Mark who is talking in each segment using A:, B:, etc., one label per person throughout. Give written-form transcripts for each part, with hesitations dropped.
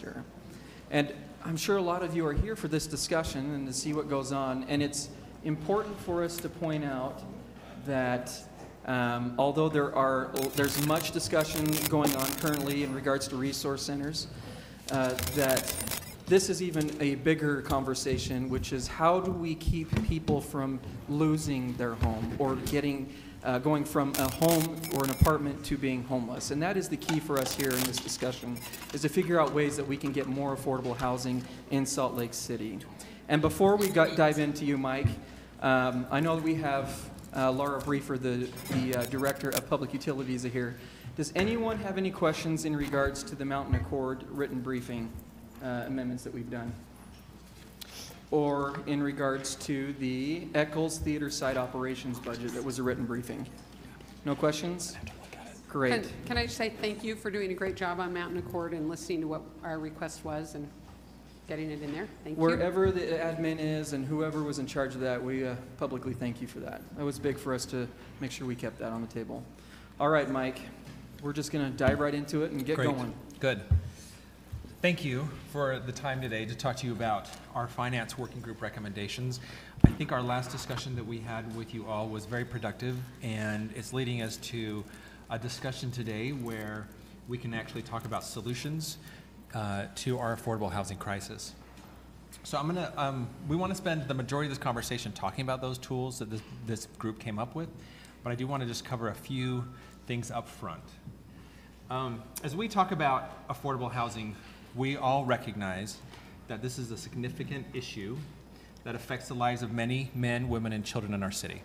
A: director. And I'm sure a lot of you are here for this discussion and to see what goes on. And it's important for us to point out that although there's much discussion going on currently in regards to resource centers, that this is even a bigger conversation, which is how do we keep people from losing their home or going from a home or an apartment to being homeless. And that is the key for us here in this discussion, is to figure out ways that we can get more affordable housing in Salt Lake City. And before we dive into you, Mike, I know that we have Laura Briefer, the Director of Public Utilities, here. Does anyone have any questions in regards to the Mountain Accord written briefing amendments that we've done? Or in regards to the Eccles Theater site operations budget that was a written briefing? No questions? Great.
B: Can I just say thank you for doing a great job on Mountain Accord and listening to what our request was and getting it in there. Thank you.
A: Wherever the admin is and whoever was in charge of that, we publicly thank you for that. That was big for us to make sure we kept that on the table. All right, Mike, we're just going to dive right into it and get going.
C: Good. Thank you for the time today to talk to you about our finance working group recommendations. I think our last discussion that we had with you all was very productive, and it's leading us to a discussion today where we can actually talk about solutions to our affordable housing crisis. So we want to spend the majority of this conversation talking about those tools that this group came up with, but I do want to just cover a few things up front. As we talk about affordable housing, we all recognize that this is a significant issue that affects the lives of many men, women, and children in our city.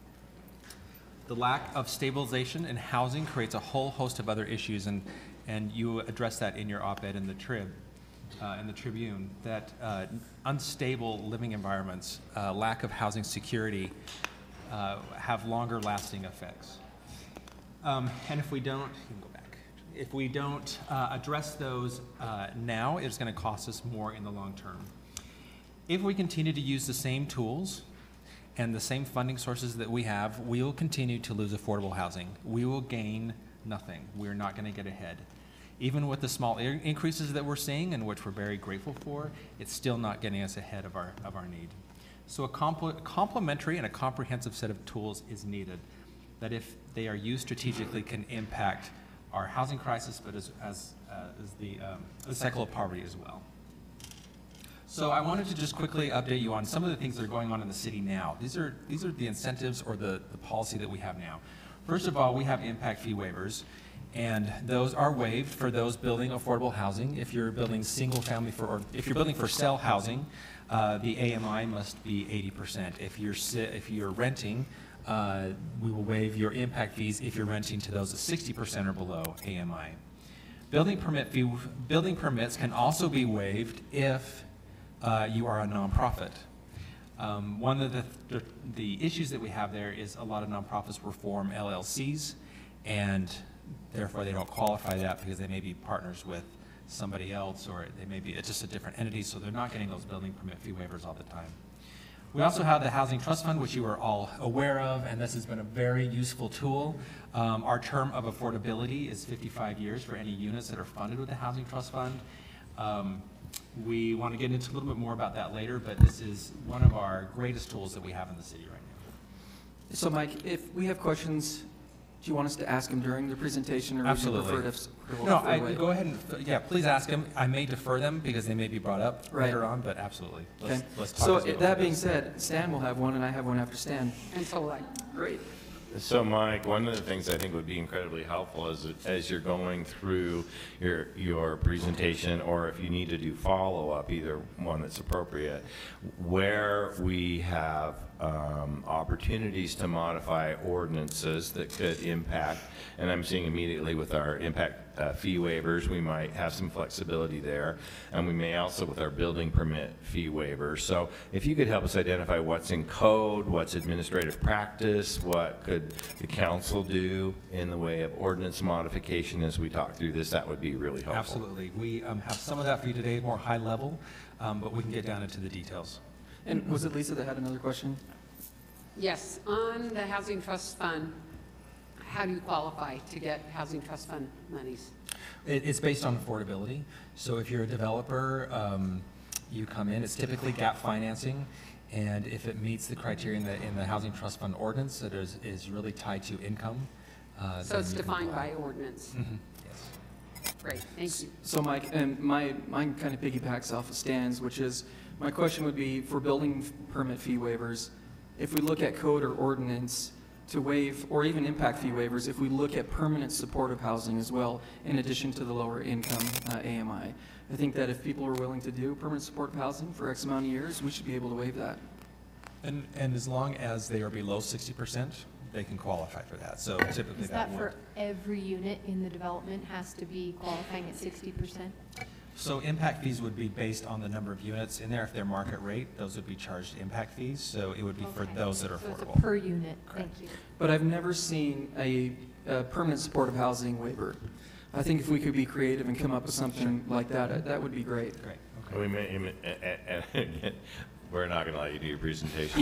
C: The lack of stabilization in housing creates a whole host of other issues, and you address that in your op-ed in the Tribune, that unstable living environments, lack of housing security, have longer lasting effects. And if we don't, if we don't address those now, it's going to cost us more in the long term. If we continue to use the same tools and the same funding sources that we have, we will continue to lose affordable housing. We will gain nothing. We're not going to get ahead. Even with the small increases that we're seeing, and which we're very grateful for, it's still not getting us ahead of our need. So a complementary and a comprehensive set of tools is needed that, if they are used strategically, can impact our housing crisis, but as the cycle of poverty as well. So I wanted to just quickly update you on some of the things that are going on in the city now. These are the incentives or the policy that we have now. First of all, we have impact fee waivers, and those are waived for those building affordable housing. If you're building single family or if you're building for sale housing, the AMI must be 80%. If you're renting, we will waive your impact fees if you're renting to those at 60% or below AMI. Building permits can also be waived if you are a nonprofit. One of the issues that we have there is a lot of nonprofits will form LLCs, and therefore they don't qualify that because they may be partners with somebody else, or they may be just a different entity, so they're not getting those building permit fee waivers all the time. We also have the Housing Trust Fund, which you are all aware of, and this has been a very useful tool. Our term of affordability is 55 years for any units that are funded with the Housing Trust Fund. We want to get into a little bit more about that later, but this is one of our greatest tools that we have in the city right now.
A: So Mike, if we have questions, do you want us to ask them during the presentation, or
C: Absolutely.
A: Would you prefer to
C: No, go ahead and, please ask them. I may defer them because they may be brought up later on, but absolutely. Let's talk.
A: So that being said, Stan will have one, and I have one after Stan.
B: And so will I.
A: Great.
D: So Mike, one of the things I think would be incredibly helpful is as you're going through your presentation, or if you need to do follow-up, either one that's appropriate, where we have opportunities to modify ordinances that could impact, and I'm seeing immediately with our impact fee waivers, we might have some flexibility there, and we may also with our building permit fee waivers. So if you could help us identify what's in code, what's administrative practice, what could the council do in the way of ordinance modification as we talk through this, that would be really helpful.
C: Absolutely. We have some of that for you today, more high level, but we can get down into the details.
A: And was it Lisa that had another question?
B: Yes, on the Housing Trust Fund, how do you qualify to get Housing Trust Fund monies?
C: It's based on affordability. So if you're a developer, you come in, it's typically gap financing, and if it meets the criteria in the Housing Trust Fund ordinance that is really tied to income.
B: So
C: then
B: it's
C: you can
B: defined
C: apply.
B: by ordinance.
C: Yes.
B: Great, thank you.
A: So Mike, and mine kind of piggybacks off of Stan's, which is, my question would be for building permit fee waivers, if we look at code or ordinance to waive, or even impact fee waivers, if we look at permanent supportive housing as well, in addition to the lower income AMI. I think that if people are willing to do permanent supportive housing for X amount of years, we should be able to waive that.
C: And as long as they are below 60%, they can qualify for that. So typically
E: Is that
C: would.
E: for every unit in the development has to be qualifying at 60%?
C: So impact fees would be based on the number of units in there. If they're market rate, those would be charged impact fees. So it would be for
E: Okay.
C: those that are
E: So it's a
C: affordable.
E: per unit, thank
C: Correct.
E: you.
A: But I've never seen a permanent supportive housing waiver. I think if we could be creative and come up with something like that, that would be great.
C: Great.
D: We may, and again, we're not going to let you do your presentation.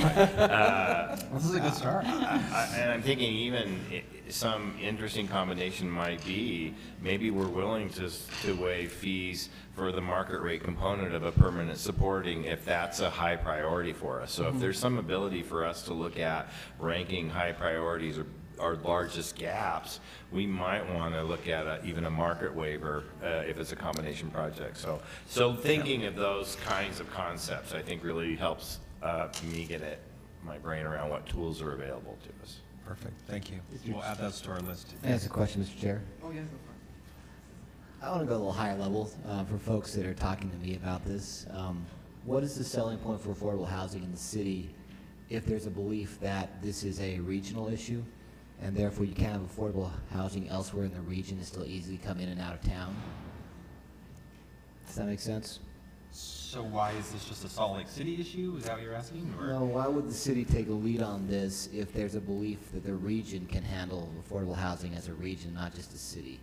C: This is a good start.
D: And I'm thinking even some interesting combination might be, maybe we're willing to waive fees for the market rate component of a permanent supporting if that's a high priority for us. So if there's some ability for us to look at ranking high priorities or our largest gaps, we might want to look at even a market waiver if it's a combination project. So thinking of those kinds of concepts, I think really helps me get my brain around what tools are available to us.
C: Perfect. Thank you. We'll add those to our list.
F: May I ask a question, Mr. Chair?
A: Oh, yeah, go for it.
F: I want to go a little higher level for folks that are talking to me about this. What is the selling point for affordable housing in the city if there's a belief that this is a regional issue and therefore you can't have affordable housing elsewhere in the region and still easily come in and out of town? Does that make sense?
C: So why is this just a Salt Lake City issue? Is that what you're asking? Or?
F: No, why would the city take a lead on this if there's a belief that the region can handle affordable housing as a region, not just a city?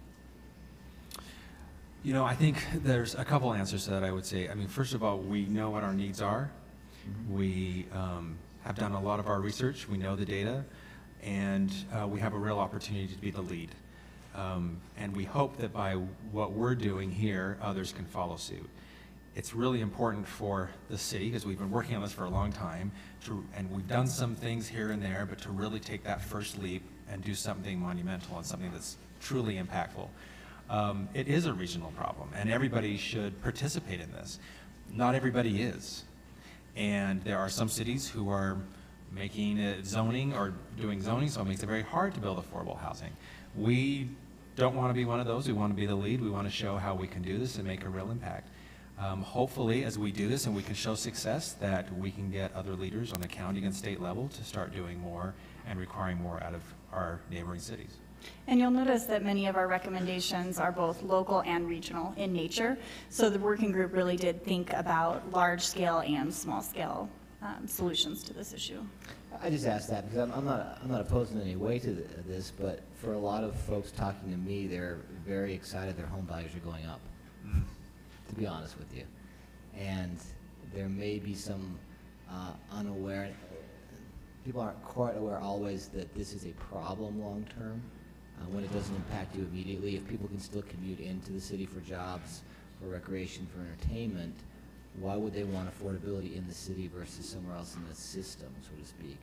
C: You know, I think there's a couple answers to that, I would say. I mean, first of all, we know what our needs are. We have done a lot of our research. We know the data. And we have a real opportunity to be the lead. And we hope that by what we're doing here, others can follow suit. It's really important for the city, because we've been working on this for a long time, and we've done some things here and there, but to really take that first leap and do something monumental and something that's truly impactful. It is a regional problem, and everybody should participate in this. Not everybody is. And there are some cities who are making it zoning or doing zoning, so it makes it very hard to build affordable housing. We don't want to be one of those. We want to be the lead. We want to show how we can do this and make a real impact. Hopefully, as we do this and we can show success, that we can get other leaders on the county and state level to start doing more and requiring more out of our neighboring cities.
G: And you'll notice that many of our recommendations are both local and regional in nature. So the working group really did think about large-scale and small-scale solutions to this issue.
F: I just asked that because I'm not opposed in any way to this, but for a lot of folks talking to me, they're very excited their home values are going up, to be honest with you. And there may be some unaware, people aren't quite aware always that this is a problem long-term when it doesn't impact you immediately. If people can still commute into the city for jobs, for recreation, for entertainment, why would they want affordability in the city versus somewhere else in the system, so to speak?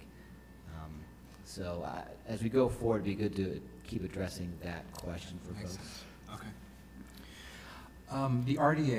F: So as we go forward, it'd be good to keep addressing that question for folks.
C: Okay. The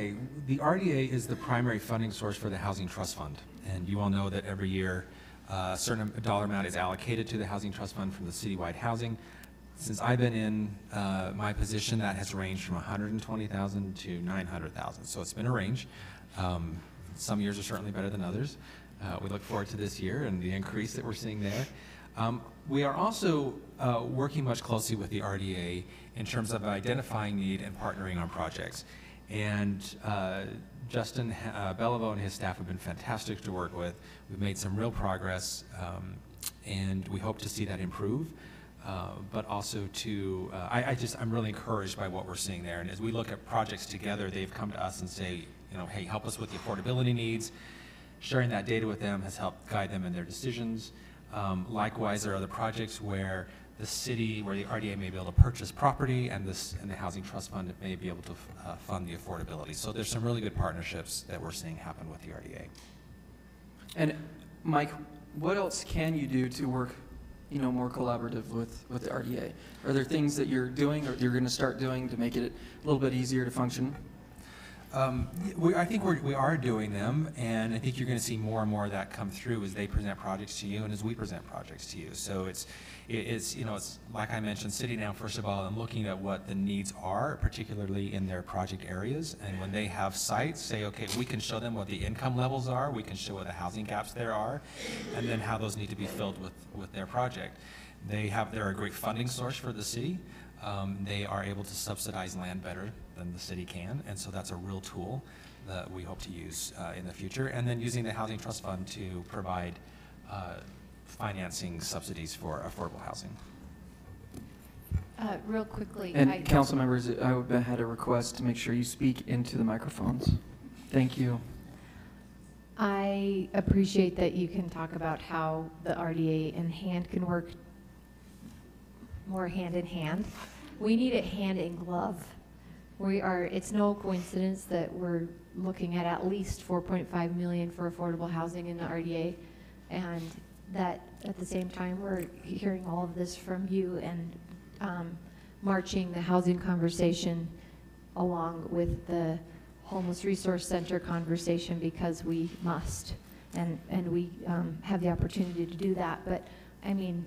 C: RDA is the primary funding source for the Housing Trust Fund. And you all know that every year a certain dollar amount is allocated to the Housing Trust Fund from the citywide housing. Since I've been in my position, that has ranged from $120,000 to $900,000. So it's been a range. Some years are certainly better than others. We look forward to this year and the increase that we're seeing there. We are also working much closely with the RDA in terms of identifying need and partnering on projects. And Justin Beliveau and his staff have been fantastic to work with. We've made some real progress, and we hope to see that improve. But also to, I'm really encouraged by what we're seeing there. And as we look at projects together, they've come to us and say, you know, hey, help us with the affordability needs. Sharing that data with them has helped guide them in their decisions. Likewise, there are other projects where the city, where the RDA may be able to purchase property, and the Housing Trust Fund may be able to fund the affordability. So there's some really good partnerships that we're seeing happen with the RDA.
A: And Mike, what else can you do to work, more collaborative with the RDA? Are there things that you're doing or you're going to start doing to make it a little bit easier to function?
C: I think we are doing them, and I think you're going to see more and more of that come through as they present projects to you and as we present projects to you. So it's like I mentioned, sitting down first of all and looking at what the needs are, particularly in their project areas. And when they have sites, say, okay, we can show them what the income levels are, we can show what the housing gaps there are, and then how those need to be filled with their project. They're a great funding source for the city. They are able to subsidize land better than the city can, and so that's a real tool that we hope to use in the future. And then using the Housing Trust Fund to provide financing subsidies for affordable housing.
E: Real quickly.
A: And council members, I had a request to make sure you speak into the microphones. Thank you.
E: I appreciate that you can talk about how the RDA and HAND can work more hand in hand. We need it hand in glove. It's no coincidence that we're looking at least 4.5 million for affordable housing in the RDA, and that at the same time we're hearing all of this from you and marching the housing conversation along with the Homeless Resource Center conversation, because we must, and we have the opportunity to do that. But I mean,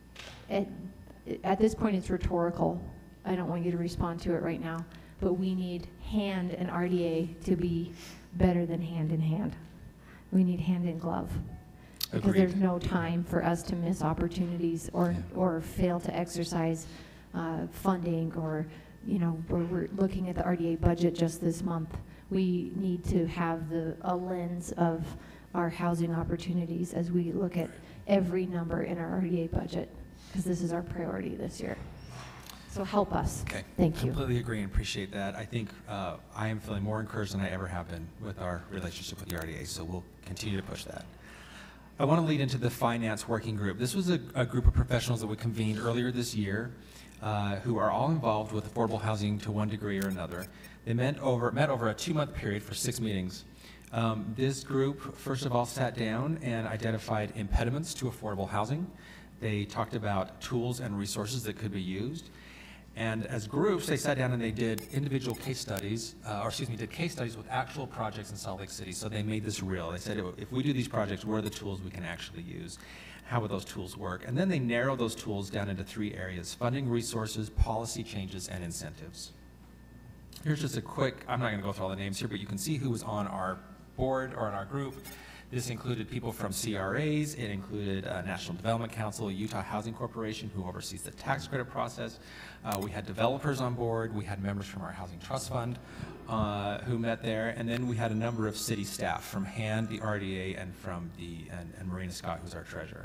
E: at this point it's rhetorical. I don't want you to respond to it right now, but we need HAND and RDA to be better than hand in hand. We need hand in glove. Because
C: Agreed.
E: there's no time for us to miss opportunities or fail to exercise funding, or, we're looking at the RDA budget just this month. We need to have a lens of our housing opportunities as we look at every number in our RDA budget, because this is our priority this year. So help us.
C: Okay.
E: Thank you.
C: Completely agree and appreciate that. I think I am feeling more encouraged than I ever have been with our relationship with the RDA, so we'll continue to push that. I want to lead into the finance working group. This was a group of professionals that we convened earlier this year who are all involved with affordable housing to one degree or another. They met over a 2-month period for 6 meetings. This group, first of all, sat down and identified impediments to affordable housing. They talked about tools and resources that could be used. And as groups, they sat down and they did individual case studies, did case studies with actual projects in Salt Lake City. So they made this real. They said, if we do these projects, what are the tools we can actually use? How would those tools work? And then they narrowed those tools down into 3 areas: funding, resources, policy changes, and incentives. Here's just a quick, I'm not going to go through all the names here, but you can see who was on our board or in our group. This included people from CRAs, it included National Development Council, Utah Housing Corporation, who oversees the tax credit process. We had developers on board, we had members from our Housing Trust Fund who met there, and then we had a number of city staff from HAND, the RDA, and from and Marina Scott, who's our treasurer.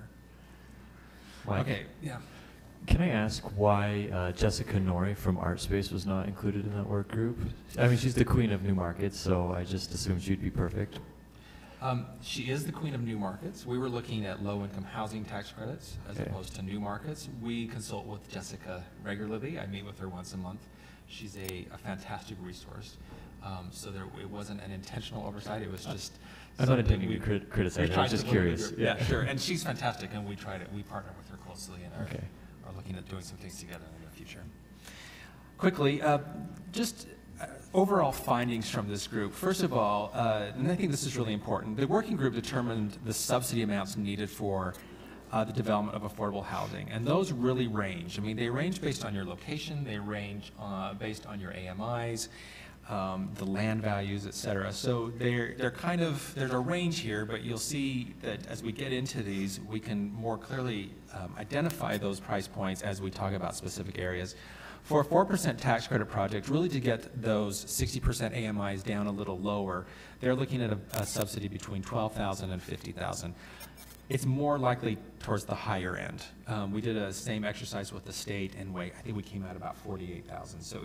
H: Mike,
C: Okay, yeah.
H: can I ask why Jessica Nori from ArtSpace was not included in that work group? I mean, she's the queen of new markets, so I just assumed she'd be perfect.
C: She is the queen of new markets. We were looking at low-income housing tax credits as
H: Okay.
C: opposed to new markets. We consult with Jessica regularly. I meet with her once a month. She's a fantastic resource. So it wasn't an intentional oversight. It was just.
H: I'm not
C: something
H: intending to criticize
C: we
H: her, I
C: tried
H: was just
C: to look at
H: curious.
C: her- Yeah, sure. And she's fantastic, and we partner with her closely and
H: Okay.
C: are looking at doing some things together in the future. Quickly, just overall findings from this group. First of all, and I think this is really important, the working group determined the subsidy amounts needed for the development of affordable housing. And those really range. I mean, they range based on your location, they range based on your AMIs, the land values, et cetera. So they're kind of, there's a range here, but you'll see that as we get into these, we can more clearly identify those price points as we talk about specific areas. For a 4% tax credit project, really to get those 60% AMIs down a little lower, they're looking at a subsidy between $12,000 and $50,000. It's more likely towards the higher end. We did a same exercise with the state, and I think we came out about $48,000. So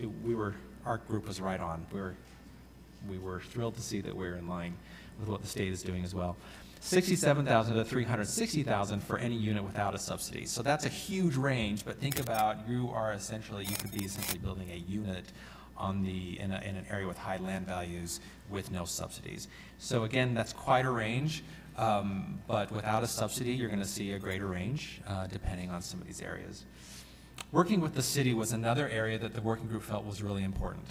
C: our group was right on. We were thrilled to see that we're in line with what the state is doing as well. $67,000 to $360,000 for any unit without a subsidy. So that's a huge range, but think about you could be essentially building a unit in an area with high land values with no subsidies. So again, that's quite a range, but without a subsidy, you're going to see a greater range depending on some of these areas. Working with the city was another area that the working group felt was really important.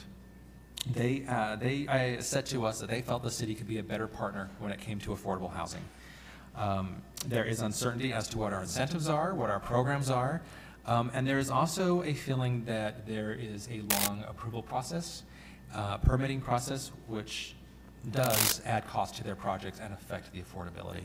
C: They said to us that they felt the city could be a better partner when it came to affordable housing. There is uncertainty as to what our incentives are, what our programs are, and there is also a feeling that there is a long approval process, permitting process, which does add cost to their projects and affect the affordability.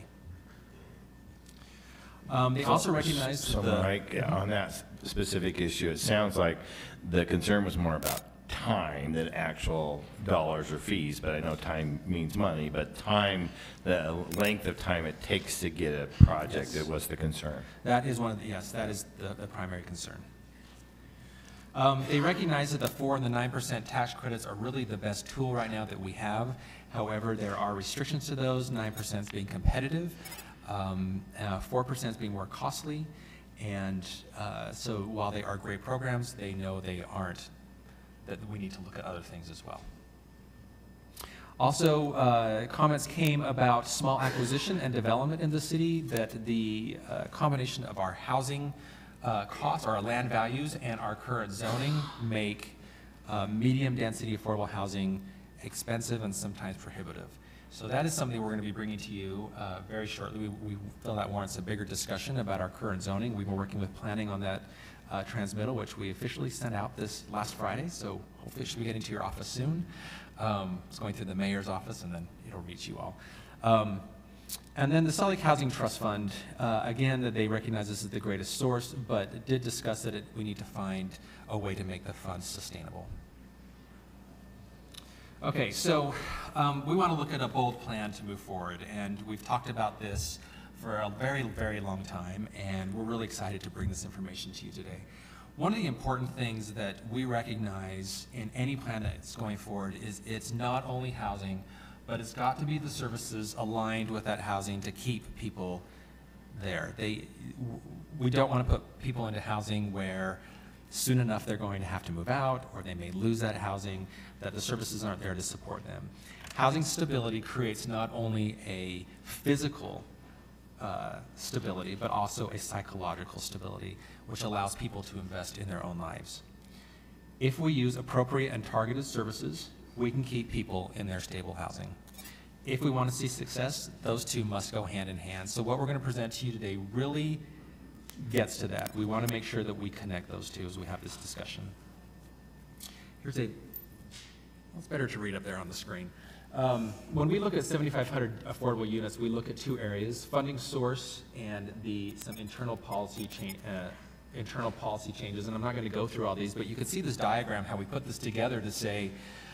C: They also recognize
D: So Mike, on that specific issue, it sounds like the concern was more about time than actual dollars or fees, but I know time means money, but time, the length of time it takes to get a project,
C: Yes.
D: it was the concern.
C: That is that is the primary concern. They recognize that the 4% and the 9% tax credits are really the best tool right now that we have. However, there are restrictions to those, 9% is being competitive, 4% is being more costly, and so while they are great programs, they know they aren't, that we need to look at other things as well. Also, comments came about small acquisition and development in the city, that the combination of our housing costs, our land values, and our current zoning make medium density affordable housing expensive and sometimes prohibitive. So that is something we're going to be bringing to you very shortly. We feel that warrants a bigger discussion about our current zoning. We've been working with planning on that transmittal, which we officially sent out this last Friday, so hopefully it should be getting to your office soon. It's going through the mayor's office, and then it'll reach you all. And then the Salt Lake Housing Trust Fund, again, that they recognize this is the greatest source, but did discuss that we need to find a way to make the fund sustainable. Okay, so we want to look at a bold plan to move forward, and we've talked about this for a very, very long time, and we're really excited to bring this information to you today. One of the important things that we recognize in any plan that's going forward is it's not only housing, but it's got to be the services aligned with that housing to keep people there. We don't want to put people into housing where soon enough they're going to have to move out, or they may lose that housing, that the services aren't there to support them. Housing stability creates not only a physical stability, but also a psychological stability, which allows people to invest in their own lives. If we use appropriate and targeted services, we can keep people in their stable housing. If we want to see success, those two must go hand in hand. So what we're going to present to you today really gets to that. We want to make sure that we connect those two as we have this discussion. Here's it's better to read up there on the screen. When we look at 7,500 affordable units, we look at two areas: funding source and some internal policy changes. And I'm not going to go through all these, but you can see this diagram, how we put this together to say,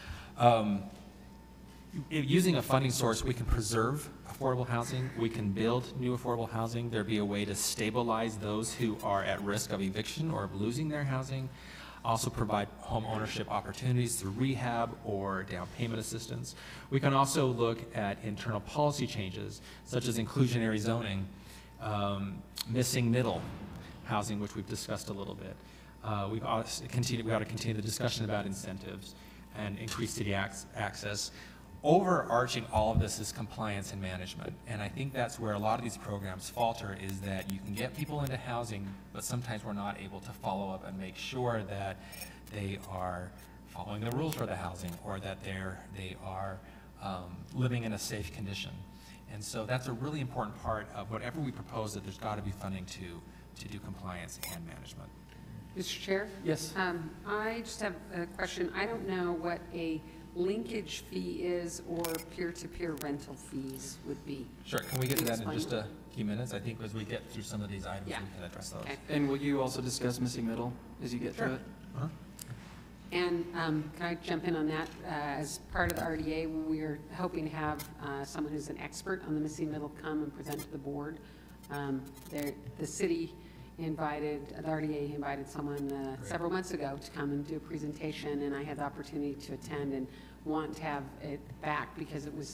C: using a funding source, we can preserve affordable housing, we can build new affordable housing, there'd be a way to stabilize those who are at risk of eviction or of losing their housing, also provide home ownership opportunities through rehab or down payment assistance. We can also look at internal policy changes, such as inclusionary zoning, missing middle housing, which we've discussed a little bit. We ought to continue the discussion about incentives and increased city access. Overarching all of this is compliance and management, and I think that's where a lot of these programs falter, is that you can get people into housing, but sometimes we're not able to follow up and make sure that they are following the rules for the housing, or that they are living in a safe condition. And so that's a really important part of whatever we propose, that there's got to be funding to do compliance and management.
B: Mr. Chair?
A: Yes.
B: I just have a question. I don't know what a linkage fee is or peer-to-peer rental fees would be.
C: Sure, can we get to that in
B: Explain.
C: just a few minutes? I think as we get through some of these items,
B: Yeah.
C: we can address those.
B: Okay.
A: And will you also discuss missing middle as you get
B: Sure.
A: to it?
C: Uh-huh.
B: And can I jump in on that? As part of the RDA, we're hoping to have someone who's an expert on the missing middle come and present to the board. The city invited, the RDA invited someone several months ago to come and do a presentation, and I had the opportunity to attend and want to have it back because it was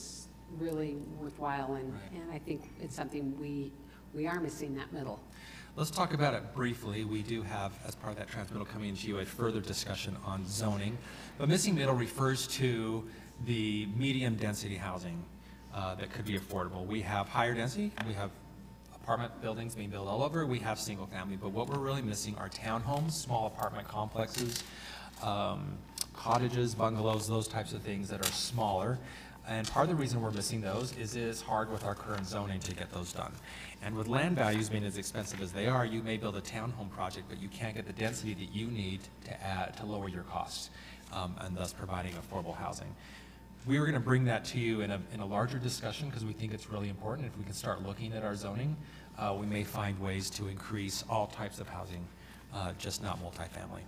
B: really worthwhile, and,
C: Right.
B: and I think it's something we are missing, that middle.
C: Let's talk about it briefly. We do have, as part of that transmittal coming to you, a further discussion on zoning. But missing middle refers to the medium density housing that could be affordable. We have higher density, we have apartment buildings being built all over, we have single family, but what we're really missing are townhomes, small apartment complexes, cottages, bungalows, those types of things that are smaller. And part of the reason we're missing those is it is hard with our current zoning to get those done. And with land values being as expensive as they are, you may build a townhome project, but you can't get the density that you need to add to lower your costs, and thus providing affordable housing. We were going to bring that to you in a larger discussion because we think it's really important. If we can start looking at our zoning, we may find ways to increase all types of housing, just not multifamily.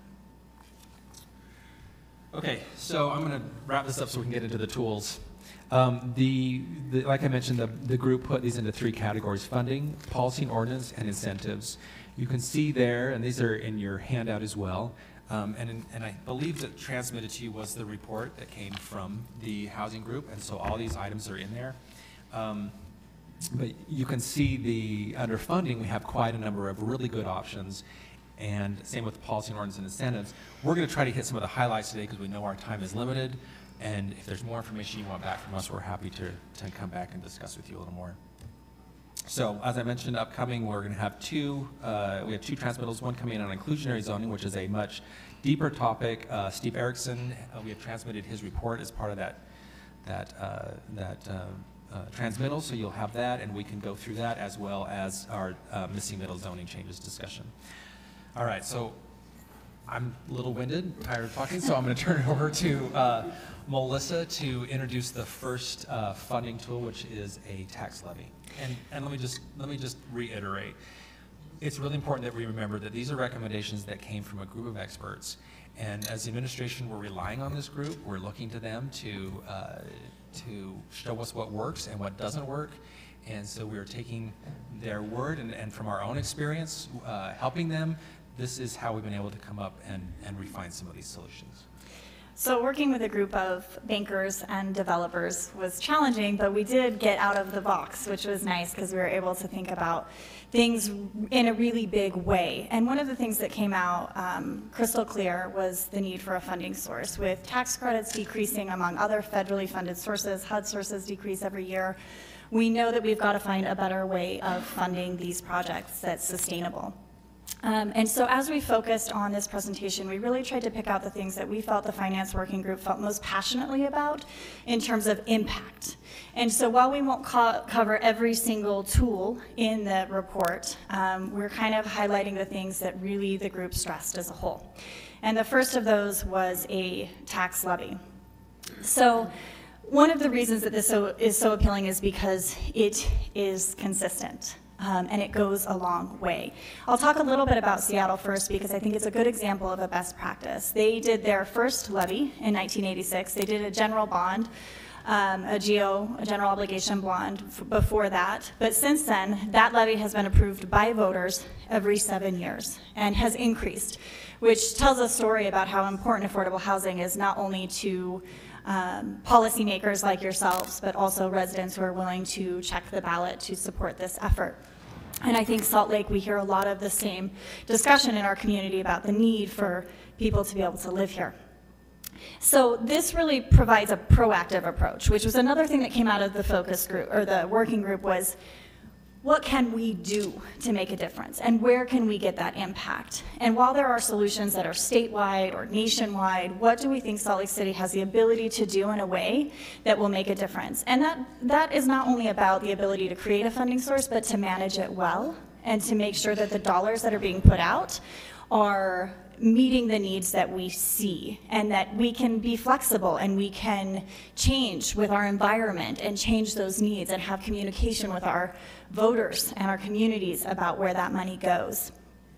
C: Okay, so I'm going to wrap this up so we can get into the tools. Like I mentioned, the group put these into 3 categories: funding, policy and ordinance, and incentives. You can see there, and these are in your handout as well, and I believe that transmitted to you was the report that came from the housing group, and so all these items are in there. But you can see under funding, we have quite a number of really good options, and same with the policy and ordinance and incentives. We're going to try to hit some of the highlights today because we know our time is limited. And if there's more information you want back from us, we're happy to come back and discuss with you a little more. So as I mentioned, upcoming, we're going to have we have 2 transmittals, one coming in on inclusionary zoning, which is a much deeper topic. Steve Erickson, we have transmitted his report as part of that transmittal, so you'll have that, and we can go through that as well as our missing middle zoning changes discussion. All right, so I'm a little winded, tired of talking, so I'm going to turn it over to Melissa to introduce the first funding tool, which is a tax levy. And let me just reiterate, it's really important that we remember that these are recommendations that came from a group of experts, and as the administration, we're relying on this group. We're looking to them to show us what works and what doesn't work. And so we're taking their word and from our own experience, helping them. This is how we've been able to come up and refine some of these solutions.
G: So working with a group of bankers and developers was challenging, but we did get out of the box, which was nice because we were able to think about things in a really big way. And one of the things that came out crystal clear was the need for a funding source. With tax credits decreasing among other federally funded sources, HUD sources decrease every year, we know that we've got to find a better way of funding these projects that's sustainable. And so as we focused on this presentation, we really tried to pick out the things that we felt the Finance Working Group felt most passionately about in terms of impact. And so while we won't cover every single tool in the report, we're kind of highlighting the things that really the group stressed as a whole. And the first of those was a tax levy. So one of the reasons that this is so appealing is because it is consistent. And it goes a long way. I'll talk a little bit about Seattle first because I think it's a good example of a best practice. They did their first levy in 1986. They did a general bond, a general obligation bond before that. But since then, that levy has been approved by voters every 7 years and has increased, which tells a story about how important affordable housing is not only to policymakers like yourselves, but also residents who are willing to check the ballot to support this effort. And I think Salt Lake, we hear a lot of the same discussion in our community about the need for people to be able to live here. So this really provides a proactive approach, which was another thing that came out of the focus group, or the working group, was what can we do to make a difference, and where can we get that impact? And while there are solutions that are statewide or nationwide, what do we think Salt Lake City has the ability to do in a way that will make a difference? And that is not only about the ability to create a funding source, but to manage it well and to make sure that the dollars that are being put out are meeting the needs that we see, and that we can be flexible and we can change with our environment and change those needs and have communication with our voters and our communities about where that money goes.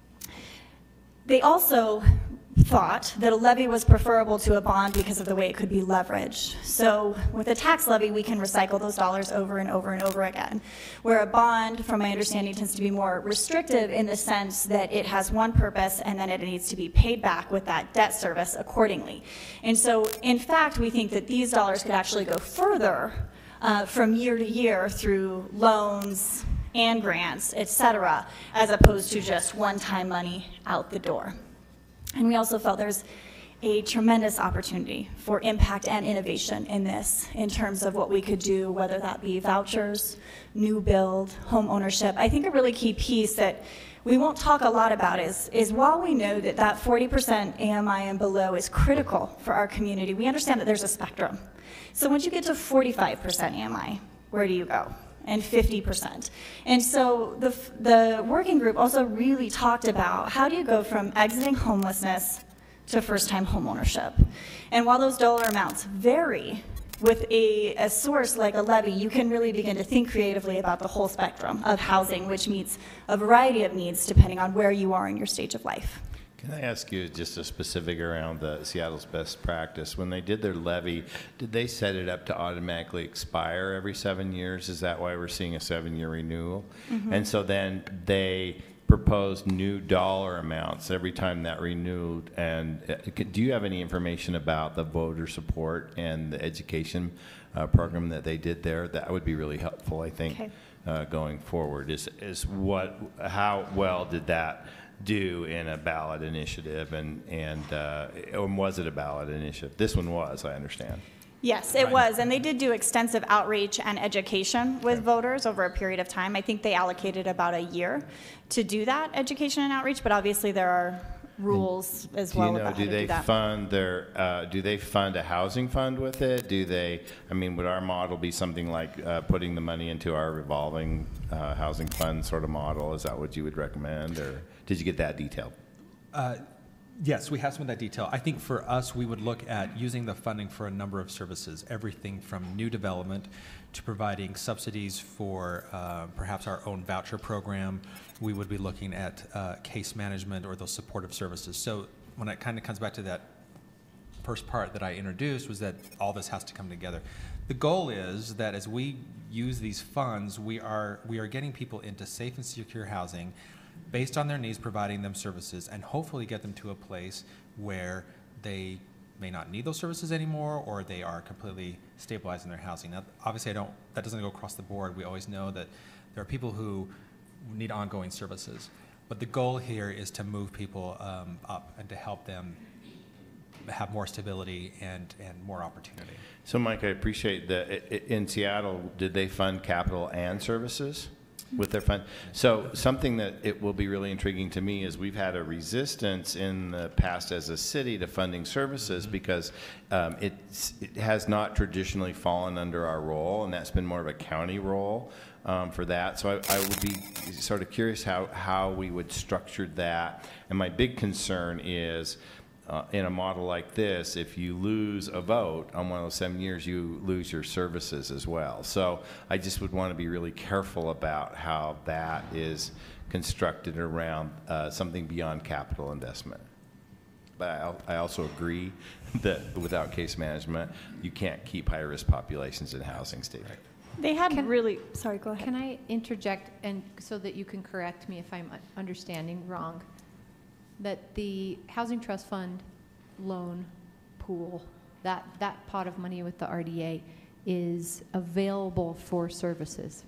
G: They also thought that a levy was preferable to a bond because of the way it could be leveraged. So with a tax levy, we can recycle those dollars over and over and over again, where a bond, from my understanding, tends to be more restrictive in the sense that it has one purpose and then it needs to be paid back with that debt service accordingly. And so, in fact, we think that these dollars could actually go further from year to year through loans and grants, et cetera, as opposed to just one-time money out the door. And we also felt there's a tremendous opportunity for impact and innovation in this, in terms of what we could do, whether that be vouchers, new build, home ownership. I think a really key piece that we won't talk a lot about is while we know that 40% AMI and below is critical for our community, we understand that there's a spectrum. So once you get to 45% AMI, where do you go? And 50%. And so the working group also really talked about how do you go from exiting homelessness to first-time homeownership. And while those dollar amounts vary, with a source like a levy, you can really begin to think creatively about the whole spectrum of housing, which meets a variety of needs depending on where you are in your stage of life.
D: Can I ask you just a specific around the Seattle's best practice? When they did their levy, did they set it up to automatically expire every 7 years? Is that why we're seeing a 7-year renewal? Mm-hmm. And so then they proposed new dollar amounts every time that renewed. And do you have any information about the voter support and the education program that they did there? That would be really helpful, I think, going forward. How well did that do in a ballot initiative, and was it a ballot initiative? This one was, I understand.
G: Yes, it was, and they did do extensive outreach and education with voters over a period of time. I think they allocated about a year to do that education and outreach, but obviously there are rules as well about how to do that.
D: Do they fund a housing fund with it? Would our model be something like putting the money into our revolving housing fund sort of model? Is that what you would recommend, or did you get that detailed?
C: Yes, we have some of that detail. I think for us, we would look at using the funding for a number of services, everything from new development to providing subsidies for perhaps our own voucher program. We would be looking at case management or those supportive services. So when it kind of comes back to that first part that I introduced, was that all this has to come together. The goal is that as we use these funds, we are getting people into safe and secure housing based on their needs, providing them services, and hopefully get them to a place where they may not need those services anymore, or they are completely stabilized in their housing. Now, obviously, that doesn't go across the board. We always know that there are people who need ongoing services. But the goal here is to move people up and to help them have more stability and more opportunity.
D: So, Mike, I appreciate that. In Seattle, did they fund capital and services with their fund? So something that it will be really intriguing to me is we've had a resistance in the past as a city to funding services because it has not traditionally fallen under our role, and that's been more of a county role for that. So I would be sort of curious how we would structure that. And my big concern is in a model like this, if you lose a vote on one of those 7 years, you lose your services as well. So I just would want to be really careful about how that is constructed around something beyond capital investment. But I also agree that without case management, you can't keep high-risk populations in housing state.
G: They had sorry, go ahead.
E: Can I interject, and so that you can correct me if I'm understanding wrong? That the Housing Trust Fund loan pool, that pot of money with the RDA is available for services.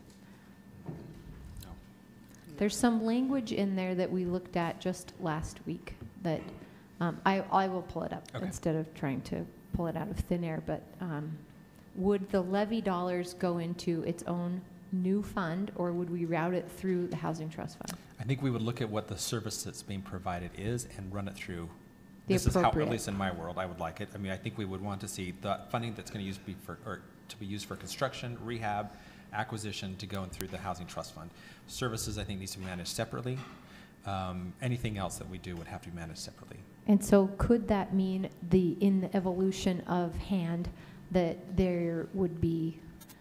C: No.
E: There's some language in there that we looked at just last week that I will pull it up instead of trying to pull it out of thin air, but would the levy dollars go into its own new fund, or would we route it through the Housing Trust Fund?
C: I think we would look at what the service that's being provided is and run it through.
E: This
C: is how, at least in my world, I would like it. I mean, I think we would want to see the funding that's going to be used for construction, rehab, acquisition to go in through the Housing Trust Fund. Services, I think, needs to be managed separately. Anything else that we do would have to be managed separately.
E: And so could that mean in the evolution of HAND that there would be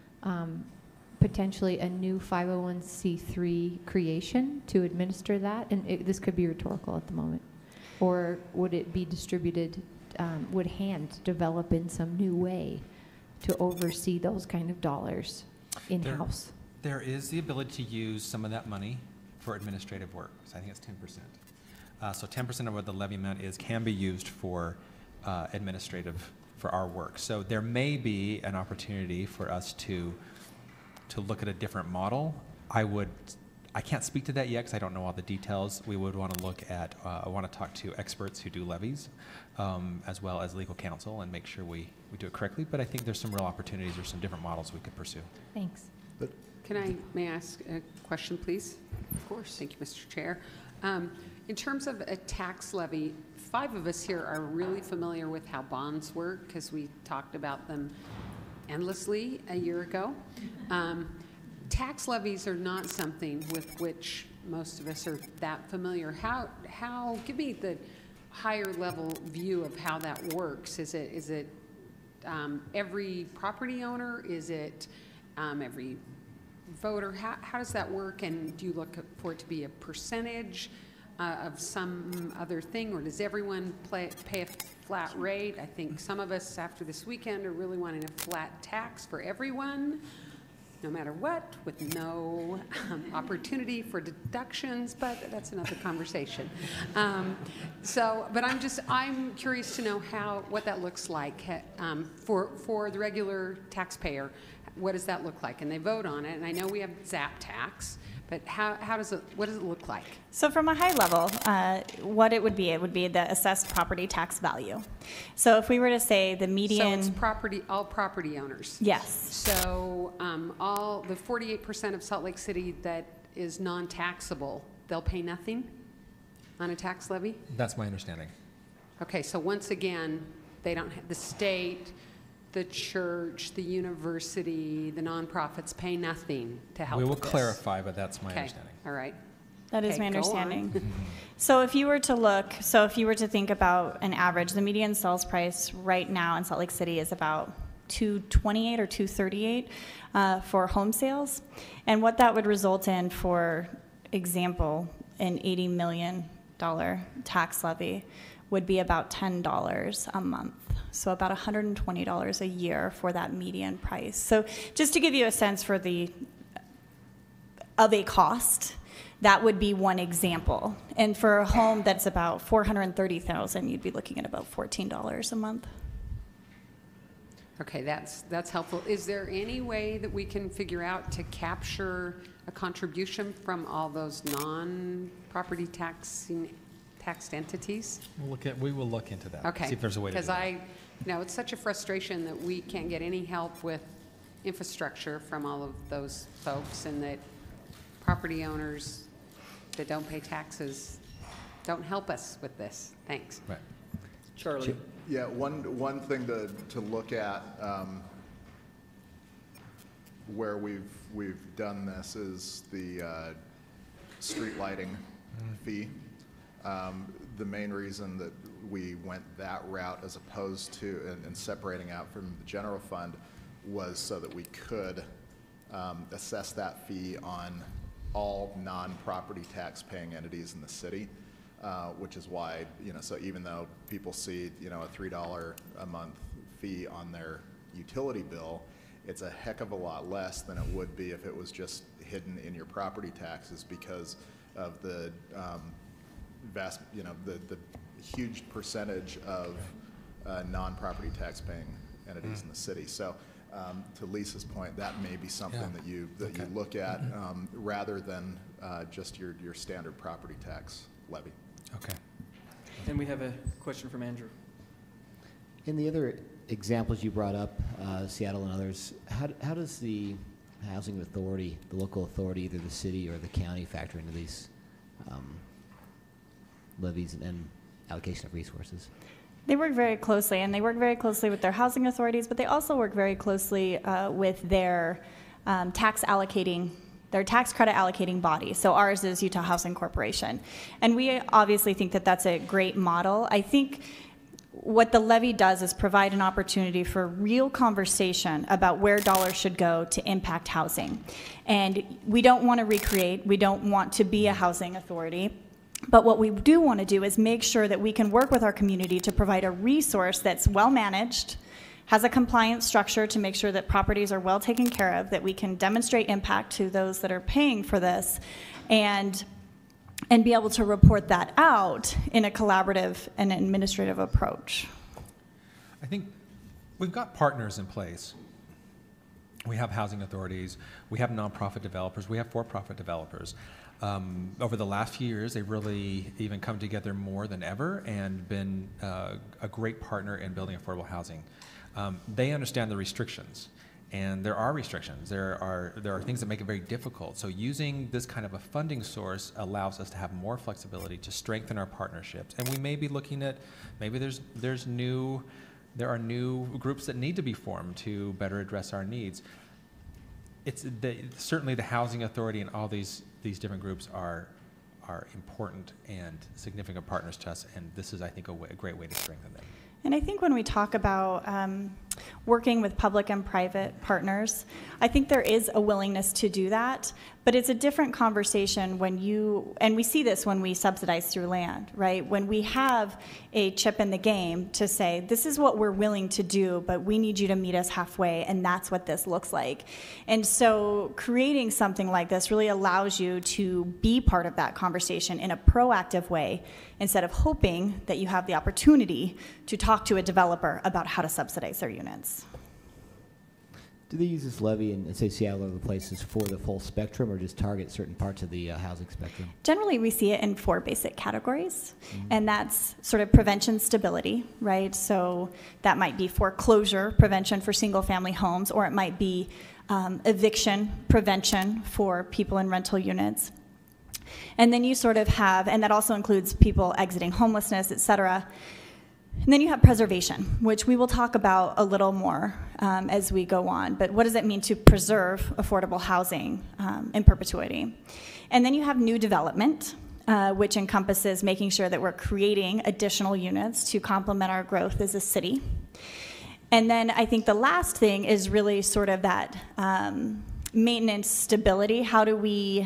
E: potentially a new 501c3 creation to administer that? And this could be rhetorical at the moment. Or would it be distributed, would HAND develop in some new way to oversee those kind of dollars in-house?
C: There is the ability to use some of that money for administrative work. So I think it's 10%. So 10% of what the levy amount is can be used for administrative for our work. So there may be an opportunity for us to look at a different model. I can't speak to that yet because I don't know all the details. We would want to look at, I want to talk to experts who do levies, as well as legal counsel, and make sure we do it correctly. But I think there's some real opportunities or some different models we could pursue.
E: Thanks.
B: May I ask a question, please? Of course. Thank you, Mr. Chair. In terms of a tax levy, 5 of us here are really familiar with how bonds work because we talked about them endlessly a year ago. Tax levies are not something with which most of us are that familiar. Give me the higher level view of how that works. Is it every property owner? Is it every voter? How does that work? And do you look for it to be a percentage of some other thing, or does everyone pay a flat rate? I think some of us after this weekend are really wanting a flat tax for everyone, no matter what, with no opportunity for deductions, but that's another conversation. But I'm curious to know what that looks like for the regular taxpayer. What does that look like? And they vote on it, and I know we have ZAP tax, but what does it look like?
G: So from a high level, what it would be the assessed property tax value. So if we were to say the median.
B: So it's all property owners?
G: Yes.
B: So all the 48% of Salt Lake City that is non-taxable, they'll pay nothing on a tax levy?
C: That's my understanding.
B: Okay, so once again, they don't have the state, the church, the university, the nonprofits pay nothing to help
C: We will
B: with this.
C: clarify, but that's my understanding.
B: All right.
G: That is
B: Okay,
G: my
B: go on.
G: understanding. So if you were to think about an average, the median sales price right now in Salt Lake City is about $228 or $238 for home sales. And what that would result in, for example, an $80 million tax levy would be about $10 a month. So about $120 a year for that median price. So just to give you a sense of a cost, that would be one example. And for a home that's about $430,000, you'd be looking at about $14 a month.
B: Okay, that's helpful. Is there any way that we can figure out to capture a contribution from all those non-property taxed entities?
C: We will look into that.
B: Okay.
C: See if there's a way to do that.
B: Because it's such a frustration that we can't get any help with infrastructure from all of those folks, and that property owners that don't pay taxes don't help us with this. Thanks.
C: Right.
A: Charlie.
I: Yeah, one thing to look at where we've done this is the street lighting fee. The main reason that we went that route as opposed to and separating out from the general fund was so that we could assess that fee on all non-property tax paying entities in the city, which is why, so even though people see, a $3 a month fee on their utility bill, it's a heck of a lot less than it would be if it was just hidden in your property taxes because of the vast, the huge percentage of non-property tax paying entities in the city. So to Lisa's point, that may be something that you look at rather than just your standard property tax levy.
C: Okay.
A: And we have a question from Andrew.
F: In the other examples you brought up, Seattle and others, how does the housing authority, the local authority, either the city or the county, factor into these levies and allocation of resources?
G: They work very closely, and they work very closely with their housing authorities, but they also work very closely with their tax credit allocating body. So ours is Utah Housing Corporation. And we obviously think that that's a great model. I think what the levy does is provide an opportunity for real conversation about where dollars should go to impact housing. And we don't want to recreate, we don't want to be a housing authority. But what we do want to do is make sure that we can work with our community to provide a resource that's well managed, has a compliance structure to make sure that properties are well taken care of, that we can demonstrate impact to those that are paying for this, and be able to report that out in a collaborative and administrative approach.
C: I think we've got partners in place. We have housing authorities, we have nonprofit developers, we have for-profit developers. Over the last few years, they've really even come together more than ever and been a great partner in building affordable housing. They understand the restrictions, and there are restrictions. There are things that make it very difficult. So using this kind of a funding source allows us to have more flexibility to strengthen our partnerships. And we may be looking at, maybe there are new groups that need to be formed to better address our needs. Certainly the Housing Authority and all these different groups are important and significant partners to us, and this is, I think, a great way to strengthen them.
G: And I think when we talk about working with public and private partners, I think there is a willingness to do that, but it's a different conversation when and we see this when we subsidize through land, right? When we have a chip in the game to say, this is what we're willing to do, but we need you to meet us halfway, and that's what this looks like. And so creating something like this really allows you to be part of that conversation in a proactive way, instead of hoping that you have the opportunity to talk to a developer about how to subsidize their units.
F: Do they use this levy in, say, Seattle or other places for the full spectrum, or just target certain parts of the housing spectrum?
G: Generally, we see it in 4 basic categories, and that's sort of prevention stability, right? So that might be foreclosure prevention for single-family homes, or it might be eviction prevention for people in rental units. And then you sort of have, and that also includes people exiting homelessness, et cetera. And then you have preservation, which we will talk about a little more as we go on. But what does it mean to preserve affordable housing in perpetuity? And then you have new development, which encompasses making sure that we're creating additional units to complement our growth as a city. And then I think the last thing is really sort of that maintenance stability. How do we,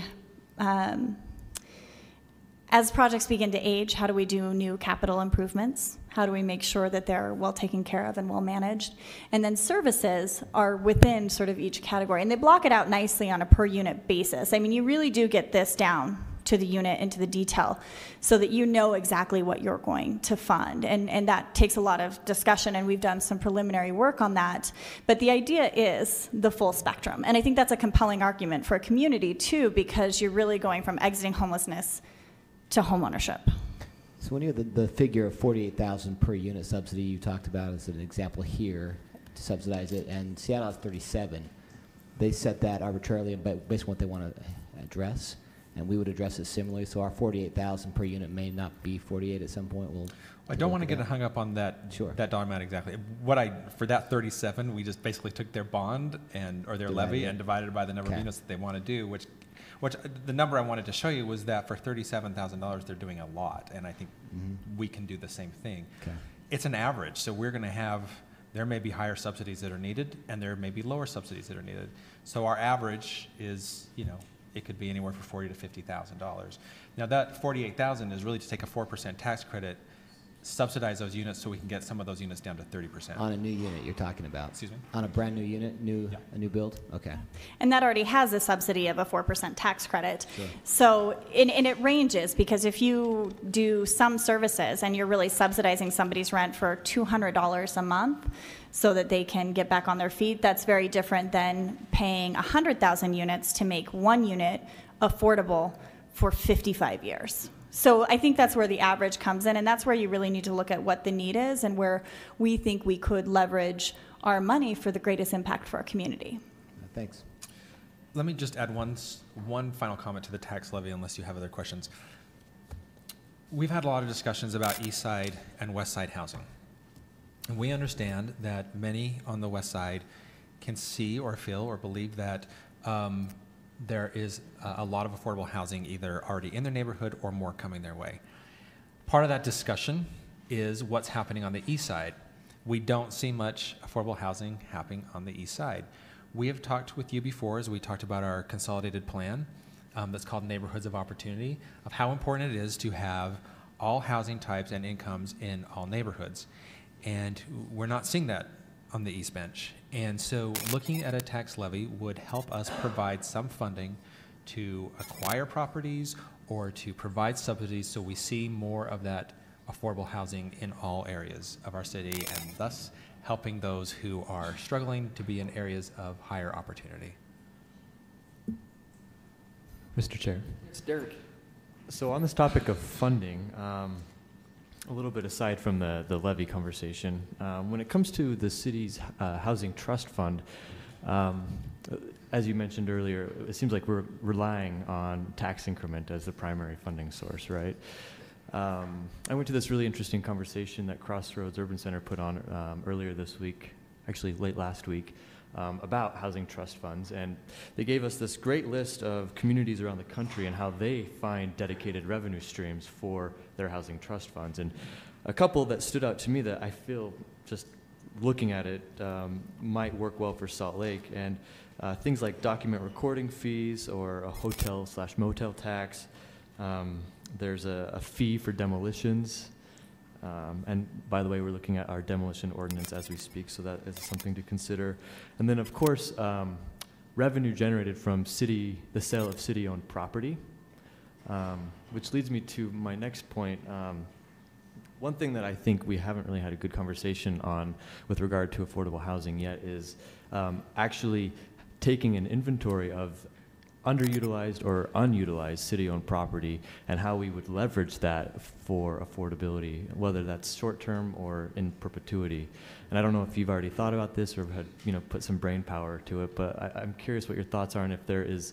G: as projects begin to age, how do we do new capital improvements? How do we make sure that they're well taken care of and well managed? And then services are within sort of each category, and they block it out nicely on a per unit basis. I mean, you really do get this down to the unit and to the detail so that you know exactly what you're going to fund. And that takes a lot of discussion, and we've done some preliminary work on that. But the idea is the full spectrum. And I think that's a compelling argument for a community too, because you're really going from exiting homelessness to homeownership.
F: So when you have the figure of $48,000 per unit subsidy you talked about as an example here to subsidize it, and Seattle has $37, they set that arbitrarily based on what they want to address, and we would address it similarly. So our $48,000 per unit may not be 48 at some point.
C: I don't want to get hung up on that
F: Sure.
C: that dollar amount exactly. For that 37, we just basically took their bond or their levy and divided it by the number of units that they want to do, which the number I wanted to show you was that for $37,000, they're doing a lot, and I think we can do the same thing.
F: Okay.
C: It's an average, so we're going to have, there may be higher subsidies that are needed, and there may be lower subsidies that are needed. So our average is, it could be anywhere from $40,000 to $50,000. Now that $48,000 is really to take a 4% tax credit, subsidize those units so we can get some of those units down to 30%.
F: On a new unit you're talking about?
C: Excuse me?
F: On a brand new unit, a new build? Okay.
G: And that already has a subsidy of a 4% tax credit.
F: Sure.
G: So, and it ranges, because if you do some services and you're really subsidizing somebody's rent for $200 a month so that they can get back on their feet, that's very different than paying 100,000 units to make one unit affordable for 55 years. So I think that's where the average comes in, and that's where you really need to look at what the need is and where we think we could leverage our money for the greatest impact for our community.
F: Thanks.
C: Let me just add one final comment to the tax levy, unless you have other questions. We've had a lot of discussions about East Side and West Side housing. And we understand that many on the West Side can see or feel or believe that there is a lot of affordable housing either already in their neighborhood or more coming their way. Part of that discussion is what's happening on the east side. We don't see much affordable housing happening on the east side. We have talked with you before, as we talked about our consolidated plan that's called Neighborhoods of Opportunity, of how important it is to have all housing types and incomes in all neighborhoods. And we're not seeing that on the East Bench. And so looking at a tax levy would help us provide some funding to acquire properties or to provide subsidies so we see more of that affordable housing in all areas of our city, and thus helping those who are struggling to be in areas of higher opportunity.
H: Mr. Chair.
A: It's Derek.
H: So on this topic of funding, a little bit aside from the levy conversation, when it comes to the city's housing trust fund, as you mentioned earlier, it seems like we're relying on tax increment as the primary funding source, right? I went to this really interesting conversation that Crossroads Urban Center put on earlier this week, actually late last week, about housing trust funds, and they gave us this great list of communities around the country and how they find dedicated revenue streams for their housing trust funds. And a couple that stood out to me that I feel, just looking at it, might work well for Salt Lake, and things like document recording fees or a hotel/motel tax. There's a fee for demolitions. And by the way, we're looking at our demolition ordinance as we speak, so that is something to consider. And then, of course, revenue generated from the sale of city-owned property, which leads me to my next point. One thing that I think we haven't really had a good conversation on with regard to affordable housing yet is actually taking an inventory of underutilized or unutilized city-owned property and how we would leverage that for affordability, whether that's short-term or in perpetuity. And I don't know if you've already thought about this or had put some brain power to it, but I'm curious what your thoughts are and if there is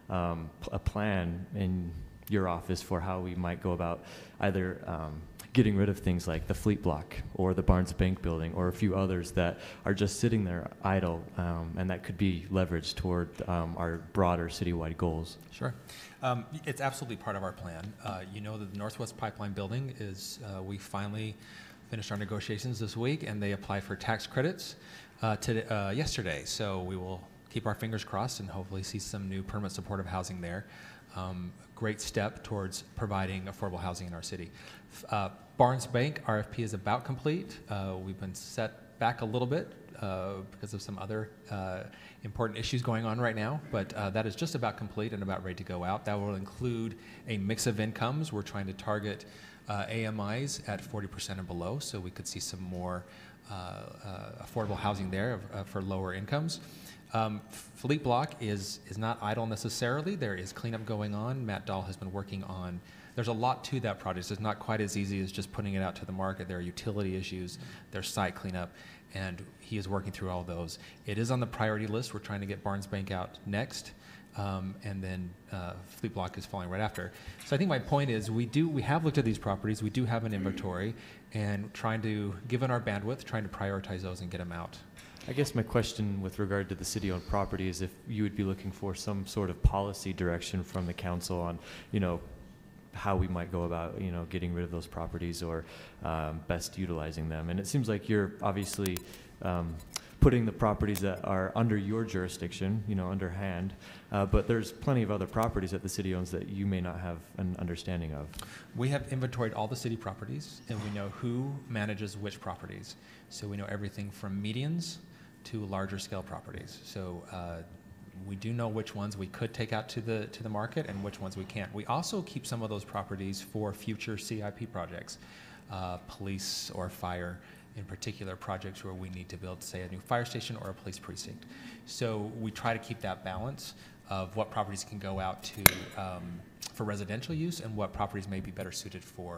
H: a plan in your office for how we might go about either getting rid of things like the Fleet Block or the Barnes Bank building or a few others that are just sitting there idle, and that could be leveraged toward our broader citywide goals.
C: Sure. It's absolutely part of our plan. You know that the Northwest Pipeline building is, we finally finished our negotiations this week, and they applied for tax credits yesterday. So we will keep our fingers crossed and hopefully see some new permanent supportive housing there. Great step towards providing affordable housing in our city. Barnes Bank RFP is about complete. We've been set back a little bit because of some other important issues going on right now, but that is just about complete and about ready to go out. That will include a mix of incomes. We're trying to target AMIs at 40% and below, so we could see some more affordable housing there for lower incomes. Fleet Block is not idle necessarily. There is cleanup going on. Matt Dahl has been working on, there's a lot to that project. It's not quite as easy as just putting it out to the market. There are utility issues, there's site cleanup, and he is working through all those. It is on the priority list. We're trying to get Barnes Bank out next, and then Fleet Block is following right after. So I think my point is we have looked at these properties, we do have an inventory, and given our bandwidth, trying to prioritize those and get them out.
H: I guess my question with regard to the city-owned property is if you would be looking for some sort of policy direction from the council on, how we might go about, getting rid of those properties or best utilizing them. And it seems like you're obviously putting the properties that are under your jurisdiction, underhand, but there's plenty of other properties that the city owns that you may not have an understanding of.
C: We have inventoried all the city properties, and we know who manages which properties. So we know everything from medians to larger scale properties. So we do know which ones we could take out to the market and which ones we can't. We also keep some of those properties for future CIP projects, police or fire in particular projects where we need to build, say, a new fire station or a police precinct. So we try to keep that balance of what properties can go out to for residential use and what properties may be better suited for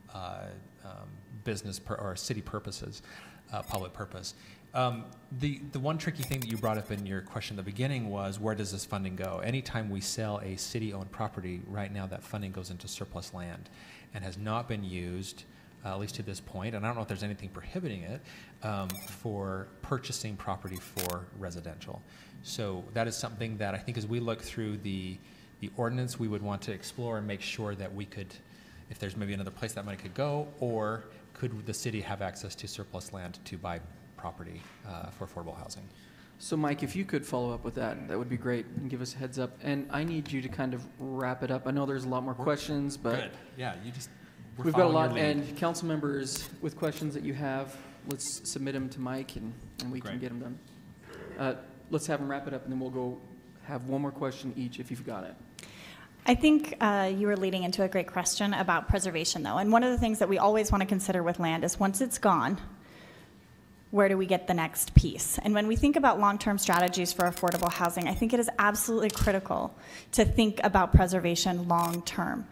C: business or city purposes, public purpose. The one tricky thing that you brought up in your question at the beginning was, where does this funding go? Anytime we sell a city-owned property, right now that funding goes into surplus land and has not been used, at least to this point, and I don't know if there's anything prohibiting it, for purchasing property for residential. So that is something that I think as we look through the ordinance, we would want to explore and make sure that we could, if there's maybe another place that money could go, or could the city have access to surplus land to buy property for affordable housing.
A: So Mike, if you could follow up with that, that would be great, and give us a heads up. And I need you to kind of wrap it up. I know there's a lot more questions, but
C: good. Yeah, we're
A: we've got a
C: following
A: lot.
C: your lead.
A: And council members with questions that you have, let's submit them to Mike, and we can
C: Great.
A: get them done. Let's have them wrap it up, and then we'll go have one more question each if you've got it.
G: I think you were leading into a great question about preservation, though. And one of the things that we always want to consider with land is once it's gone, where do we get the next piece? And when we think about long-term strategies for affordable housing, I think it is absolutely critical to think about preservation long-term.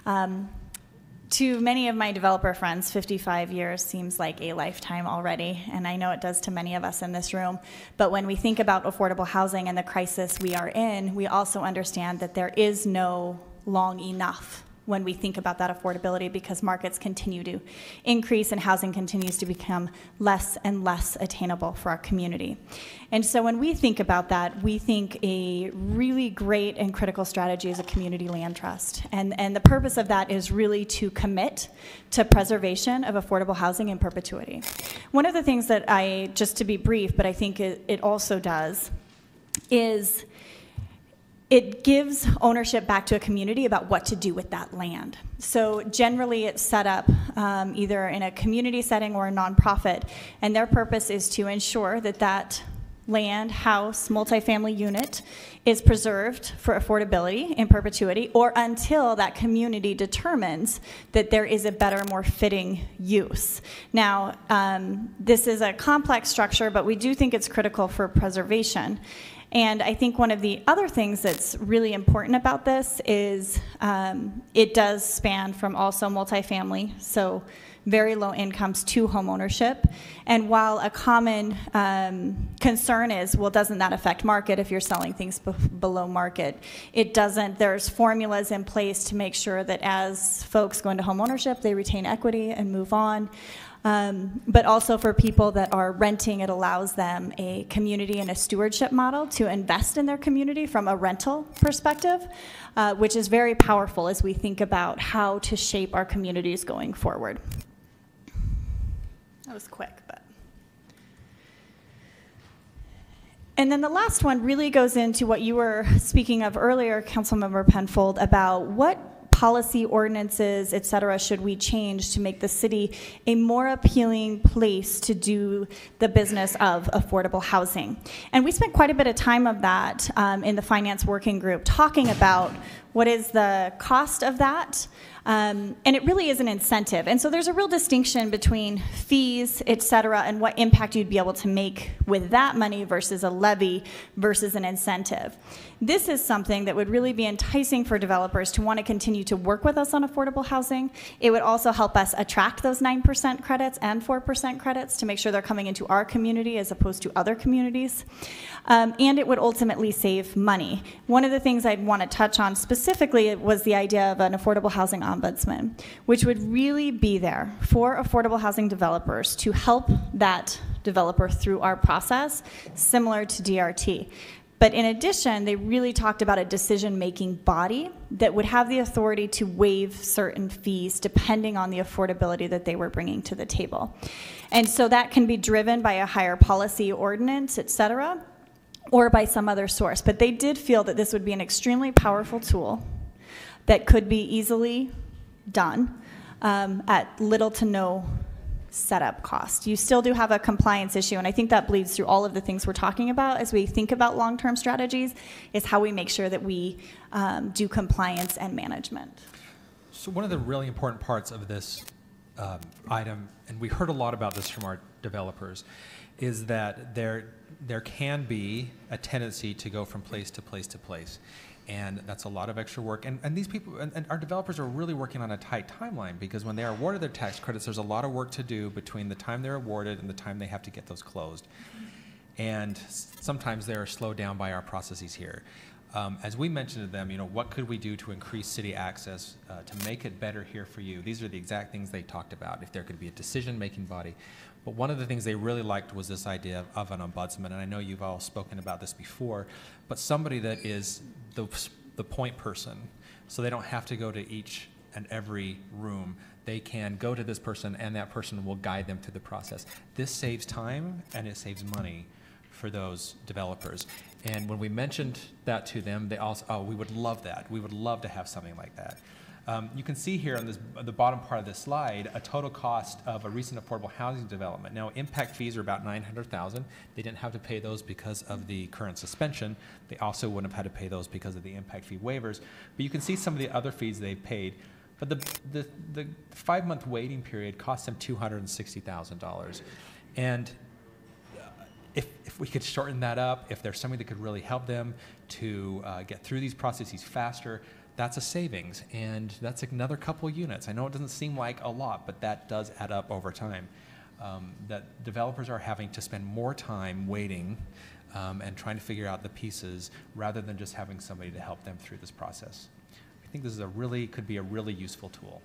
G: To many of my developer friends, 55 years seems like a lifetime already, and I know it does to many of us in this room. But when we think about affordable housing and the crisis we are in, we also understand that there is no long enough when we think about that affordability, because markets continue to increase and housing continues to become less and less attainable for our community. And so when we think about that, we think a really great and critical strategy is a community land trust. And the purpose of that is really to commit to preservation of affordable housing in perpetuity. One of the things that just to be brief, but I think it also does, is it gives ownership back to a community about what to do with that land. So generally it's set up either in a community setting or a nonprofit, and their purpose is to ensure that that land, house, multifamily unit is preserved for affordability in perpetuity, or until that community determines that there is a better, more fitting use. Now, this is a complex structure, but we do think it's critical for preservation. And I think one of the other things that's really important about this is it does span from also multifamily, so very low incomes, to home ownership. And while a common concern is, well, doesn't that affect market if you're selling things below market? It doesn't. There's formulas in place to make sure that as folks go into home ownership, they retain equity and move on. But also for people that are renting, it allows them a community and a stewardship model to invest in their community from a rental perspective, which is very powerful as we think about how to shape our communities going forward. That was quick, but. And then the last one really goes into what you were speaking of earlier, Councilmember Penfold, about what policy, ordinances, et cetera, should we change to make the city a more appealing place to do the business of affordable housing. And we spent quite a bit of time of that in the finance working group talking about what is the cost of that, and it really is an incentive. And so there's a real distinction between fees, et cetera, and what impact you'd be able to make with that money versus a levy versus an incentive. This is something that would really be enticing for developers to want to continue to work with us on affordable housing. It would also help us attract those 9% credits and 4% credits to make sure they're coming into our community as opposed to other communities. And it would ultimately save money. One of the things I'd want to touch on specifically was the idea of an affordable housing ombudsman, which would really be there for affordable housing developers to help that developer through our process, similar to DRT. But in addition, they really talked about a decision-making body that would have the authority to waive certain fees depending on the affordability that they were bringing to the table. And so that can be driven by a higher policy ordinance, et cetera, or by some other source. But they did feel that this would be an extremely powerful tool that could be easily done at little to no setup cost. You still do have a compliance issue, and I think that bleeds through all of the things we're talking about as we think about long-term strategies, is how we make sure that we do compliance and management.
C: So one of the really important parts of this item, and we heard a lot about this from our developers, is that there can be a tendency to go from place to place to place. And that's a lot of extra work. And these people, and our developers are really working on a tight timeline, because when they are awarded their tax credits, there's a lot of work to do between the time they're awarded and the time they have to get those closed. And sometimes they're slowed down by our processes here. As we mentioned to them, what could we do to increase city access to make it better here for you? These are the exact things they talked about, if there could be a decision-making body. But one of the things they really liked was this idea of an ombudsman, and I know you've all spoken about this before, but somebody that is the point person, so they don't have to go to each and every room. They can go to this person, and that person will guide them through the process. This saves time, and it saves money for those developers. And when we mentioned that to them, they also, oh, we would love that. We would love to have something like that. You can see here on the bottom part of this slide, a total cost of a recent affordable housing development. Now, impact fees are about $900,000. They didn't have to pay those because of the current suspension. They also wouldn't have had to pay those because of the impact fee waivers. But you can see some of the other fees they've paid. But the 5-month waiting period cost them $260,000. And if we could shorten that up, if there's somebody that could really help them to get through these processes faster, that's a savings, and that's another couple units. I know it doesn't seem like a lot, but that does add up over time. That developers are having to spend more time waiting and trying to figure out the pieces rather than just having somebody to help them through this process. I think this is could be a really useful tool.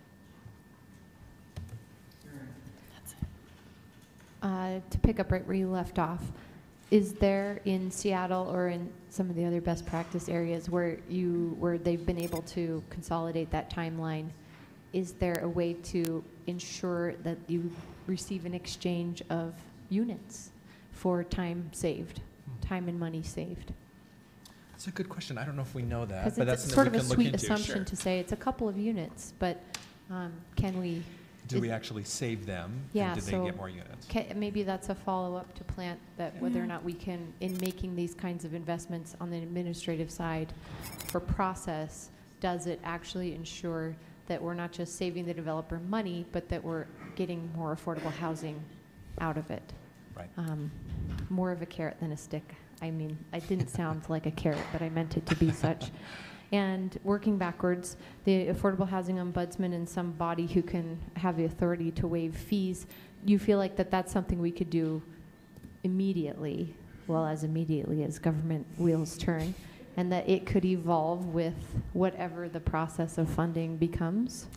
E: To pick up right where you left off, is there in Seattle or in some of the other best practice areas where they've been able to consolidate that timeline? Is there a way to ensure that you receive an exchange of units for time saved, time and money saved?
C: That's a good question. I don't know if we know that,
E: Because
C: but
E: it's
C: that's
E: sort
C: something
E: of
C: we
E: a
C: can look
E: sweet
C: into.
E: assumption
C: Sure.
E: to say it's a couple of units, but can we?
C: Do we actually save them?
E: Yeah,
C: and do
E: so
C: they get more units?
E: maybe that's a follow-up to Plant, that whether or not we can, in making these kinds of investments on the administrative side for process, does it actually ensure that we're not just saving the developer money, but that we're getting more affordable housing out of it?
C: Right.
E: More of a carrot than a stick. I mean, it didn't sound like a carrot, but I meant it to be such. And working backwards, the Affordable Housing Ombudsman and some body who can have the authority to waive fees, you feel like that's something we could do immediately, well, as immediately as government wheels turn, and that it could evolve with whatever the process of funding becomes?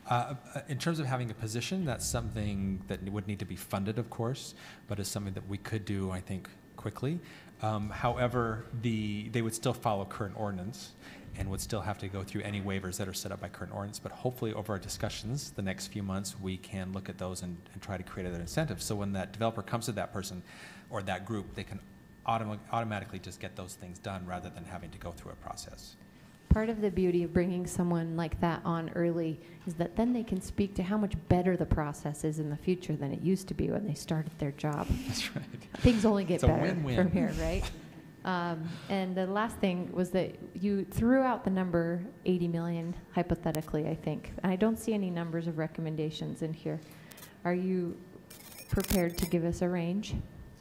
C: In terms of having a position, that's something that would need to be funded, of course, but is something that we could do, I think, quickly. However, they would still follow current ordinance and would still have to go through any waivers that are set up by current ordinance. But hopefully over our discussions the next few months, we can look at those and try to create other incentives. So when that developer comes to that person or that group, they can automatically just get those things done rather than having to go through a process.
E: Part of the beauty of bringing someone like that on early is that then they can speak to how much better the process is in the future than it used to be when they started their job.
C: That's right.
E: Things only get
C: It's a
E: better
C: win-win.
E: from here, right? And the last thing was that you threw out the number 80 million hypothetically, I think. And I don't see any numbers of recommendations in here. Are you prepared to give us a range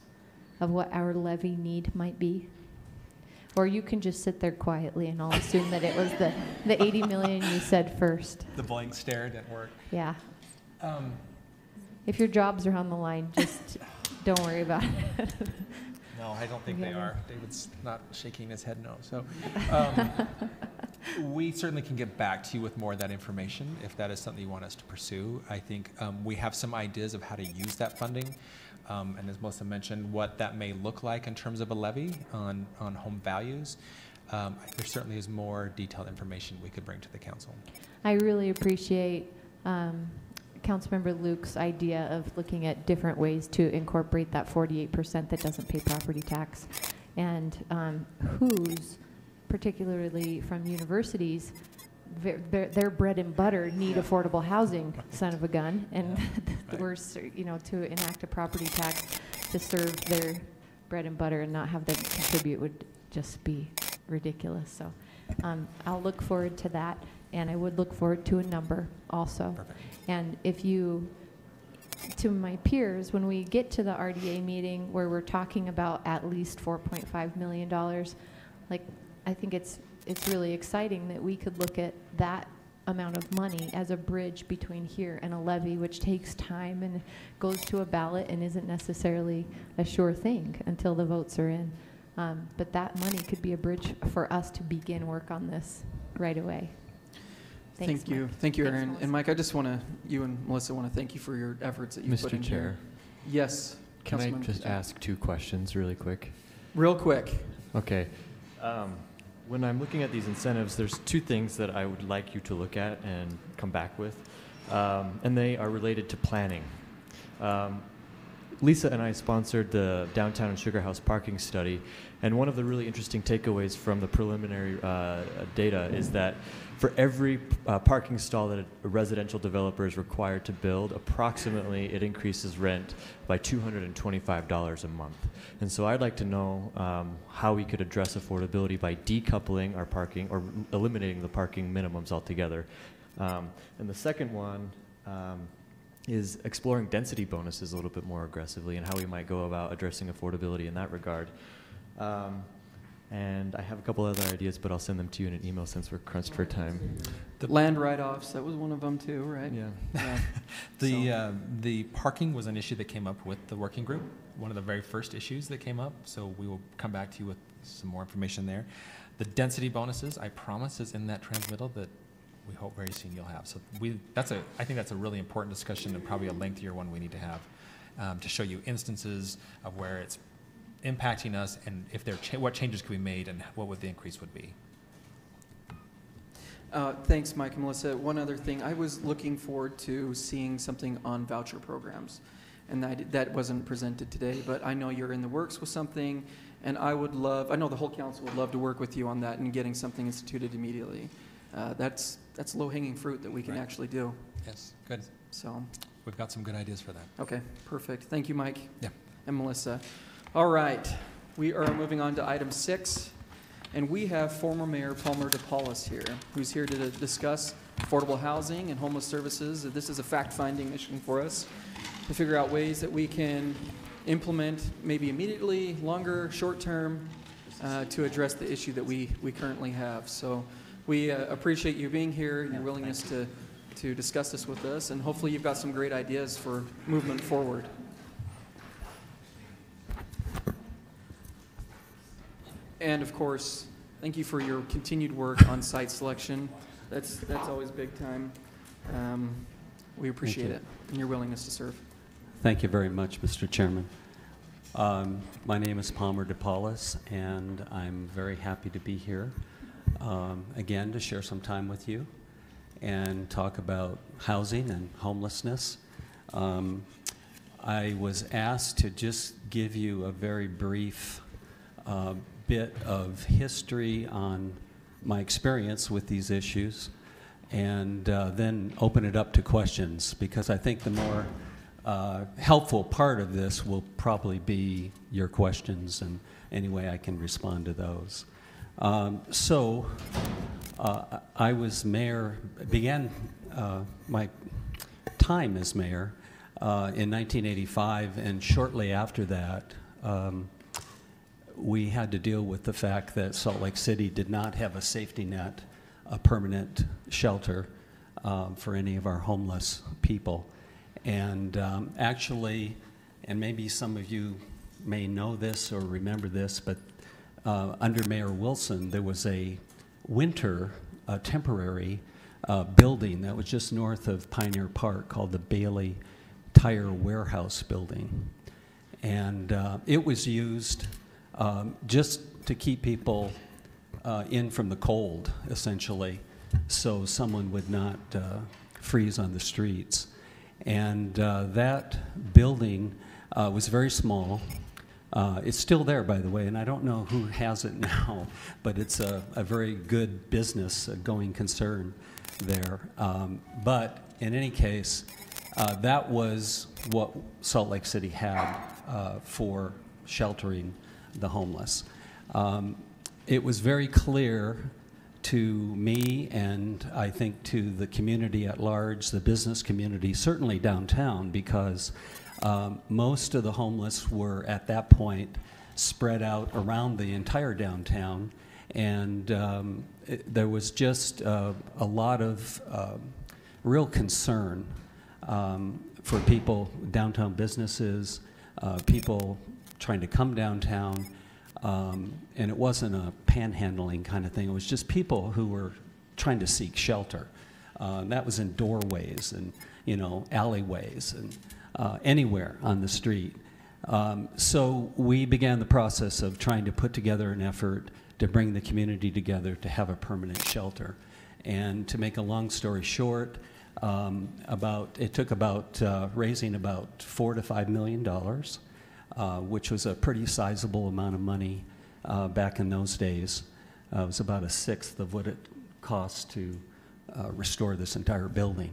E: of what our levy need might be? Or you can just sit there quietly and I'll assume that it was the 80 million you said first.
C: The blank stare didn't work.
E: Yeah. If your jobs are on the line, just don't worry about it.
C: No, I don't think they
E: Yeah.
C: are. David's not shaking his head no. So we certainly can get back to you with more of that information if that is something you want us to pursue. I think we have some ideas of how to use that funding. And as Melissa mentioned, what that may look like in terms of a levy on home values. There certainly is more detailed information we could bring to the council.
E: I really appreciate Councilmember Luke's idea of looking at different ways to incorporate that 48% that doesn't pay property tax, and whose, particularly from universities, their bread and butter need affordable housing, son of a gun, and
C: Right.
E: we're, to enact a property tax to serve their bread and butter and not have them contribute would just be ridiculous. So I'll look forward to that, and I would look forward to a number also.
C: Perfect.
E: And if you, to my peers, when we get to the RDA meeting where we're talking about at least $4.5 million, like, I think it's really exciting that we could look at that amount of money as a bridge between here and a levy, which takes time and goes to a ballot and isn't necessarily a sure thing until the votes are in. But that money could be a bridge for us to begin work on this right away. Thanks,
A: Thank you.
E: Mike.
A: Thank you,
E: Thanks,
A: Aaron.
E: Melissa.
A: And Mike, I just want to, you and Melissa want to thank you for your efforts that you've put in
H: Mr.
A: here.
H: Chair,
A: Yes.
H: can I
A: Councilmember
H: just
A: Fitzgerald.
H: ask 2 questions really quick?
A: Real quick.
H: Okay. When I'm looking at these incentives, there's 2 things that I would like you to look at and come back with, and they are related to planning. Lisa and I sponsored the downtown and Sugar House parking study, and one of the really interesting takeaways from the preliminary data is that for every parking stall that a residential developer is required to build, approximately it increases rent by $225 a month. And so I'd like to know how we could address affordability by decoupling our parking or eliminating the parking minimums altogether. And the second one is exploring density bonuses a little bit more aggressively and how we might go about addressing affordability in that regard. And I have a couple other ideas, but I'll send them to you in an email since we're crunched for time.
A: The land write-offs, that was one of them too, right?
H: Yeah.
A: Yeah.
C: The parking was an issue that came up with the working group, one of the very first issues that came up, so we will come back to you with some more information there. The density bonuses, I promise, is in that transmittal that we hope very soon you'll have. So I think that's a really important discussion and probably a lengthier one we need to have to show you instances of where it's impacting us and if what changes could be made and what would the increase would be.
A: Thanks, Mike and Melissa. One other thing, I was looking forward to seeing something on voucher programs, and that wasn't presented today, but I know you're in the works with something, and I know the whole council would love to work with you on that and getting something instituted immediately. That's low-hanging fruit that we can actually do.
C: Yes, good.
A: So
C: we've got some good ideas for that.
A: Okay, perfect. Thank you, Mike.
C: Yeah.
A: And Melissa. All right, we are moving on to item 6, and we have former Mayor Palmer DePaula here, who's here to discuss affordable housing and homeless services. This is a fact-finding mission for us to figure out ways that we can implement maybe immediately, longer, short-term, to address the issue that we currently have. So we appreciate you being here, your willingness to discuss this with us, and hopefully you've got some great ideas for movement forward. And of course, thank you for your continued work on site selection. That's always big time. We appreciate it and your willingness to serve.
J: Thank you very much, Mr. Chairman. My name is Palmer DePaula, and I'm very happy to be here again to share some time with you and talk about housing and homelessness. I was asked to just give you a very brief bit of history on my experience with these issues and then open it up to questions, because I think the more helpful part of this will probably be your questions and any way I can respond to those. I was mayor, began my time as mayor in 1985, and shortly after that, we had to deal with the fact that Salt Lake City did not have a safety net, a permanent shelter for any of our homeless people. And actually, and maybe some of you may know this or remember this, but under Mayor Wilson, there was a temporary building that was just north of Pioneer Park called the Bailey Tire Warehouse Building. And it was used just to keep people in from the cold, essentially, so someone would not freeze on the streets. And that building was very small. It's still there, by the way, and I don't know who has it now, but it's a very good business, a going concern there. But in any case, that was what Salt Lake City had for sheltering the homeless. It was very clear to me, and I think to the community at large, the business community, certainly downtown, because most of the homeless were at that point spread out around the entire downtown, and there was just a lot of real concern for people, downtown businesses, people trying to come downtown, and it wasn't a panhandling kind of thing. It was just people who were trying to seek shelter. That was in doorways and, alleyways and anywhere on the street. So we began the process of trying to put together an effort to bring the community together to have a permanent shelter. And to make a long story short, It took about raising about $4 to $5 million, which was a pretty sizable amount of money back in those days. It was about a sixth of what it cost to restore this entire building.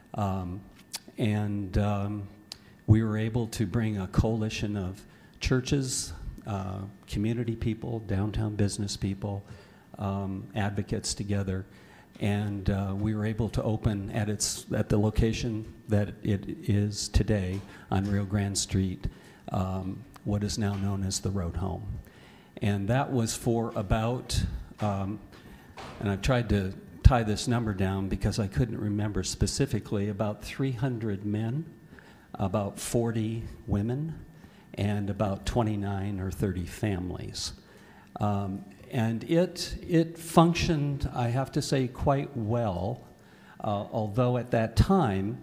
J: We were able to bring a coalition of churches, community people, downtown business people, advocates together, and we were able to open at the location that it is today on Rio Grande Street, what is now known as the Road Home. And that was for about, and I've tried to tie this number down because I couldn't remember specifically, about 300 men, about 40 women, and about 29 or 30 families. And it functioned, I have to say, quite well, although at that time,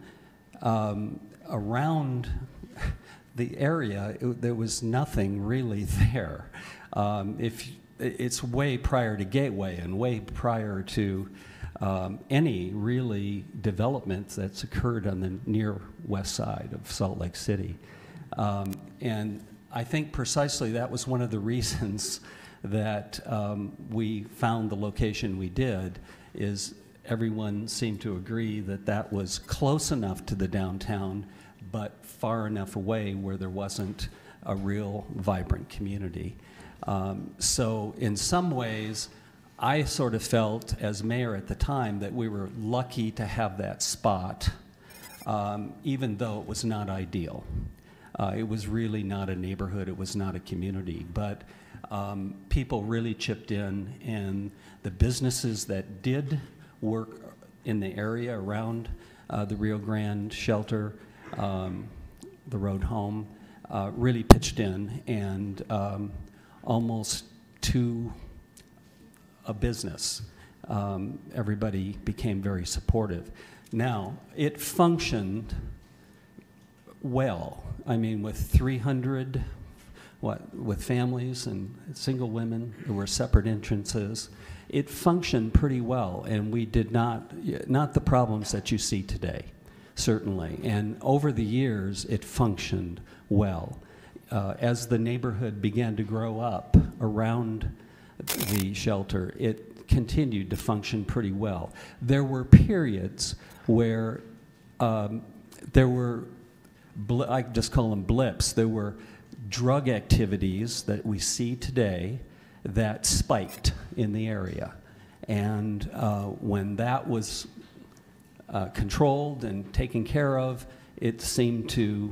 J: around the area, there was nothing really there. It's way prior to Gateway and way prior to any really development that's occurred on the near west side of Salt Lake City. And I think precisely that was one of the reasons that we found the location we did, is everyone seemed to agree that that was close enough to the downtown, but far enough away where there wasn't a real vibrant community. So in some ways, I sort of felt as mayor at the time that we were lucky to have that spot, even though it was not ideal. It was really not a neighborhood, it was not a community, but people really chipped in, and the businesses that did work in the area around the Rio Grande shelter, the Road Home, really pitched in, and almost to a business. Everybody became very supportive. Now, it functioned well. I mean, with 300, with families and single women, there were separate entrances. It functioned pretty well, and we did not the problems that you see today, certainly. And over the years, it functioned well. As the neighborhood began to grow up around the shelter, it continued to function pretty well. There were periods where there were, I just call them blips, there were drug activities that we see today that spiked in the area. And when that was controlled and taken care of, it seemed to,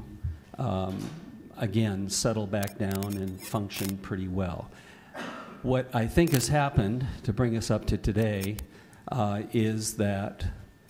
J: again, settle back down and function pretty well. What I think has happened, to bring us up to today, is that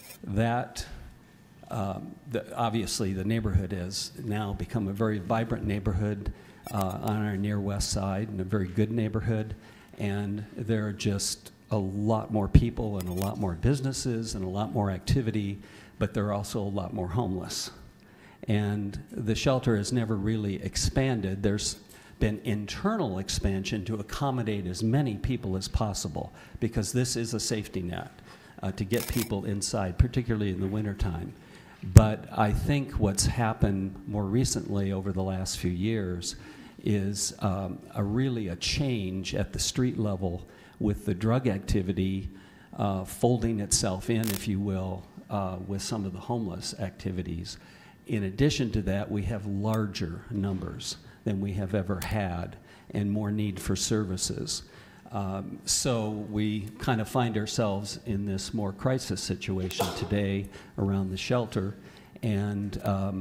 J: obviously the neighborhood has now become a very vibrant neighborhood on our near west side, and a very good neighborhood, and there are just a lot more people and a lot more businesses and a lot more activity, but there are also a lot more homeless. And the shelter has never really expanded. There's been internal expansion to accommodate as many people as possible, because this is a safety net to get people inside, particularly in the wintertime. But I think what's happened more recently over the last few years is really a change at the street level, with the drug activity folding itself in, if you will, with some of the homeless activities. In addition to that, we have larger numbers than we have ever had, and more need for services. So we kind of find ourselves in this more crisis situation today around the shelter, and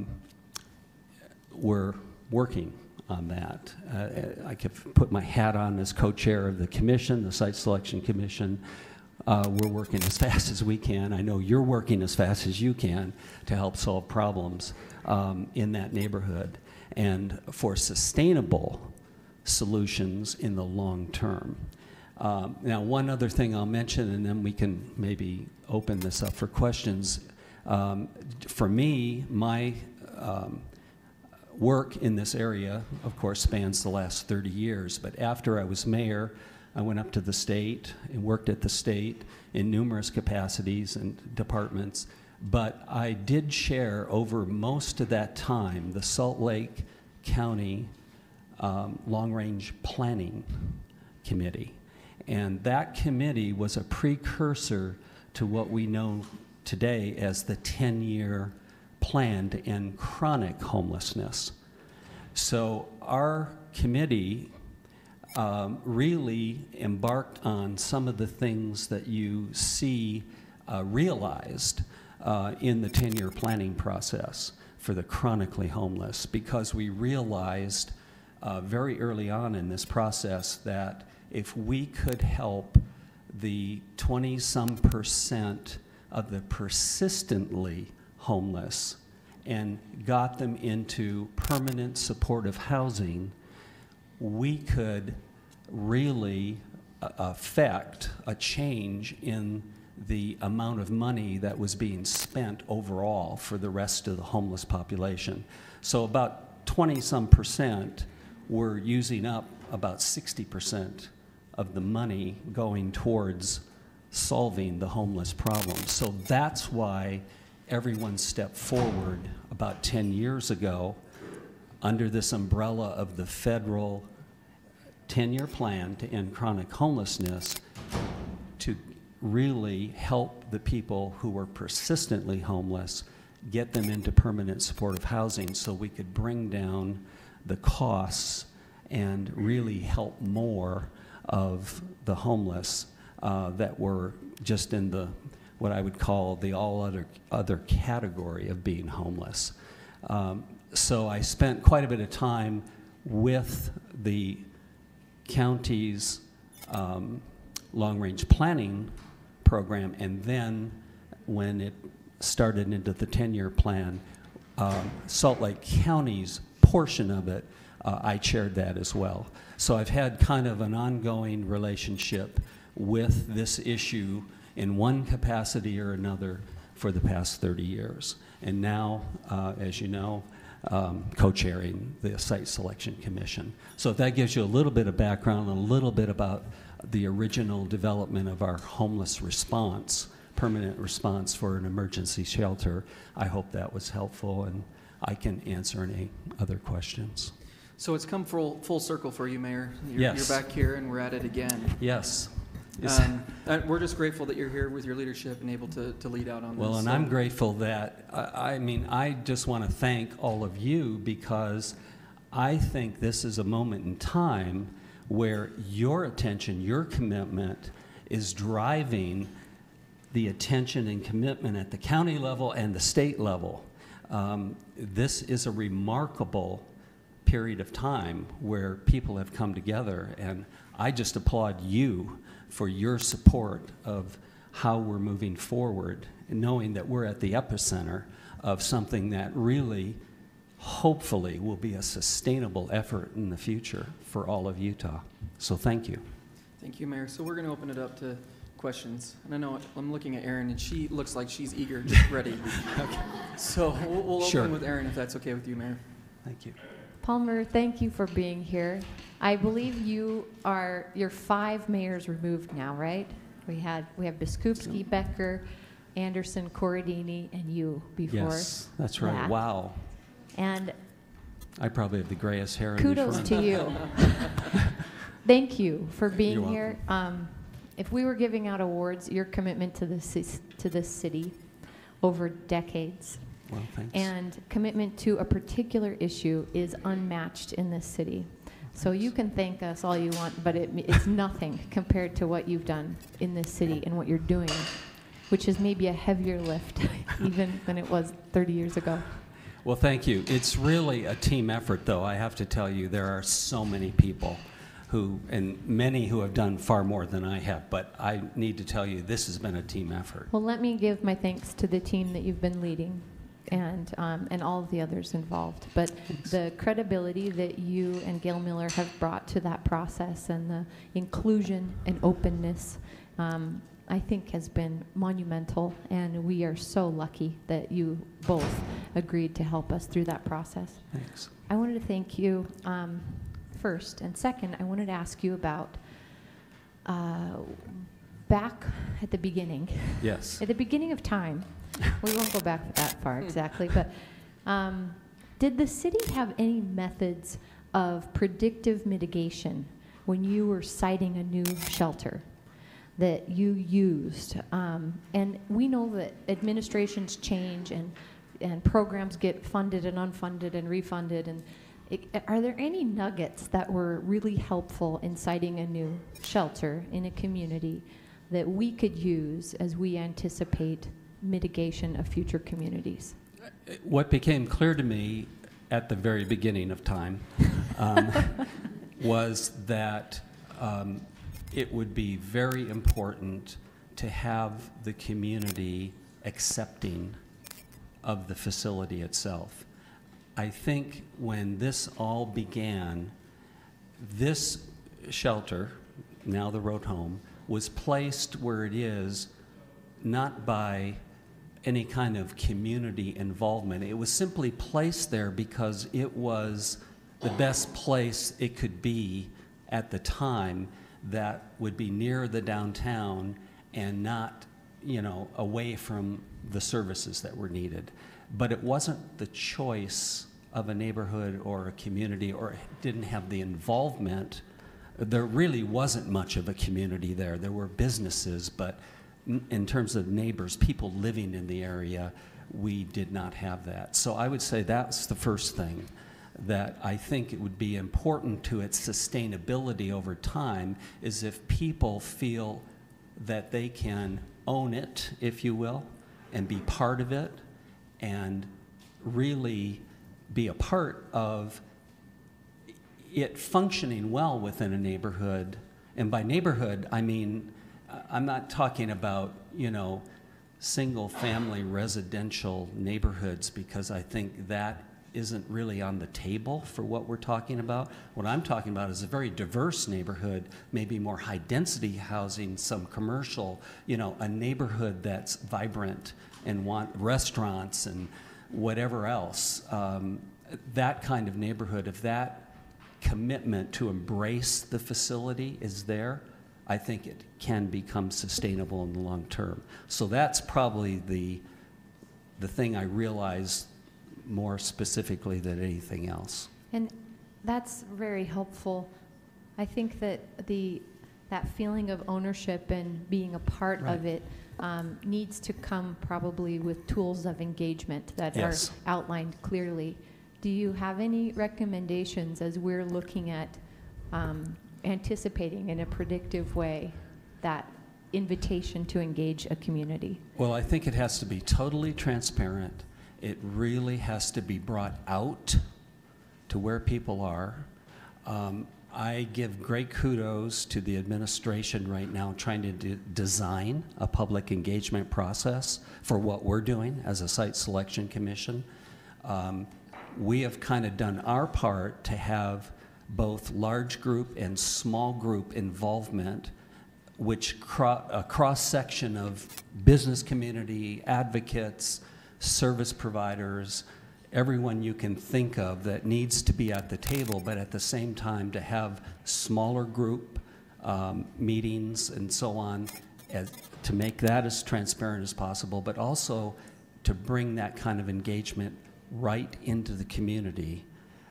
J: we're working on that. I could put my hat on as co-chair of the commission, the Site Selection Commission. We're working as fast as we can. I know you're working as fast as you can to help solve problems in that neighborhood, and for sustainable solutions in the long term. Now, one other thing I'll mention, and then we can maybe open this up for questions. For me, my work in this area, of course, spans the last 30 years, but after I was mayor, I went up to the state and worked at the state in numerous capacities and departments, But I did chair over most of that time the Salt Lake County Long Range Planning Committee. And that committee was a precursor to what we know today as the 10-year plan to end chronic homelessness. So our committee really embarked on some of the things that you see realized in the 10-year planning process for the chronically homeless, because we realized very early on in this process that if we could help the 20-some% of the persistently homeless and got them into permanent supportive housing, we could really affect a change in the amount of money that was being spent overall for the rest of the homeless population. So about 20-some% were using up about 60% of the money going towards solving the homeless problem. So that's why everyone stepped forward about 10 years ago under this umbrella of the federal 10-year plan to end chronic homelessness to really help the people who were persistently homeless get them into permanent supportive housing so we could bring down the costs and really help more of the homeless that were just in the what I would call the all other category of being homeless. So I spent quite a bit of time with the county's long-range planning program, and then when it started into the 10-year plan, Salt Lake County's portion of it, I chaired that as well. So I've had kind of an ongoing relationship with this issue in one capacity or another for the past 30 years. And now, as you know, co-chairing the Site Selection Commission. So if that gives you a little bit of background, a little bit about the original development of our homeless response, permanent response for an emergency shelter, I hope that was helpful, and I can answer any other questions.
A: So it's come full circle for you, Mayor.
J: Yes.
A: You're back here, and we're at it again.
J: Yes.
A: We're just grateful that you're here with your leadership and able to lead out on this.
J: Well, and I'm grateful that, I mean, I just want to thank all of you, because I think this is a moment in time where your attention, your commitment is driving the attention and commitment at the county level and the state level. This is a remarkable period of time where people have come together, and I just applaud you for your support of how we're moving forward, and knowing that we're at the epicenter of something that really, hopefully, will be a sustainable effort in the future for all of Utah. So thank you.
A: Thank you, Mayor. So we're going to open it up to questions. And I know I'm looking at Erin, and she looks like she's eager, just ready. Okay. So we'll
J: Sure.
A: open with Erin, if that's okay with you, Mayor.
J: Thank you.
E: Palmer, thank you for being here. I believe you're 5 mayors removed now, right? We have Biskupski, Becker, Anderson, Corradini, and you before.
J: Yes, that's right.
E: that.
J: Wow.
E: And
J: I probably have the grayest hair in the
E: kudos
J: front.
E: to you. Thank you for being
J: You're
E: here. If we were giving out awards, your commitment to this city over decades
J: Well, thanks.
E: and commitment to a particular issue is unmatched in this city. So you can thank us all you want, but it's nothing compared to what you've done in this city and what you're doing, which is maybe a heavier lift even than it was 30 years ago.
J: Well, thank you. It's really a team effort, though. I have to tell you, there are so many people and many who have done far more than I have, but I need to tell you, this has been a team effort.
E: Well, let me give my thanks to the team that you've been leading and all of the others involved. But
J: Thanks.
E: the credibility that you and Gail Miller have brought to that process and the inclusion and openness, I think has been monumental, and we are so lucky that you both agreed to help us through that process.
J: Thanks.
E: I wanted to thank you first, and second, I wanted to ask you about back at the beginning.
J: Yes.
E: At the beginning of time, We won't go back that far exactly, but did the city have any methods of predictive mitigation when you were siting a new shelter that you used? And we know that administrations change and programs get funded and unfunded and refunded. And are there any nuggets that were really helpful in siting a new shelter in a community that we could use as we anticipate mitigation of future communities?
J: What became clear to me at the very beginning of time was that it would be very important to have the community accepting of the facility itself. I think when this all began, this shelter, now the road home, was placed where it is not by any kind of community involvement. It was simply placed there because it was the best place it could be at the time that would be near the downtown and not, you know, away from the services that were needed. But it wasn't the choice of a neighborhood or a community, or didn't have the involvement. There really wasn't much of a community there. There were businesses, but in terms of neighbors, people living in the area, we did not have that. So I would say that's the first thing, that I think it would be important to its sustainability over time, is if people feel that they can own it, if you will, and be part of it, and really be a part of it functioning well within a neighborhood. And by neighborhood, I mean, I'm not talking about, you know, single-family residential neighborhoods, because I think that isn't really on the table for what we're talking about. What I'm talking about is a very diverse neighborhood, maybe more high-density housing, some commercial, you know, a neighborhood that's vibrant and want restaurants and whatever else. That kind of neighborhood, if that commitment to embrace the facility is there, I think it can become sustainable in the long term. So that's probably the thing I realized more specifically than anything else.
E: And that's very helpful. I think that that feeling of ownership and being a part of it needs to come probably with tools of engagement that are outlined clearly. Do you have any recommendations as we're looking at anticipating in a predictive way that invitation to engage a community?
J: Well, I think it has to be totally transparent. It really has to be brought out to where people are. I give great kudos to the administration right now trying to design a public engagement process for what we're doing as a site selection commission. We have kind of done our part to have both large group and small group involvement, which a cross-section of business community, advocates, service providers, everyone you can think of that needs to be at the table, but at the same time to have smaller group meetings and so on, to make that as transparent as possible, but also to bring that kind of engagement right into the community.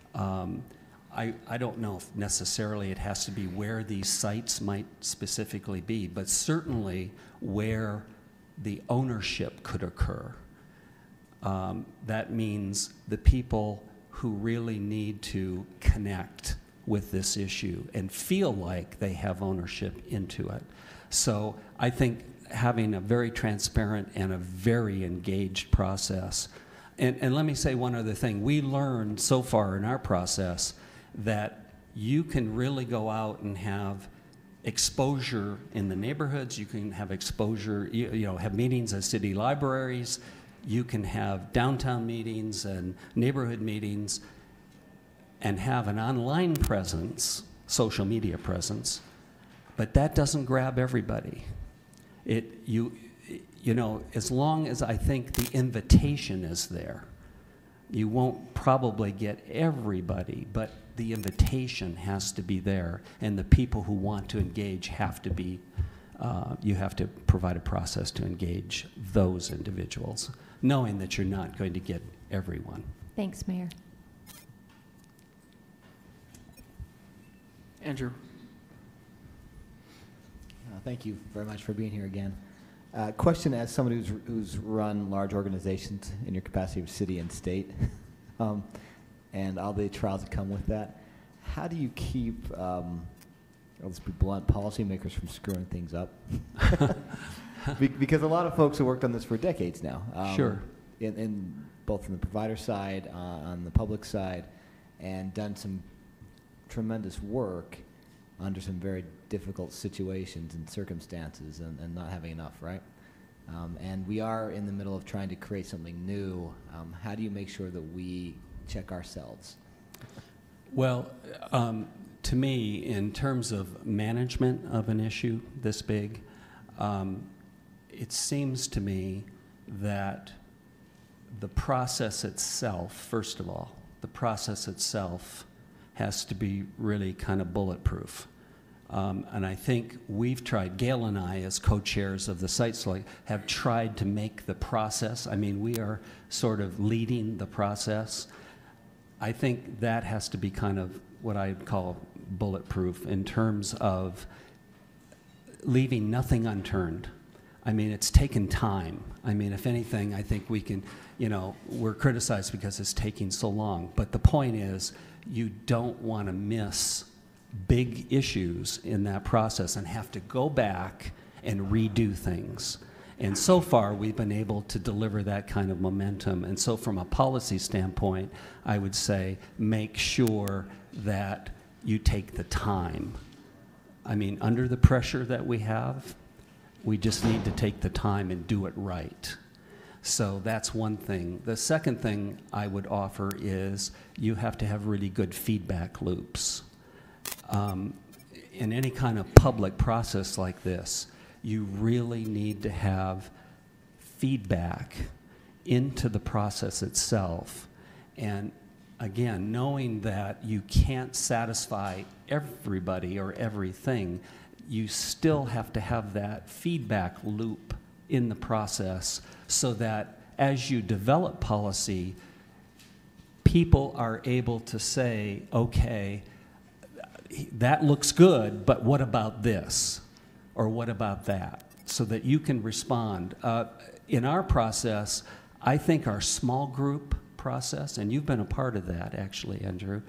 J: I don't know if necessarily it has to be where these sites might specifically be, but certainly where the ownership could occur. That means the people who really need to connect with this issue and feel like they have ownership into it. So I think having a very transparent and a very engaged process. And let me say one other thing. We learned so far in our process that you can really go out and have exposure in the neighborhoods. You can have exposure, you know, have meetings at city libraries. You can have downtown meetings and neighborhood meetings and have an online presence, social media presence, but that doesn't grab everybody. You know, as long as I think the invitation is there, you won't probably get everybody, but the invitation has to be there, and the people who want to engage have to be you have to provide a process to engage those individuals, knowing that you're not going to get everyone.
E: Thanks, Mayor.
A: Andrew?
F: Thank you very much for being here again. Question as somebody who's run large organizations in your capacity of city and state, and all the trials that come with that, how do you keep, let's be blunt, policymakers from screwing things up? Because a lot of folks have worked on this for decades now.
J: Sure.
F: In both on the provider side, on the public side, and done some tremendous work under some very difficult situations and circumstances, and not having enough, right? And we are in the middle of trying to create something new. How do you make sure that we check ourselves?
J: Well, to me, in terms of management of an issue this big, it seems to me that the process itself, first of all, the process itself has to be really kind of bulletproof. And I think we've tried, Gail and I, as co-chairs of the site select, have tried to make the process, I mean, we are sort of leading the process. I think that has to be kind of what I'd call bulletproof in terms of leaving nothing unturned. I mean, it's taken time. I mean, if anything, I think we can, you know, we're criticized because it's taking so long. But the point is, you don't want to miss big issues in that process and have to go back and redo things. And so far, we've been able to deliver that kind of momentum. And so from a policy standpoint, I would say make sure that you take the time. I mean, under the pressure that we have, we just need to take the time and do it right. So that's one thing. The second thing I would offer is you have to have really good feedback loops. In any kind of public process like this, you really need to have feedback into the process itself. And again, knowing that you can't satisfy everybody or everything, you still have to have that feedback loop in the process so that as you develop policy, people are able to say, okay, that looks good, but what about this? Or what about that? So that you can respond. In our process, I think our small group process, and you've been a part of that actually, Andrew,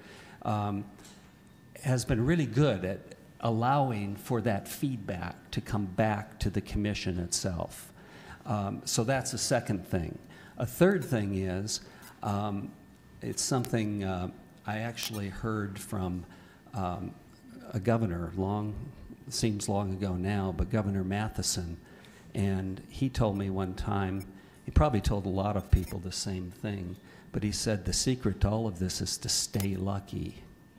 J: has been really good at allowing for that feedback to come back to the commission itself. So that's a second thing. A third thing is, it's something I actually heard from a governor, seems long ago now, but Governor Matheson, and he told me one time, he probably told a lot of people the same thing, but he said the secret to all of this is to stay lucky.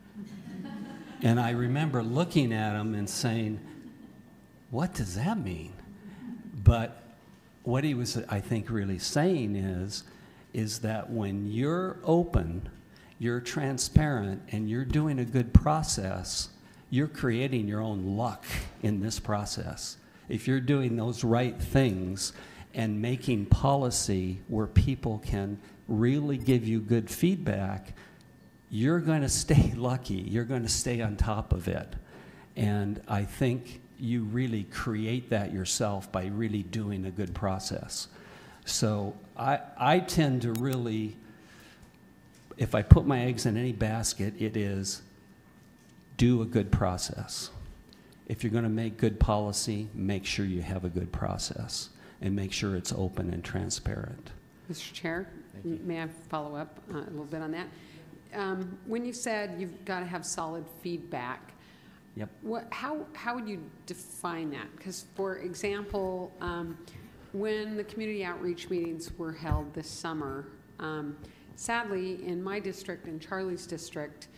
J: And I remember looking at him and saying, what does that mean? But what he was, I think, really saying is that when you're open, you're transparent, and you're doing a good process, you're creating your own luck in this process. If you're doing those right things and making policy where people can really give you good feedback, you're going to stay lucky. You're going to stay on top of it. And I think you really create that yourself by really doing a good process. So I tend to really, if I put my eggs in any basket, it is do a good process. If you're going to make good policy, make sure you have a good process and make sure it's open and transparent.
B: Mr. Chair, may I follow up a little bit on that? When you said you've got to have solid feedback,
J: Yep.
B: How would you define that? Because, for example, when the community outreach meetings were held this summer, sadly, in my district and Charlie's district,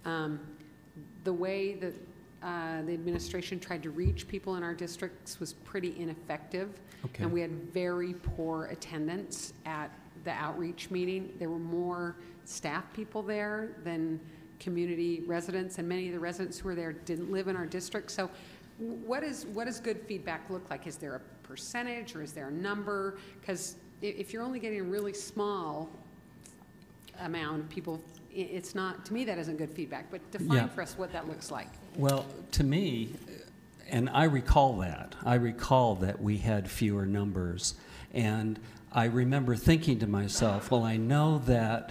B: the way that the administration tried to reach people in our districts was pretty ineffective.
J: Okay.
B: And we had very poor attendance at the outreach meeting. There were more staff people there than community residents, and many of the residents who were there didn't live in our district. So what does good feedback look like? Is there a percentage or is there a number? Because if you're only getting a really small amount of people, it's not, to me, that isn't good feedback. But define
J: Yeah.
B: for us what that looks like.
J: Well, to me, and I recall that we had fewer numbers. And I remember thinking to myself, well, I know that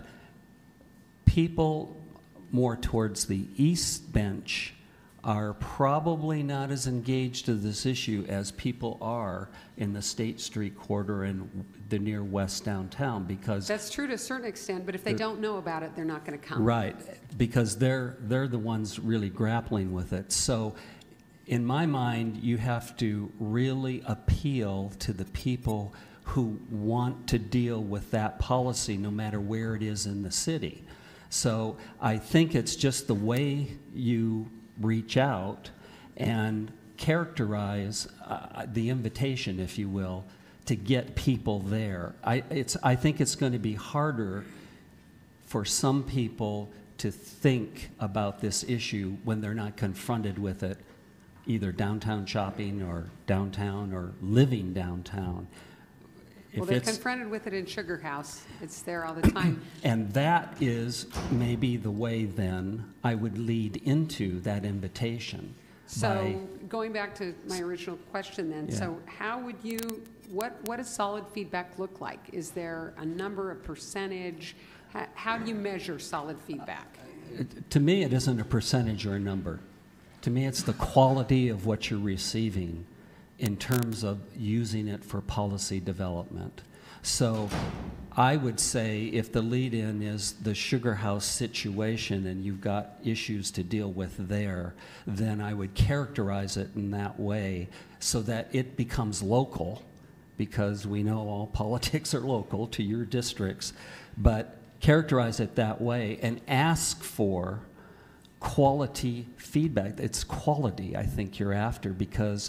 J: people more towards the East Bench are probably not as engaged to this issue as people are in the State Street quarter and the near west downtown, because
B: That's true to a certain extent, but if they don't know about it, they're not going to come.
J: right, because they're the ones really grappling with it. So in my mind, you have to really appeal to the people who want to deal with that policy no matter where it is in the city. So I think it's just the way you reach out and characterize the invitation, if you will, to get people there. I think it's going to be harder for some people to think about this issue when they're not confronted with it, either downtown shopping or downtown or living downtown.
B: Well, they're confronted with it in Sugar House. It's there all the time.
J: And that is maybe the way then I would lead into that invitation.
B: So going back to my original question then,
J: Yeah.
B: so how would you, what does solid feedback look like? Is there a number, a percentage? How do you measure solid feedback?
J: To me, it isn't a percentage or a number. To me, it's the quality of what you're receiving in terms of using it for policy development. So I would say if the lead-in is the Sugar House situation and you've got issues to deal with there, then I would characterize it in that way so that it becomes local, because we know all politics are local to your districts, but characterize it that way and ask for quality feedback. It's quality I think you're after, because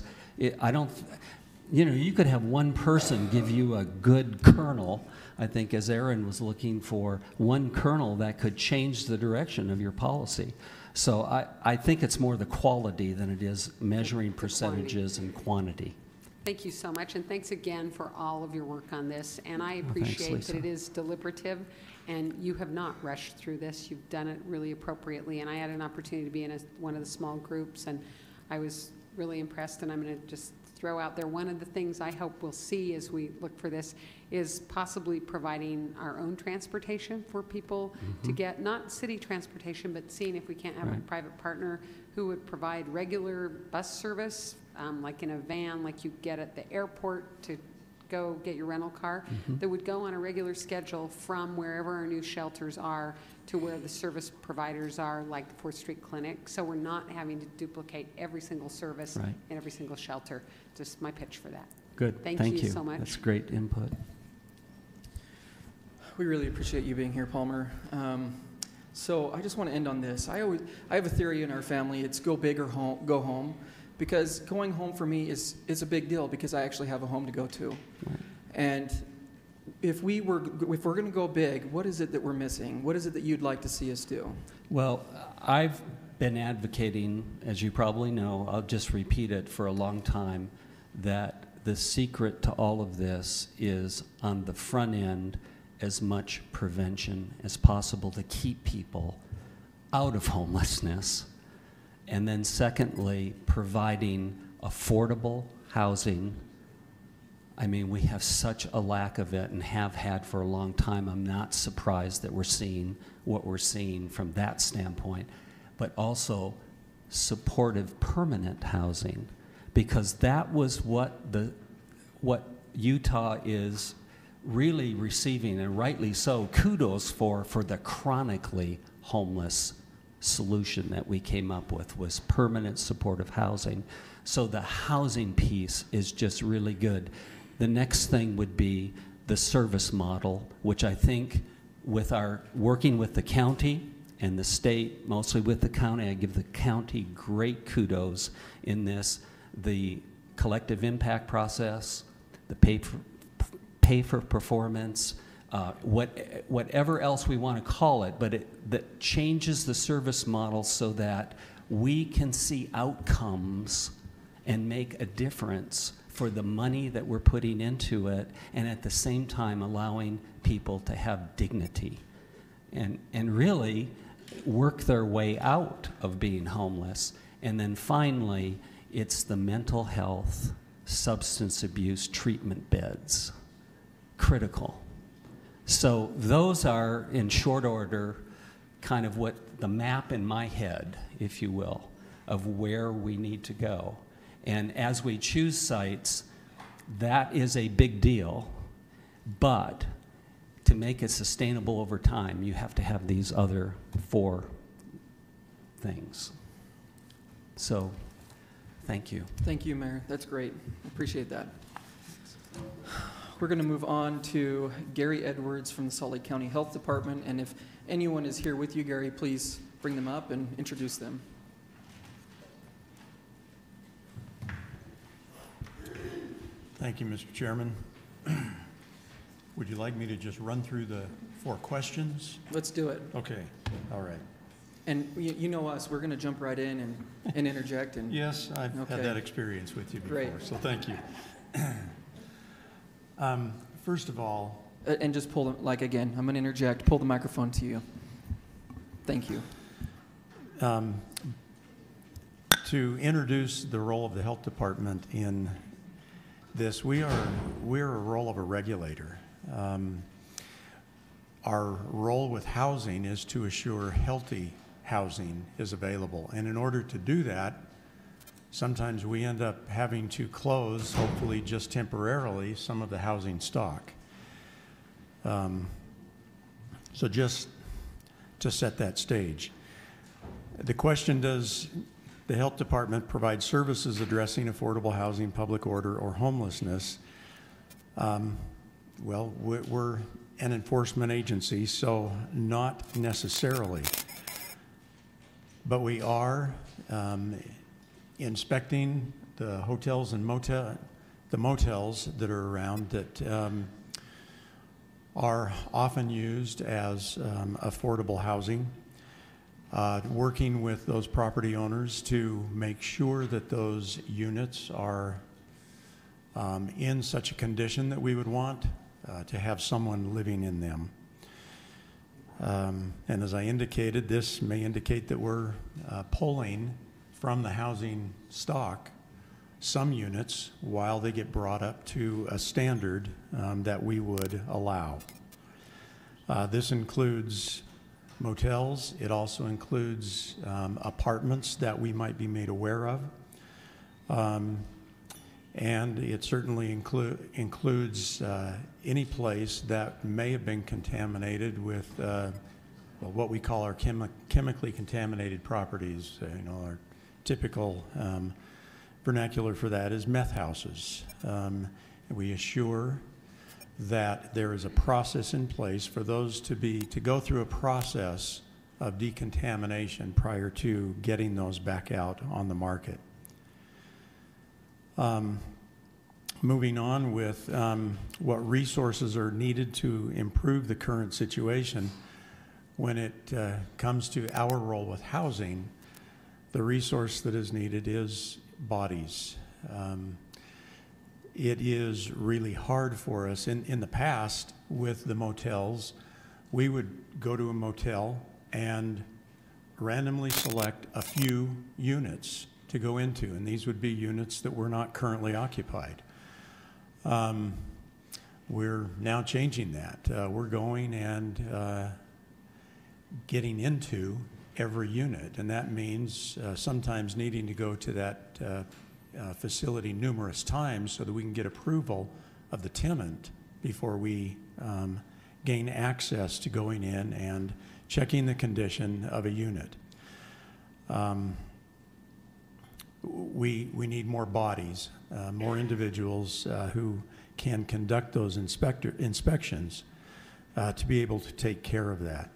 J: you could have one person give you a good kernel. I think as Aaron was looking for one kernel that could change the direction of your policy. So I think it's more the quality than it is measuring percentages and quantity.
B: Thank you so much, and thanks again for all of your work on this. And I
J: Thanks,
B: appreciate
J: Lisa.
B: that it is deliberative, and you have not rushed through this. You've done it really appropriately, and I had an opportunity to be in one of the small groups, and I was really impressed, and I'm going to just throw out there, one of the things I hope we'll see as we look for this is possibly providing our own transportation for people to get, not city transportation, but seeing if we can't have a private partner who would provide regular bus service, like in a van like you get at the airport to go get your rental car, that would go on a regular schedule from wherever our new shelters are to where the service providers are, like the 4th Street Clinic, so we're not having to duplicate every single service in every single shelter. Just my pitch for that.
J: Good.
B: Thank you so much.
J: That's great input.
A: We really appreciate you being here, Palmer. So I just want to end on this. I have a theory in our family. It's go big or go home, because going home for me is a big deal, because I actually have a home to go to. And if we're going to go big, what is it that we're missing? What is it that you'd like to see us do?
J: Well, I've been advocating, as you probably know, I'll just repeat it, for a long time, that the secret to all of this is on the front end as much prevention as possible to keep people out of homelessness. And then secondly, providing affordable housing. I mean, we have such a lack of it and have had for a long time. I'm not surprised that we're seeing what we're seeing from that standpoint, but also supportive permanent housing, because that was what Utah is really receiving, and rightly so, kudos for the chronically homeless solution that we came up with, was permanent supportive housing. So the housing piece is just really good. The next thing would be the service model, which I think with our working with the county and the state, mostly with the county, I give the county great kudos in this. The collective impact process, the pay for performance, whatever else we want to call it, but that changes the service model so that we can see outcomes and make a difference for the money that we're putting into it, and at the same time allowing people to have dignity and really work their way out of being homeless. And then finally, it's the mental health, substance abuse treatment beds. Critical. So those are, in short order, kind of what the map in my head, if you will, of where we need to go. And as we choose sites, that is a big deal, but to make it sustainable over time, you have to have these other 4 things. So, thank you.
A: Thank you, Mayor. That's great. Appreciate that. We're going to move on to Gary Edwards from the Salt Lake County Health Department. And if anyone is here with you, Gary, please bring them up and introduce them.
K: Thank you, Mr. Chairman. Would you like me to just run through the 4 questions?
A: Let's do it.
K: Okay, all right.
A: And you know us, we're going to jump right in and interject. And
K: Yes, I've
A: Okay.
K: had that experience with you before,
A: Great.
K: so thank you. First of all,
A: And just pull them, like again, I'm going to interject, pull the microphone to you. Thank you.
K: to introduce the role of the health department in this, we're a role of a regulator. Our role with housing is to assure healthy housing is available. And in order to do that, sometimes we end up having to close, hopefully just temporarily, some of the housing stock. So just to set that stage. The question, does the health department provide services addressing affordable housing, public order, or homelessness? Well, we're an enforcement agency, so not necessarily. But we are inspecting the hotels and motels that are around that are often used as affordable housing, working with those property owners to make sure that those units are in such a condition that we would want to have someone living in them. And as I indicated, this may indicate that we're pulling from the housing stock some units while they get brought up to a standard that we would allow. This includes motels. It also includes apartments that we might be made aware of. And it certainly includes any place that may have been contaminated with what we call our chemically contaminated properties. Our typical vernacular for that is meth houses. We assure that there is a process in place for those to go through a process of decontamination prior to getting those back out on the market. Moving on with what resources are needed to improve the current situation, when it comes to our role with housing, the resource that is needed is bodies. It is really hard for us. In the past, with the motels, we would go to a motel and randomly select a few units to go into, and these would be units that were not currently occupied. We're now changing that. We're going and getting into every unit, and that means sometimes needing to go to that facility numerous times so that we can get approval of the tenant before we gain access to going in and checking the condition of a unit. We need more bodies, more individuals who can conduct those inspections to be able to take care of that.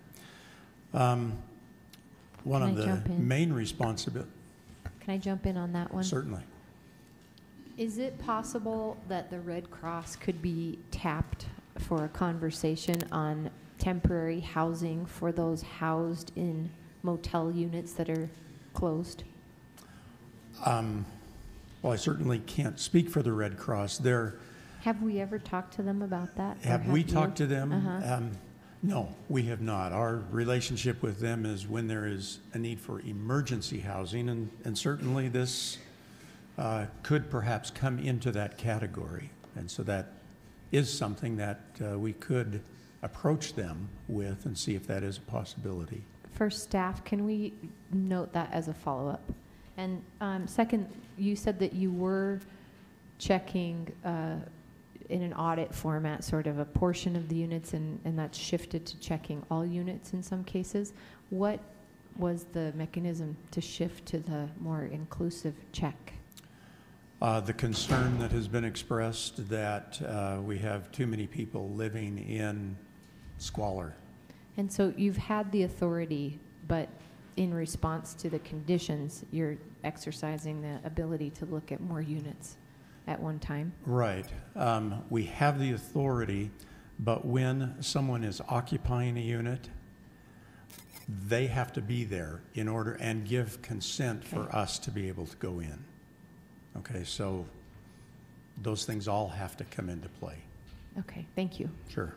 K: One of the main responsibilities.
E: Can I jump in on that one?
K: Certainly.
E: Is it possible that the Red Cross could be tapped for a conversation on temporary housing for those housed in motel units that are closed?
K: Well, I certainly can't speak for the Red Cross.
E: Have we ever talked to them about that? Or
K: Have we
E: you?
K: talked to them?
E: Uh-huh.
K: No, we have not. Our relationship with them is when there is a need for emergency housing, and certainly this could perhaps come into that category. And so that is something that we could approach them with and see if that is a possibility.
E: For staff, can we note that as a follow-up? And second, you said that you were checking in an audit format, sort of a portion of the units, and that's shifted to checking all units in some cases. What was the mechanism to shift to the more inclusive check?
K: The concern that has been expressed that we have too many people living in squalor.
E: And so you've had the authority, but in response to the conditions, you're exercising the ability to look at more units at one time?
K: Right. We have the authority, but when someone is occupying a unit, they have to be there in order and give consent for us to be able to go in. Okay, so those things all have to come into play.
E: Okay, thank you.
K: Sure.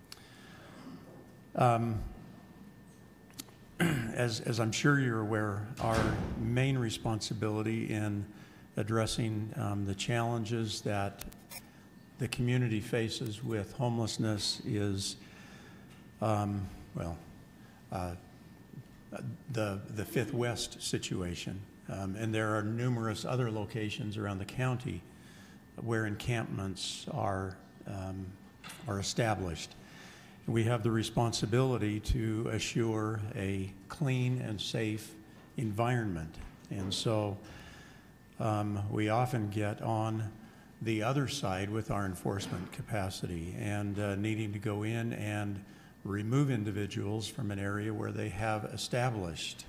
K: As I'm sure you're aware, our main responsibility in addressing the challenges that the community faces with homelessness is, the Fifth West situation. And there are numerous other locations around the county where encampments are established. We have the responsibility to assure a clean and safe environment. And so we often get on the other side with our enforcement capacity and needing to go in and remove individuals from an area where they have established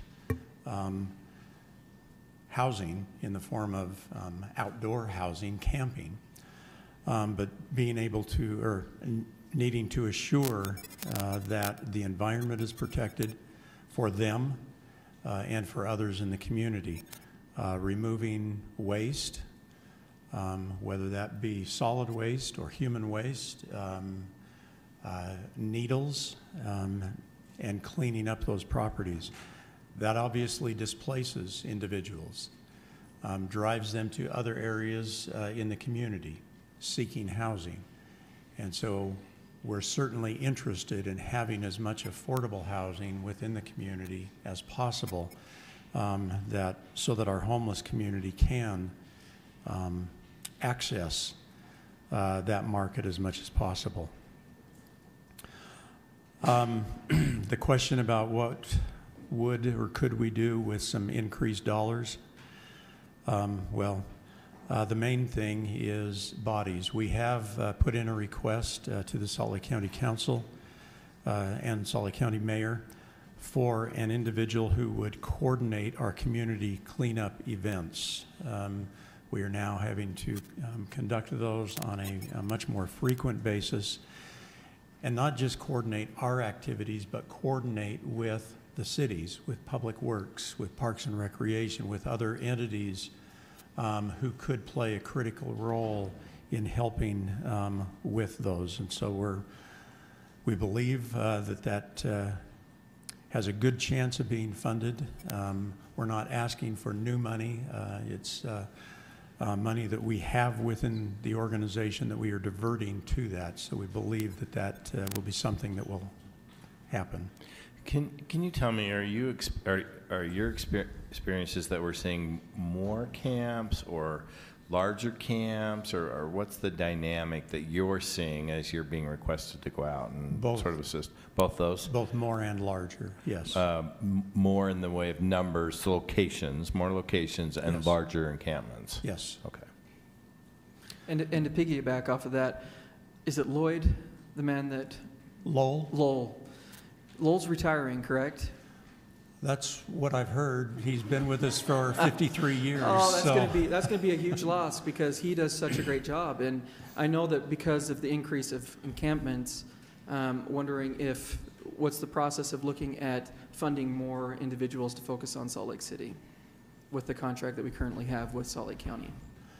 K: housing in the form of outdoor housing, camping, but being able to, or needing to assure that the environment is protected for them and for others in the community. Removing waste, whether that be solid waste or human waste, needles, and cleaning up those properties. That obviously displaces individuals, drives them to other areas in the community seeking housing. And so we're certainly interested in having as much affordable housing within the community as possible, so that our homeless community can access that market as much as possible. The question about what would or could we do with some increased dollars? The main thing is bodies. We have put in a request to the Salt Lake County Council and Salt Lake County Mayor for an individual who would coordinate our community cleanup events. We are now having to conduct those on a much more frequent basis, and not just coordinate our activities, but coordinate with the cities, with Public Works, with Parks and Recreation, with other entities who could play a critical role in helping with those. And so we believe that has a good chance of being funded. We're not asking for new money. It's money that we have within the organization that we are diverting to that. So we believe that will be something that will happen.
D: Can you tell me, are your experiences that we're seeing more camps or larger camps, or what's the dynamic that you're seeing as you're being requested to go out and
K: Both.
D: sort of assist? Both those?
K: Both more and larger, yes.
D: More in the way of numbers, locations, more locations, and
K: Yes.
D: larger encampments?
K: Yes.
D: Okay.
A: And to piggyback off of that, is it Lloyd, the man that...
K: Lowell?
A: Lowell's retiring, correct?
K: That's what I've heard. He's been with us for 53 years.
A: Oh,
K: so.
A: that's gonna be a huge loss because he does such a great job. And I know that because of the increase of encampments, wondering what's the process of looking at funding more individuals to focus on Salt Lake City with the contract that we currently have with Salt Lake County?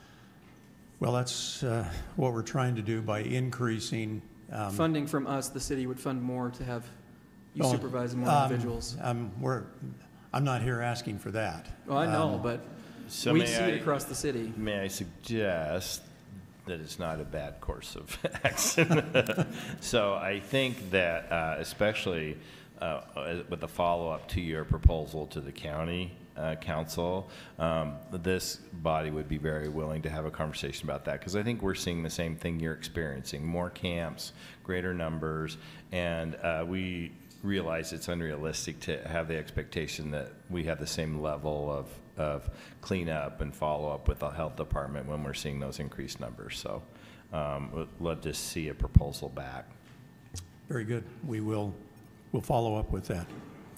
K: Well, that's what we're trying to do by increasing.
A: Funding from us, the city would fund more to have you
K: Well,
A: supervise more individuals.
K: I'm not here asking for that.
A: Well, I know, but
D: So
A: we
D: may
A: see
D: I-
A: it across the city.
D: May I suggest that it's not a bad course of action? So I think that especially with the follow-up to your proposal to the county council, this body would be very willing to have a conversation about that, because I think we're seeing the same thing you're experiencing: more camps, greater numbers, and we realize it's unrealistic to have the expectation that we have the same level of cleanup and follow-up with the health department when we're seeing those increased numbers. So we'd love to see a proposal back.
K: Very good. We'll follow up with that.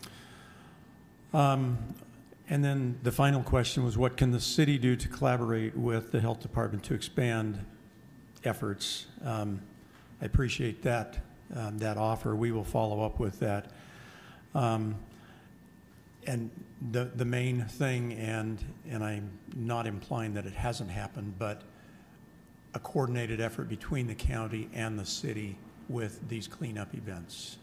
K: And then the final question was, what can the city do to collaborate with the health department to expand efforts? I appreciate that offer. We will follow up with that. And the main thing, and I'm not implying that it hasn't happened, but a coordinated effort between the county and the city with these cleanup events.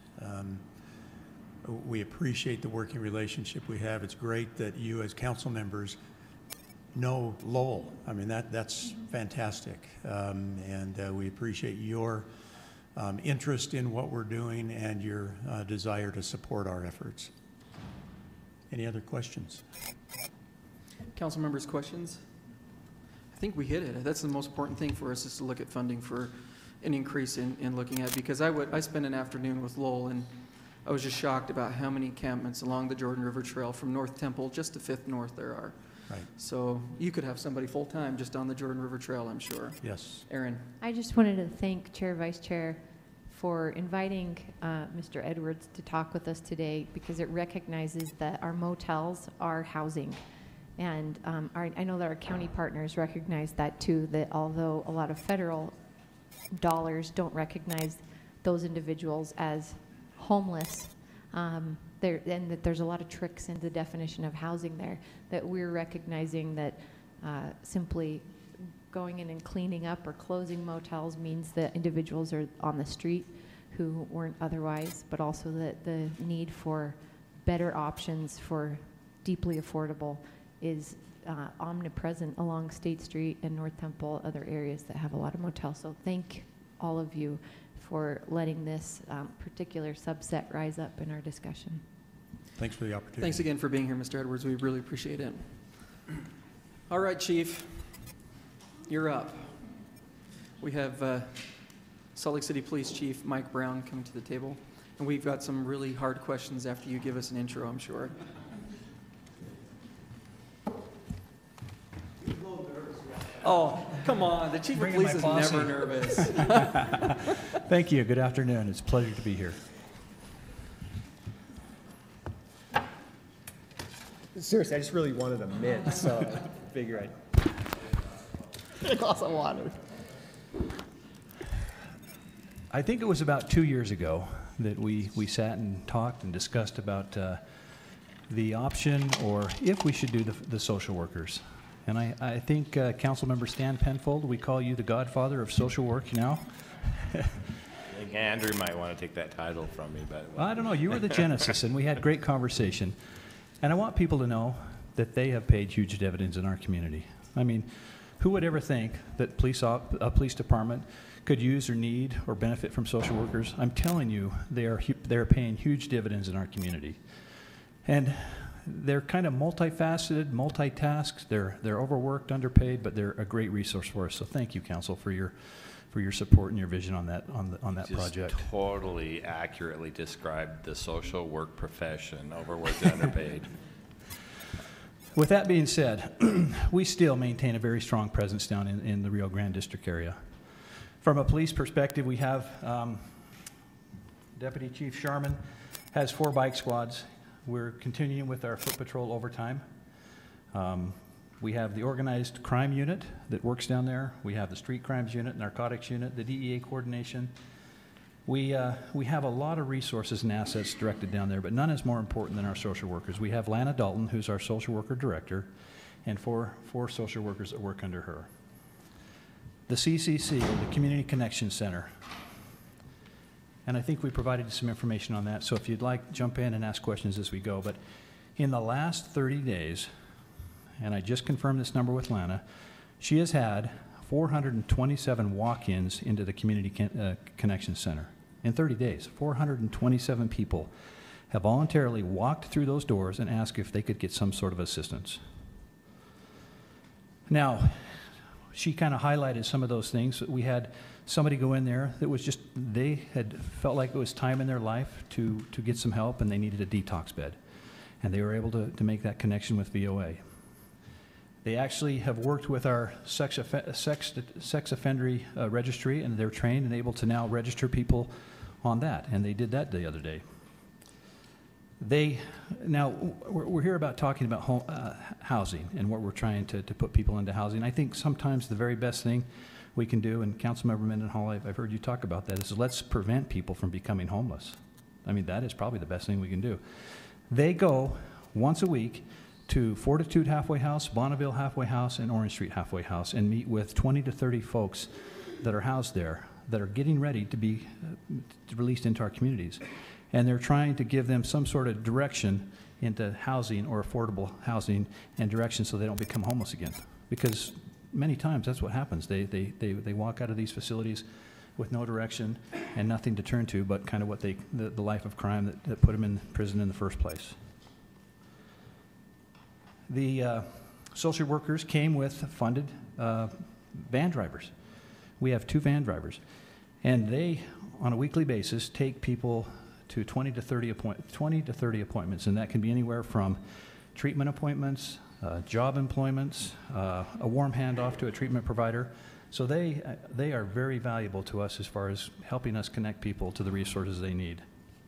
K: We appreciate the working relationship we have. It's great that you as council members know Lowell. I mean, that's fantastic. And we appreciate your interest in what we're doing and your desire to support our efforts. Any other questions?
A: Council members, questions? I think we hit it. That's the most important thing for us, is to look at funding for an increase in looking at, because I spent an afternoon with Lowell, and I was just shocked about how many encampments along the Jordan River Trail from North Temple just to 5th North there are.
K: Right.
A: So you could have somebody full-time just on the Jordan River Trail, I'm sure.
K: Yes.
A: Aaron?
E: I just wanted to thank Chair, Vice Chair for inviting Mr. Edwards to talk with us today, because it recognizes that our motels are housing. And I know that our county partners recognize that too, that although a lot of federal dollars don't recognize those individuals as homeless, and that there's a lot of tricks in the definition of housing there, that we're recognizing that simply going in and cleaning up or closing motels means that individuals are on the street who weren't otherwise, but also that the need for better options for deeply affordable is omnipresent along State Street and North Temple, other areas that have a lot of motels. So thank all of you for letting this particular subset rise up in our discussion.
K: Thanks for the opportunity.
A: Thanks again for being here, Mr. Edwards. We really appreciate it. All right, Chief, you're up. We have Salt Lake City Police Chief Mike Brown coming to the table, and we've got some really hard questions after you give us an intro, I'm sure. Oh, come on. The Chief of Police is never nervous.
L: Thank you. Good afternoon. It's a pleasure to be here.
M: Seriously, I just really wanted a mint, so I figure I'd glass of water.
L: I think it was about 2 years ago that we sat and talked and discussed about the option, or if we should do the social workers. And I think Councilmember Stan Penfold, we call you the godfather of social work now.
D: I think Andrew might want to take that title from me, but
L: I don't know. You were the genesis, and we had great conversation. And I want people to know that they have paid huge dividends in our community. I mean, who would ever think that a police department could use or need or benefit from social workers? I'm telling you, they're paying huge dividends in our community. And they're kind of multifaceted, multitasked. They're overworked, underpaid, but they're a great resource for us. So thank you, Council, for your support and your vision on that project.
D: Just totally accurately described the social work profession, overworked and underpaid.
L: With that being said, we still maintain a very strong presence down in the Rio Grande District area. From a police perspective, we have Deputy Chief Sharman has 4 bike squads. We're continuing with our foot patrol overtime. We have the organized crime unit that works down there. We have the street crimes unit, narcotics unit, the DEA coordination. We have a lot of resources and assets directed down there, but none is more important than our social workers. We have Lana Dalton, who's our social worker director, and four social workers that work under her. the CCC, or the Community Connection Center. And I think we provided you some information on that, so if you'd like, jump in and ask questions as we go. But in the last 30 days, and I just confirmed this number with Lana, she has had 427 walk-ins into the Community Connection Center. In 30 days, 427 people have voluntarily walked through those doors and asked if they could get some sort of assistance. Now, she kind of highlighted some of those things. We had somebody go in there that was just, they had felt like it was time in their life to get some help, and they needed a detox bed. And they were able to make that connection with VOA. They actually have worked with our sex offender registry, and they're trained and able to now register people on that, and they did that the other day. Now, we're here about talking about housing and what we're trying to put people into housing. I think sometimes the very best thing we can do, and Councilmember Mendenhall, I've heard you talk about that, is let's prevent people from becoming homeless. I mean, that is probably the best thing we can do. They go once a week to Fortitude Halfway House, Bonneville Halfway House, and Orange Street Halfway House, and meet with 20 to 30 folks that are housed there that are getting ready to be released into our communities. And they're trying to give them some sort of direction into housing or affordable housing and direction so they don't become homeless again. Because many times that's what happens. They walk out of these facilities with no direction and nothing to turn to but kind of what the life of crime that put them in prison in the first place. The social workers came with funded van drivers. We have 2 van drivers, and they, on a weekly basis, take people to 20 to 30 appointments, and that can be anywhere from treatment appointments, job employments, a warm handoff to a treatment provider. So they are very valuable to us as far as helping us connect people to the resources they need.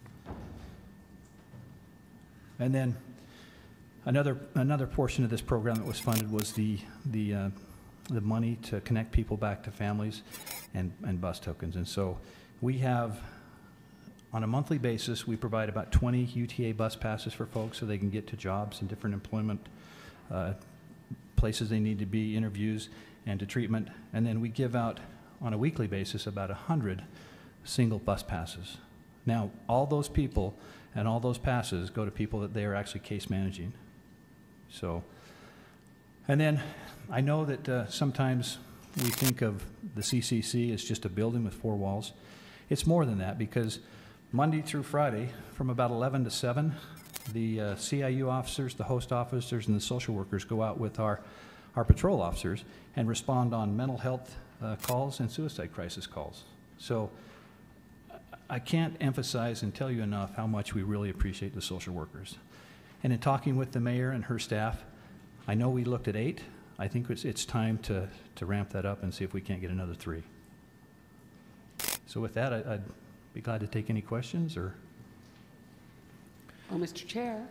L: And then another portion of this program that was funded was the money to connect people back to families and bus tokens. And so we have, on a monthly basis, we provide about 20 UTA bus passes for folks so they can get to jobs and different employment places they need to be, interviews, and to treatment. And then we give out, on a weekly basis, about 100 single bus passes. Now, all those people and all those passes go to people that they are actually case managing. So, and then I know that sometimes we think of the CCC as just a building with 4 walls. It's more than that, because Monday through Friday, from about 11 to 7, the CIU officers, the host officers, and the social workers go out with our patrol officers and respond on mental health calls and suicide crisis calls. So I can't emphasize and tell you enough how much we really appreciate the social workers. And in talking with the mayor and her staff, I know we looked at 8. I think it's time to ramp that up and see if we can't get another 3. So with that, I'd be glad to take any questions or.
B: Oh, Mr. Chair.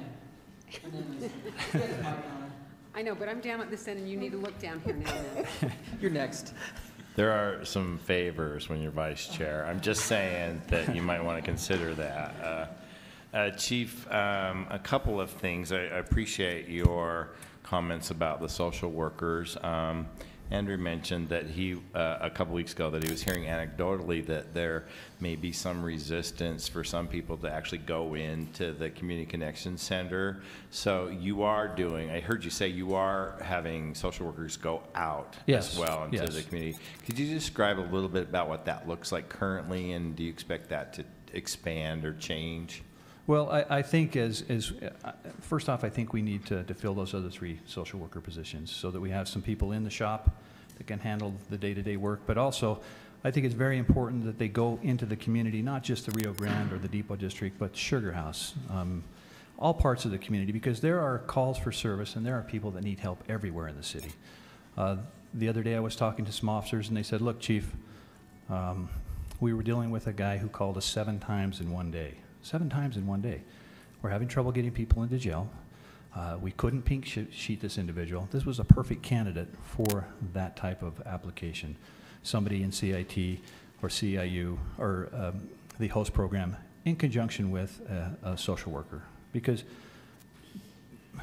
B: I know, but I'm down at this end, and you need to look down here now.
A: You're next.
D: There are some favors when you're vice chair. I'm just saying that you might want to consider that. Chief, a couple of things. I appreciate your comments about the social workers. Andrew mentioned that he, a couple weeks ago, that he was hearing anecdotally that there may be some resistance for some people to actually go into the Community Connection Center. So you are doing, I heard you say you are having social workers go out as well into the community. Could you describe a little bit about what that looks like currently, and do you expect that to expand or change?
L: Well, I think first off, I think we need to fill those other 3 social worker positions so that we have some people in the shop that can handle the day-to-day work. But also, I think it's very important that they go into the community, not just the Rio Grande or the Depot District, but Sugar House, all parts of the community, because there are calls for service and there are people that need help everywhere in the city. The other day I was talking to some officers and they said, look, Chief, we were dealing with a guy who called us 7 times in one day. 7 times in one day. We're having trouble getting people into jail. We couldn't pink sheet this individual. This was a perfect candidate for that type of application. Somebody in CIT or CIU or the host program in conjunction with a social worker. Because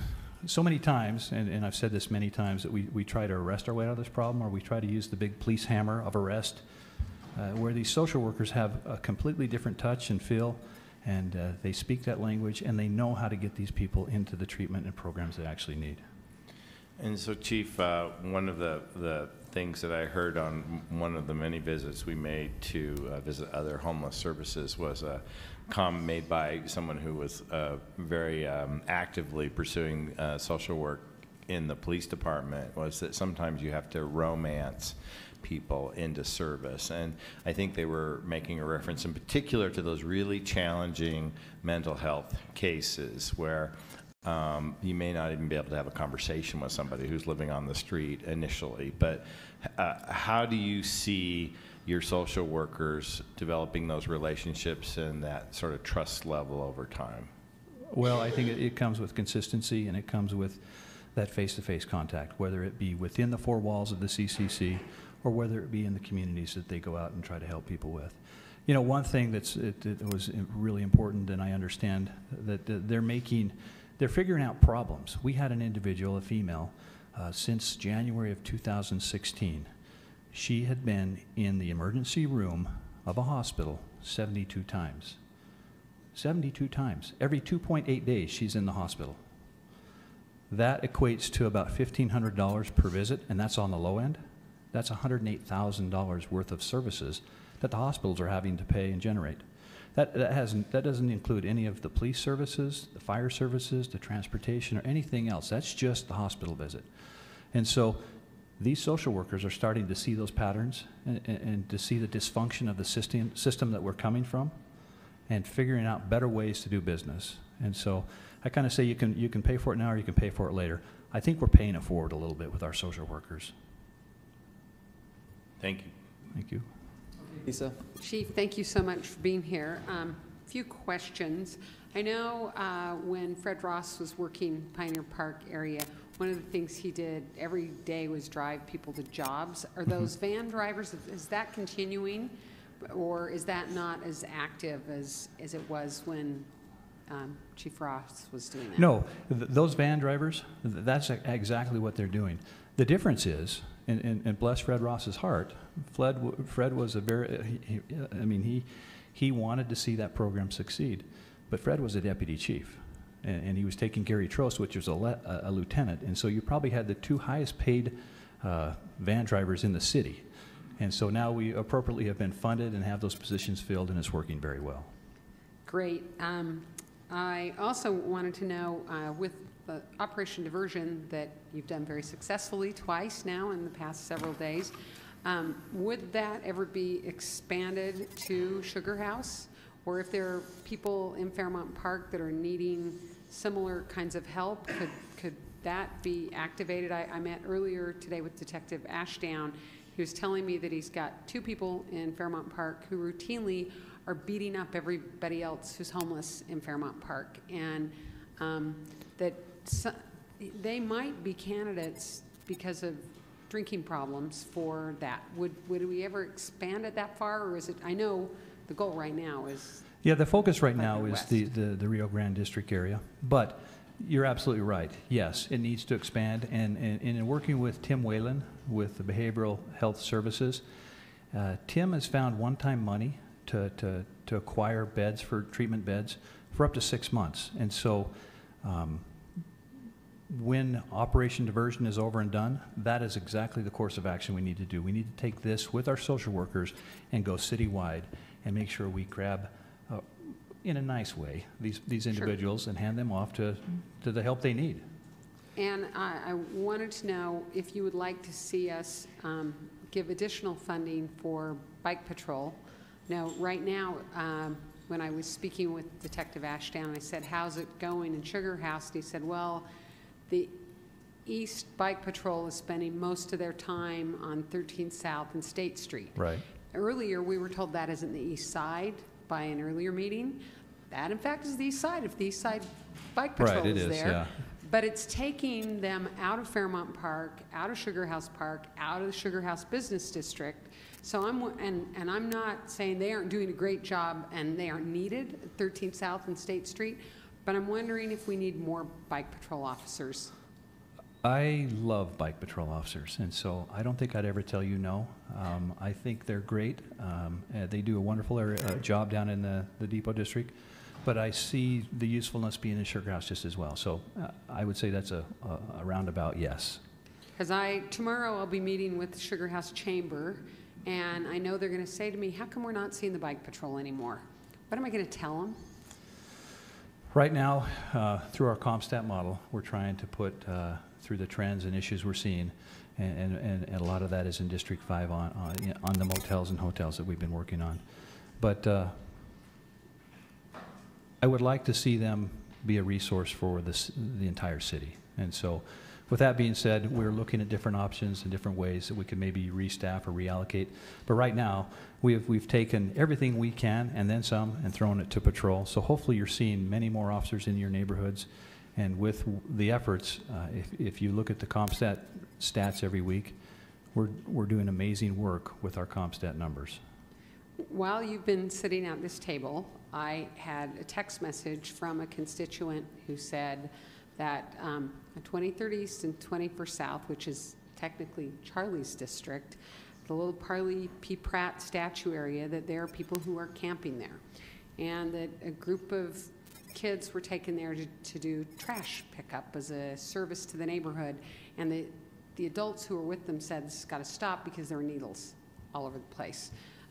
L: so many times, and I've said this many times, that we try to arrest our way out of this problem, or we try to use the big police hammer of arrest, where these social workers have a completely different touch and feel, and they speak that language, and they know how to get these people into the treatment and programs they actually need.
D: And so, Chief, one of the things that I heard on one of the many visits we made to visit other homeless services was a comment made by someone who was very actively pursuing social work in the police department, was that sometimes you have to romance people into service. And I think they were making a reference in particular to those really challenging mental health cases where you may not even be able to have a conversation with somebody who's living on the street initially. But how do you see your social workers developing those relationships and that sort of trust level over time?
L: Well, I think it comes with consistency, and it comes with that face-to-face contact, whether it be within the four walls of the CCC or whether it be in the communities that they go out and try to help people with. You know, one thing that was really important, and I understand that they're figuring out problems. We had an individual, a female, since January of 2016. She had been in the emergency room of a hospital 72 times. 72 times. Every 2.8 days, she's in the hospital. That equates to about $1,500 per visit, and that's on the low end. That's $108,000 worth of services that the hospitals are having to pay and generate. That doesn't include any of the police services, the fire services, the transportation, or anything else. That's just the hospital visit. And so these social workers are starting to see those patterns and to see the dysfunction of the system that we're coming from, and figuring out better ways to do business. And so I kind of say you can pay for it now or you can pay for it later. I think we're paying it forward a little bit with our social workers.
D: Thank you.
L: Thank you.
A: Lisa?
B: Chief, thank you so much for being here. Few questions. I know when Fred Ross was working Pioneer Park area, one of the things he did every day was drive people to jobs. Are those van drivers, is that continuing, or is that not as active as it was when Chief Ross was doing that?
L: No, those van drivers, that's exactly what they're doing. The difference is, and bless Fred Ross's heart, Fred was a very, he wanted to see that program succeed, but Fred was a deputy chief, and he was taking Gary Trost, which was a lieutenant, and so you probably had the two highest paid van drivers in the city. And so now we appropriately have been funded and have those positions filled, and it's working very well.
B: Great. I also wanted to know, with the Operation Diversion that you've done very successfully twice now in the past several days, would that ever be expanded to Sugar House? Or if there are people in Fairmount Park that are needing similar kinds of help, could that be activated? I met earlier today with Detective Ashdown. He was telling me that he's got 2 people in Fairmount Park who routinely are beating up everybody else who's homeless in Fairmount Park, and that they might be candidates because of drinking problems for that. Would we ever expand it that far, or is it, I know the goal right now is...
L: Yeah, the focus right now is the Rio Grande District area, but you're absolutely right. Yes, it needs to expand, and in working with Tim Whalen with the Behavioral Health Services, Tim has found one-time money to acquire beds, for treatment beds, for up to 6 months. And so when Operation Diversion is over and done, that is exactly the course of action we need to do. We need to take this with our social workers and go citywide and make sure we grab, in a nice way, these individuals, sure, and hand them off to the help they need.
B: And I wanted to know if you would like to see us give additional funding for bike patrol. Now, right now, when I was speaking with Detective Ashdown, I said, how's it going in Sugar House? And he said, well, the East Bike Patrol is spending most of their time on 13th South and State Street.
L: Right.
B: Earlier, we were told that isn't the East Side by an earlier meeting. That, in fact, is the East Side, if the East Side Bike Patrol
L: right,
B: is there.
L: Yeah.
B: But it's taking them out of Fairmount Park, out of Sugar House Park, out of the Sugar House Business District. So I'm not saying they aren't doing a great job and they aren't needed at 13th South and State Street, but I'm wondering if we need more bike patrol officers.
L: I love bike patrol officers, and so I don't think I'd ever tell you no. I think they're great. They do a wonderful job down in the Depot District, but I see the usefulness being in Sugar House just as well. So I would say that's a roundabout yes.
B: Because tomorrow I'll be meeting with the Sugar House Chamber, and I know they're going to say to me, how come we're not seeing the bike patrol anymore? What am I going to tell them?
L: Right now, through our CompStat model, we're trying to put through the trends and issues we're seeing, and a lot of that is in District 5 on the motels and hotels that we've been working on. But I would like to see them be a resource for the entire city. And so with that being said, we're looking at different options and different ways that we could maybe restaff or reallocate. But right now, we've taken everything we can and then some and thrown it to patrol. So hopefully you're seeing many more officers in your neighborhoods. And with the efforts, if you look at the CompStat stats every week, we're doing amazing work with our CompStat numbers.
B: While you've been sitting at this table, I had a text message from a constituent who said that 23rd East and 21st South, which is technically Charlie's district, the little Parley P. Pratt statue area, that there are people who are camping there, and that a group of kids were taken there to do trash pickup as a service to the neighborhood, and the adults who were with them said this has got to stop because there were needles all over the place.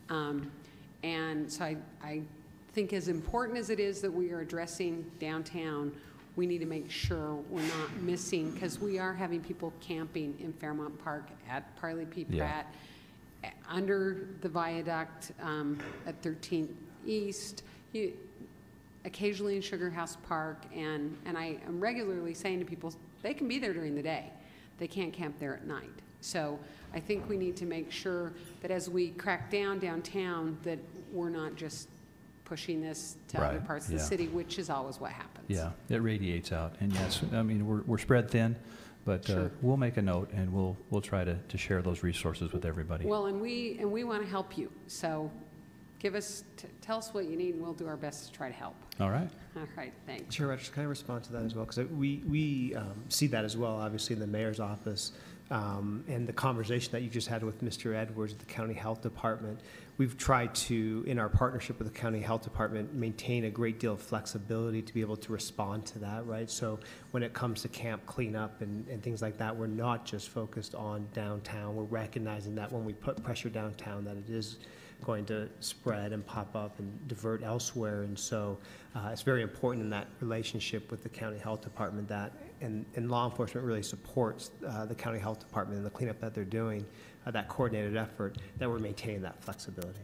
B: And so I think as important as it is that we are addressing downtown, we need to make sure we're not missing, because we are having people camping in Fairmount Park, at Parley P. Pratt, under the viaduct at 13th East, occasionally in Sugar House Park, and I am regularly saying to people, they can be there during the day. They can't camp there at night. So I think we need to make sure that as we crack down downtown, that we're not just pushing this to other parts of the city, which is always what happens.
L: Yeah, it radiates out. And yes, I mean, we're spread thin, but we'll make a note and we'll try to share those resources with everybody.
B: Well, and we want to help you. So tell us what you need, and we'll do our best to try to help.
L: All right.
B: All right, thanks.
M: Sure, Rich, can I respond to that as well? Because we see that as well, obviously, in the mayor's office. And the conversation that you just had with Mr. Edwards at the County Health Department, we've tried to, in our partnership with the County Health Department, maintain a great deal of flexibility to be able to respond to that, right? So when it comes to camp cleanup and things like that, we're not just focused on downtown. We're recognizing that when we put pressure downtown, that it is going to spread and pop up and divert elsewhere. And so it's very important in that relationship with the County Health Department that, and law enforcement really supports the County Health Department and the cleanup that they're doing, that coordinated effort, that we're maintaining that flexibility.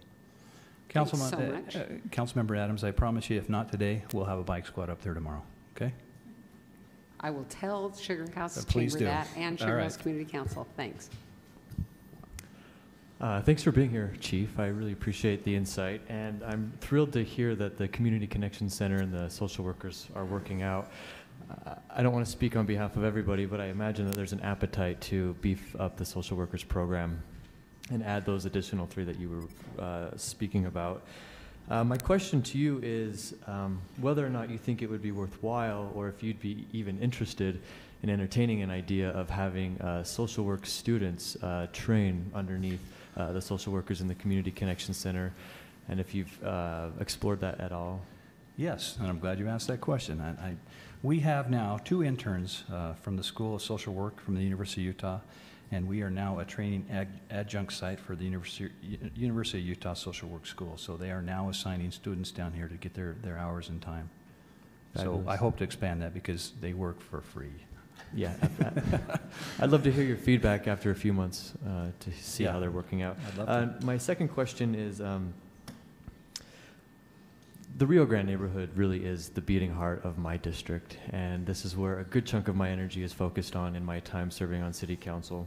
L: Councilmember Adams, I promise you, if not today, we'll have a bike squad up there tomorrow, okay?
B: I will tell Sugar House
L: Please
B: Chamber
L: do.
B: that, and Sugar House Community Council. Thanks.
H: Thanks for being here, Chief. I really appreciate the insight, and I'm thrilled to hear that the Community Connection Center and the social workers are working out. I don't want to speak on behalf of everybody, but I imagine that there's an appetite to beef up the social workers program and add those additional 3 that you were speaking about. My question to you is whether or not you think it would be worthwhile, or if you'd be even interested in entertaining an idea of having social work students train underneath the social workers in the Community Connection Center, and if you've explored that at all.
L: Yes, and I'm glad you asked that question. We have now 2 interns from the School of Social Work from the University of Utah, and we are now a training adjunct site for the University of Utah Social Work School. So they are now assigning students down here to get their hours in time.
H: Fabulous.
L: So I hope to expand that because they work for free.
H: Yeah, I'd love to hear your feedback after a few months to see how they're working out.
L: I'd love to.
H: My second question is, the Rio Grande neighborhood really is the beating heart of my district, and this is where a good chunk of my energy is focused on in my time serving on city council.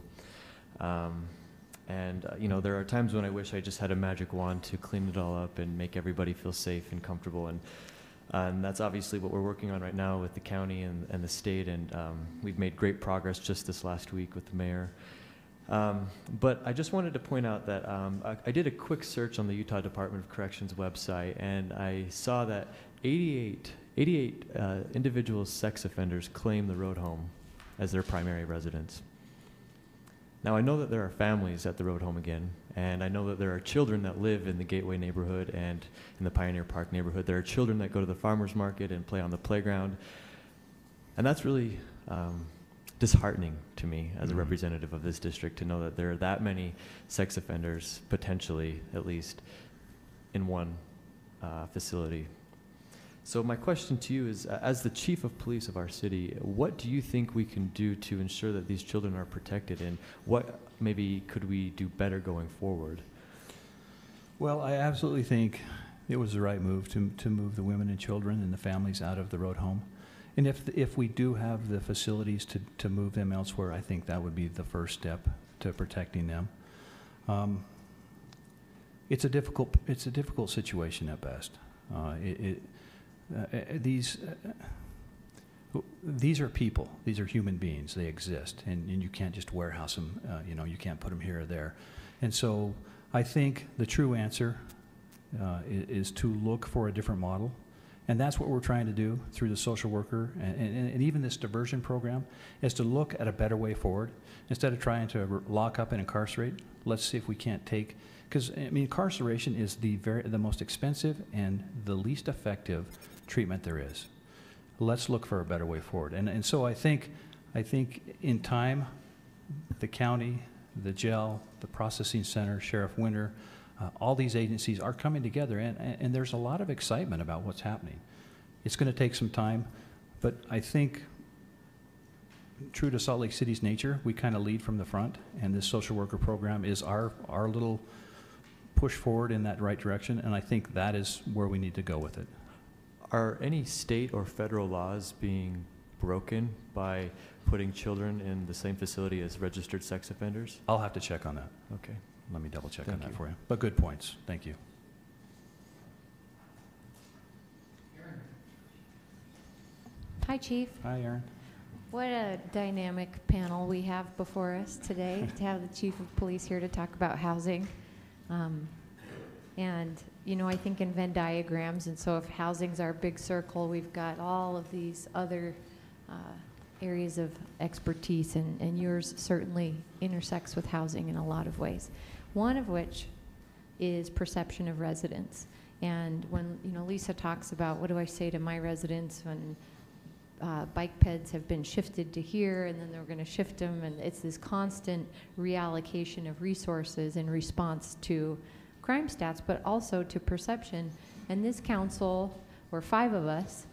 H: You know, there are times when I wish I just had a magic wand to clean it all up and make everybody feel safe and comfortable, and that's obviously what we're working on right now with the county and the state, and we've made great progress just this last week with the mayor. But I just wanted to point out that I did a quick search on the Utah Department of Corrections website, and I saw that 88 88 individual sex offenders claim the road home as their primary residence. Now, I know that there are families at the road home again, and I know that there are children that live in the Gateway neighborhood and in the Pioneer Park neighborhood. There are children that go to the farmer's market and play on the playground. And that's really disheartening to me as a representative of this district to know that there are that many sex offenders, potentially at least, in one facility. So my question to you is, as the chief of police of our city, what do you think we can do to ensure that these children are protected, and what maybe could we do better going forward?
L: Well, I absolutely think it was the right move to move the women and children and the families out of the road home. And if we do have the facilities to move them elsewhere, I think that would be the first step to protecting them. It's a difficult situation at best. These are people. These are human beings. They exist, and you can't just warehouse them. You can't put them here or there. And so I think the true answer is to look for a different model. And that's what we're trying to do through the social worker and even this diversion program, is to look at a better way forward. Instead of trying to lock up and incarcerate, let's see if we can't take, because I mean, incarceration is the most expensive and the least effective treatment there is. Let's look for a better way forward. And so I think in time, the county, the jail, the processing center, Sheriff Winter, all these agencies are coming together, and there's a lot of excitement about what's happening. It's going to take some time, but I think, true to Salt Lake City's nature, we kind of lead from the front, and this social worker program is our little push forward in that right direction, and I think that is where we need to go with it.
H: Are any state or federal laws being broken by putting children in the same facility as registered sex offenders?
L: I'll have to check on that.
H: Okay.
L: Let me double check
H: Thank
L: on that
H: you.
L: for you. But good points. Thank you.
E: Hi, Chief.
L: Hi, Aaron.
E: What a dynamic panel we have before us today, to have the Chief of Police here to talk about housing. And, I think in Venn diagrams, and so if housing's our big circle, we've got all of these other areas of expertise, and yours certainly intersects with housing in a lot of ways. One of which is perception of residents. And when, Lisa talks about, what do I say to my residents when bike peds have been shifted to here, and then they're going to shift them, and it's this constant reallocation of resources in response to crime stats, but also to perception. And this council, or 5 of us,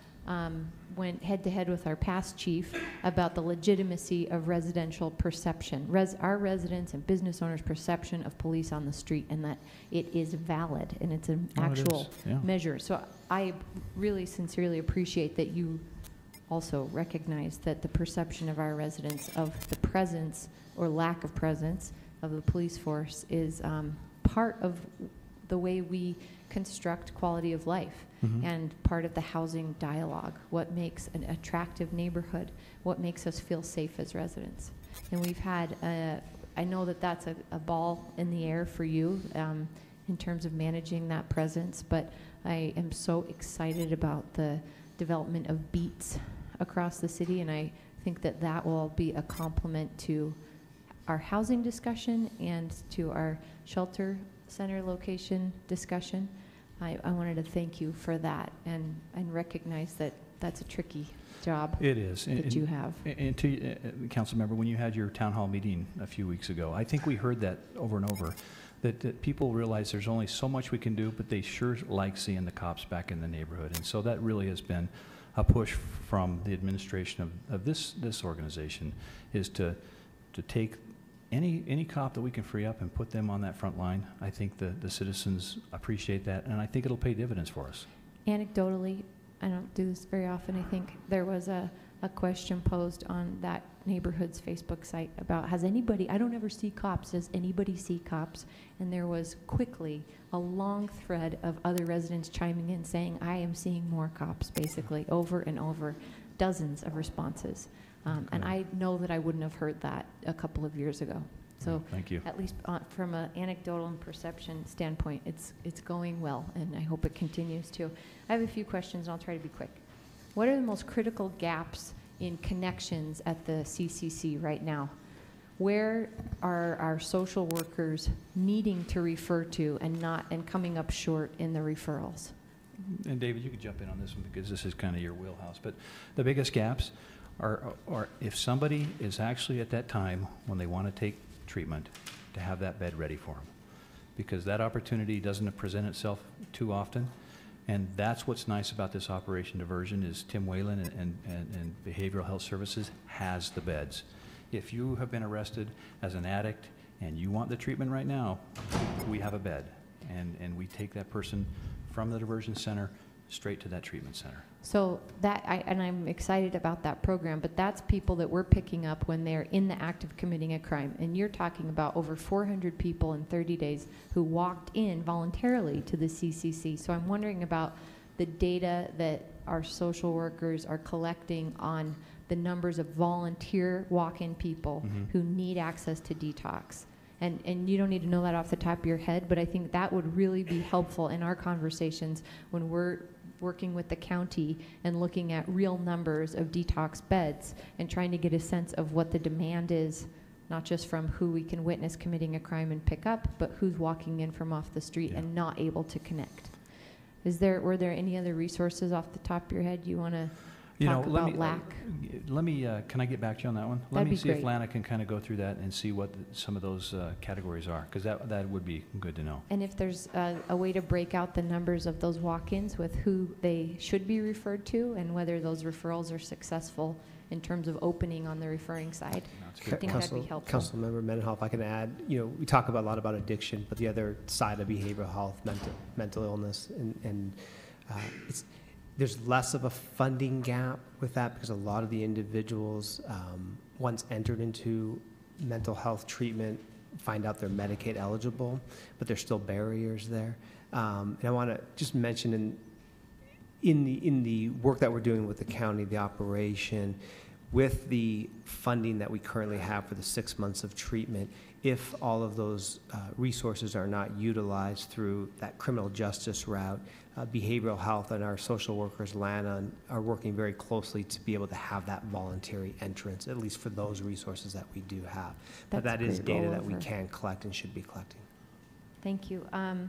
E: went head-to-head with our past chief about the legitimacy of residential perception, our residents and business owners' perception of police on the street, and that it is valid and it's an actual measure. So I really sincerely appreciate that you also recognize that the perception of our residents of the presence or lack of presence of the police force is part of the way we construct quality of life. And part of the housing dialogue, what makes an attractive neighborhood, what makes us feel safe as residents. And we've had, I know that that's a ball in the air for you in terms of managing that presence, but I am so excited about the development of beats across the city, and I think that that will be a complement to our housing discussion and to our shelter center location discussion. I wanted to thank you for that and recognize that that's a tricky job.
L: It is.
E: That you have.
L: And to council member, when you had your town hall meeting a few weeks ago, I think we heard that over and over, that people realize there's only so much we can do, but they sure like seeing the cops back in the neighborhood. And so that really has been a push from the administration of this organization, is to take any cop that we can free up and put them on that front line. I think the citizens appreciate that, and I think it'll pay dividends for us.
E: Anecdotally, I don't do this very often, I think there was a question posed on that neighborhood's Facebook site about, has anybody, I don't ever see cops, does anybody see cops? And there was quickly a long thread of other residents chiming in saying, I am seeing more cops, basically, over and over, dozens of responses. And I know that I wouldn't have heard that a couple of years ago. So
L: thank you.
E: At least from an anecdotal and perception standpoint, it's going well, and I hope it continues to. I have a few questions, and I'll try to be quick. what are the most critical gaps in connections at the CCC right now? Where are our social workers needing to refer to and coming up short in the referrals?
L: And David, you could jump in on this one because this is kind of your wheelhouse. But the biggest gaps are if somebody is actually at that time when they want to take treatment, to have that bed ready for them. Because that opportunity doesn't present itself too often. And that's what's nice about this Operation Diversion is Tim Whalen and Behavioral Health Services has the beds. If you have been arrested as an addict and you want the treatment right now, we have a bed. And we take that person from the diversion center straight to that treatment center.
E: So I'm excited about that program, but that's people that we're picking up when they're in the act of committing a crime. And you're talking about over 400 people in 30 days who walked in voluntarily to the CCC. So I'm wondering about the data that our social workers are collecting on the numbers of volunteer walk-in people who need access to detox. And you don't need to know that off the top of your head, but I think that would really be helpful in our conversations when we're working with the county and looking at real numbers of detox beds and trying to get a sense of what the demand is, not just from who we can witness committing a crime and pick up, but who's walking in from off the street and not able to connect. Were there any other resources off the top of your head you want to talk about lack?
L: Can I get back to you on that one?
E: That'd be
L: see if
E: great.
L: Lana can kind of go through that and see what some of those categories are, because that would be good to know.
E: And if there's a way to break out the numbers of those walk-ins with who they should be referred to and whether those referrals are successful in terms of opening on the referring side, I think that'd be helpful.
M: Councilmember Mendenhall, if I can add, we talk a lot about addiction, but the other side of behavioral health, mental illness, and there's less of a funding gap with that because a lot of the individuals, once entered into mental health treatment, find out they're Medicaid eligible, but there's still barriers there. And I want to just mention in the work that we're doing with the county, the operation, with the funding that we currently have for the 6 months of treatment, if all of those resources are not utilized through that criminal justice route, behavioral health and our social workers, Lana, are working very closely to be able to have that voluntary entrance, at least for those resources that we do have. But that is data that we can collect and should be collecting.
E: Thank you.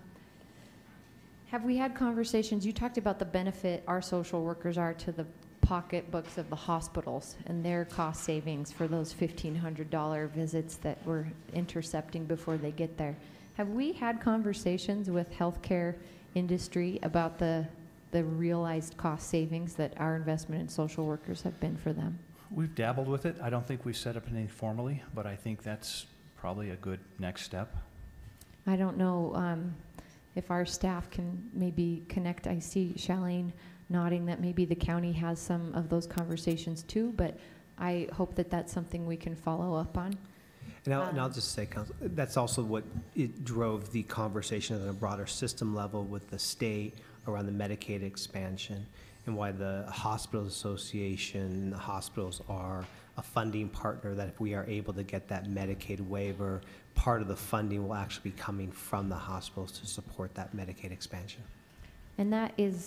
E: Have we had conversations, you talked about the benefit our social workers are to the pocketbooks of the hospitals and their cost savings for those $1,500 visits that we're intercepting before they get there. Have we had conversations with healthcare industry about the realized cost savings that our investment in social workers have been for them?
L: We've dabbled with it. I don't think we've set up anything formally, but I think that's probably a good next step.
E: I don't know if our staff can maybe connect. I see Shalene nodding that maybe the county has some of those conversations too, but I hope that that's something we can follow up on.
M: And I'll just say, Council, that's also what it drove the conversation at a broader system level with the state around the Medicaid expansion and why the Hospital Association, the hospitals are a funding partner, that if we are able to get that Medicaid waiver, part of the funding will actually be coming from the hospitals to support that Medicaid expansion.
E: And that is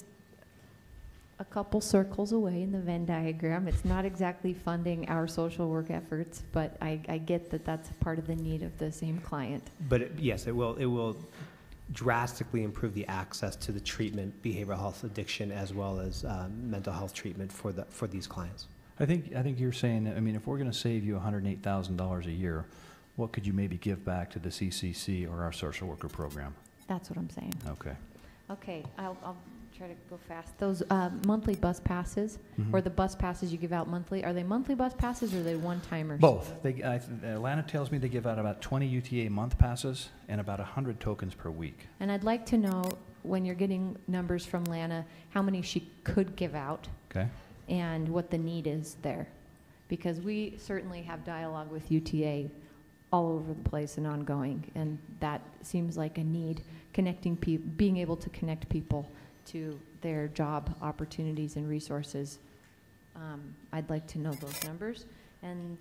E: a couple circles away in the Venn diagram. It's not exactly funding our social work efforts, but I get that that's part of the need of the same client.
M: But yes, it will drastically improve the access to the treatment, behavioral health, addiction, as well as mental health treatment for these clients.
L: I think you're saying, I mean, if we're going to save you $108,000 a year, what could you maybe give back to the CCC or our social worker program?
E: That's what I'm saying.
L: Okay.
E: Okay, I'll try to go fast. Those monthly bus passes, or the bus passes you give out monthly, are they monthly bus passes or are they one-timers?
L: Both. Lana tells me they give out about 20 UTA month passes and about 100 tokens per week.
E: And I'd like to know, when you're getting numbers from Lana, how many she could give out.
L: Okay.
E: And what the need is there. Because we certainly have dialogue with UTA all over the place and ongoing, and that seems like a need, connecting people, being able to connect people to their job opportunities and resources. I'd like to know those numbers. And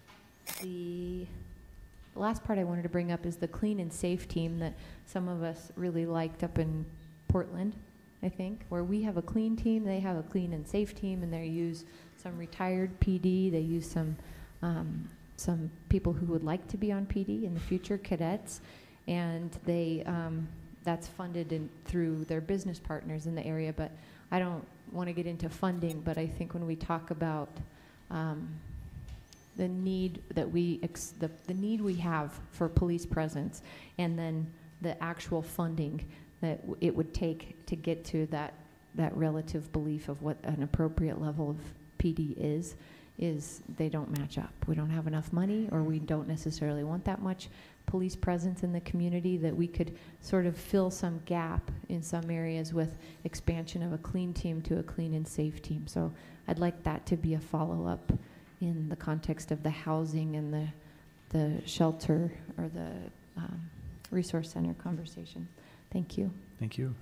E: the last part I wanted to bring up is the clean and safe team that some of us really liked up in Portland. I think, where we have a clean team, they have a clean and safe team, and they use some retired PD, they use some people who would like to be on PD in the future, cadets, and they, that's funded through their business partners in the area. But I don't want to get into funding, but I think when we talk about the need that the need we have for police presence, and then the actual funding that it would take to get to that relative belief of what an appropriate level of PD is they don't match up. We don't have enough money, or we don't necessarily want that much police presence in the community, that we could sort of fill some gap in some areas with expansion of a clean team to a clean and safe team. So I'd like that to be a follow-up in the context of the housing and the shelter or the resource center conversation. Thank you.
L: Thank you.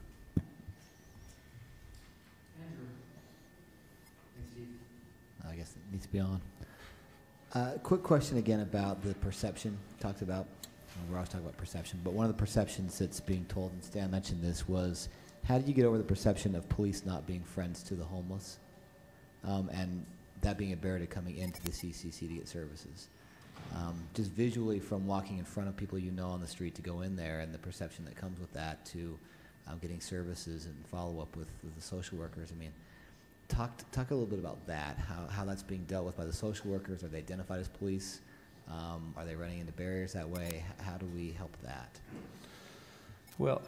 F: I guess it needs to be on. Quick question again about the perception. Talked about, we're always talking about perception, but one of the perceptions that's being told, and Stan mentioned this, was how did you get over the perception of police not being friends to the homeless, and that being a barrier to coming into the CCC to get services? Just visually, from walking in front of people you know on the street to go in there, and the perception that comes with that, to getting services and follow-up with the social workers. I mean, talk a little bit about that, how that's being dealt with by the social workers. Are they identified as police? Are they running into barriers that way? How do we help that?
L: Well,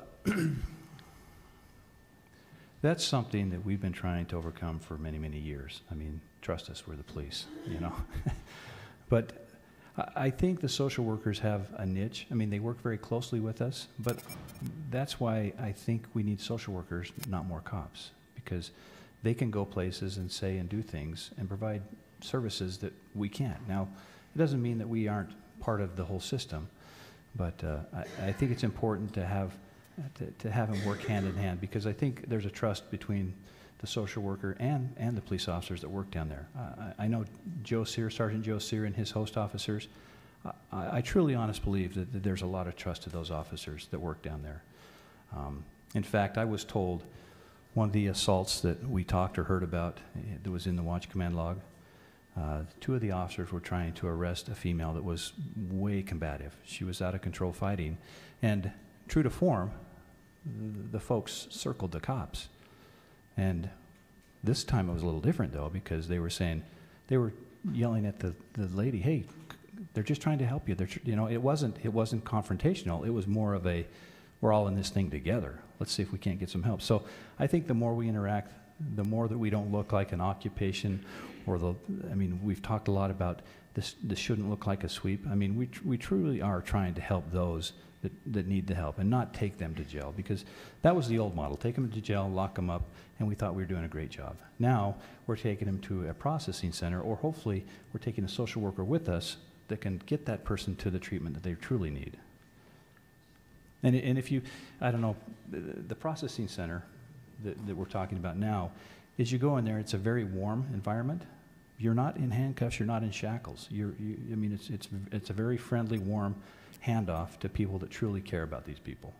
L: that's something that we've been trying to overcome for many, many years. I mean, trust us, we're the police, you know. But I think the social workers have a niche. I mean, they work very closely with us, but that's why I think we need social workers, not more cops, because they can go places and say and do things and provide services that we can't. Now, it doesn't mean that we aren't part of the whole system, but I think it's important to have them work hand in hand, because I think there's a trust between the social worker and the police officers that work down there. I know Joe Sear, Sergeant Joe Sear, and his host officers. I truly honestly believe that there's a lot of trust to those officers that work down there. In fact, I was told one of the assaults that we talked or heard about that was in the watch command log, two of the officers were trying to arrest a female that was way combative. She was out of control fighting, and true to form, the folks circled the cops. And this time it was a little different, though, because they were yelling at the lady, "Hey, they're just trying to help you." You know, it wasn't confrontational. It was more of a, we're all in this thing together. Let's see if we can't get some help. So I think the more we interact, the more that we don't look like an occupation, or I mean, we've talked a lot about this shouldn't look like a sweep. I mean, we truly are trying to help those that need the help, and not take them to jail, because that was the old model. Take them to jail, lock them up, and we thought we were doing a great job. Now we're taking them to a processing center, or hopefully we're taking a social worker with us that can get that person to the treatment that they truly need. And if you, I don't know, the processing center that we're talking about now, is you go in there, it's a very warm environment. You're not in handcuffs, you're not in shackles. I mean, it's a very friendly, warm handoff to people that truly care about these people.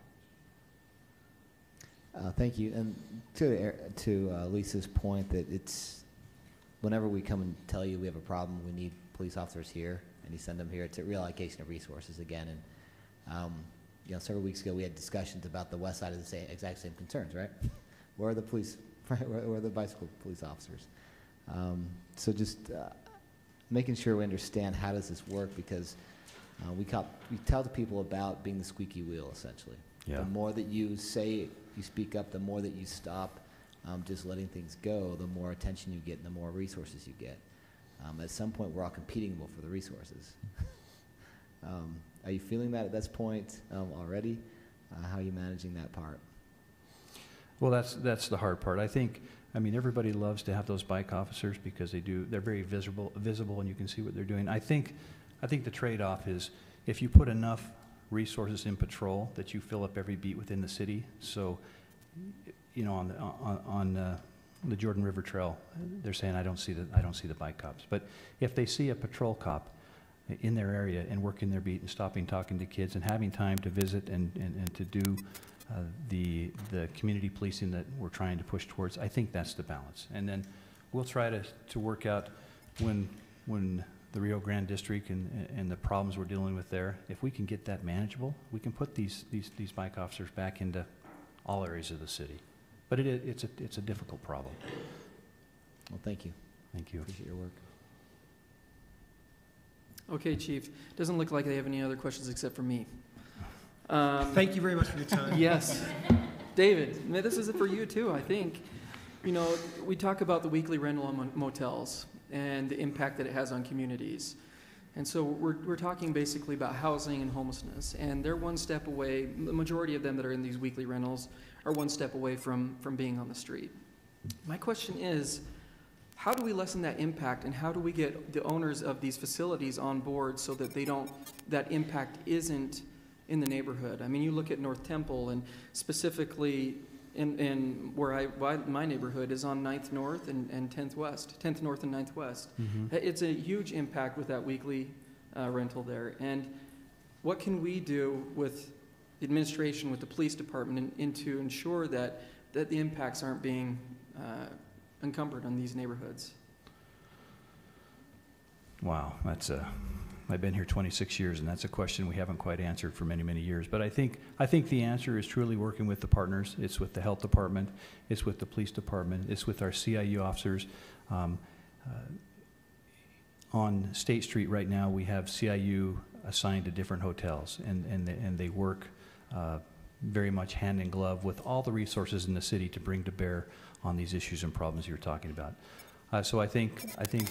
F: Thank you. And to Lisa's point, that it's, whenever we come and tell you we have a problem, we need police officers here, and you send them here, it's a reallocation of resources again. And you know, several weeks ago we had discussions about the west side of the exact same concerns, right? Where are the police? Where are the bicycle police officers? So just making sure we understand how does this work, because we tell the people about being the squeaky wheel, essentially.
L: Yeah.
F: The more that you say, you speak up, the more that you stop just letting things go, the more attention you get and the more resources you get. At some point, we're all competing for the resources. Are you feeling that at this point already? How are you managing that part?
L: Well, that's the hard part. I mean, everybody loves to have those bike officers because they're very visible, and you can see what they're doing. I think the trade-off is if you put enough resources in patrol that you fill up every beat within the city. So, you know, on the Jordan River Trail, they're saying I don't see the bike cops. But if they see a patrol cop in their area and working their beat and stopping, talking to kids, and having time to visit and to do the community policing that we're trying to push towards. I think that's the balance. And then we'll try to work out when the Rio Grande District and the problems we're dealing with there, if we can get that manageable, we can put these bike officers back into all areas of the city. But it's a difficult problem.
F: Well, thank you.
L: Thank you.
F: Appreciate your work.
A: Okay, Chief. Doesn't look like they have any other questions except for me.
M: Thank you very much for your time.
A: Yes. David, this is for you too, I think. You know, we talk about the weekly rental on motels and the impact that it has on communities. And so we're talking basically about housing and homelessness. And they're one step away, the majority of them that are in these weekly rentals are one step away from being on the street. My question is, how do we lessen that impact, and how do we get the owners of these facilities on board so that that impact isn't in the neighborhood? I mean, you look at North Temple, and specifically in where my neighborhood is on 9th North and 10th West, 10th North and 9th West.
L: Mm-hmm.
A: It's a huge impact with that weekly rental there. And what can we do with the administration, with the police department, and to ensure that the impacts aren't being encumbered on these neighborhoods?
L: Wow, I've been here 26 years, and that's a question we haven't quite answered for many, many years. But I think the answer is truly working with the partners. It's with the health department. It's with the police department. It's with our CIU officers. On State Street right now, we have CIU assigned to different hotels, and they work very much hand in glove with all the resources in the city to bring to bear on these issues and problems you're talking about. So I think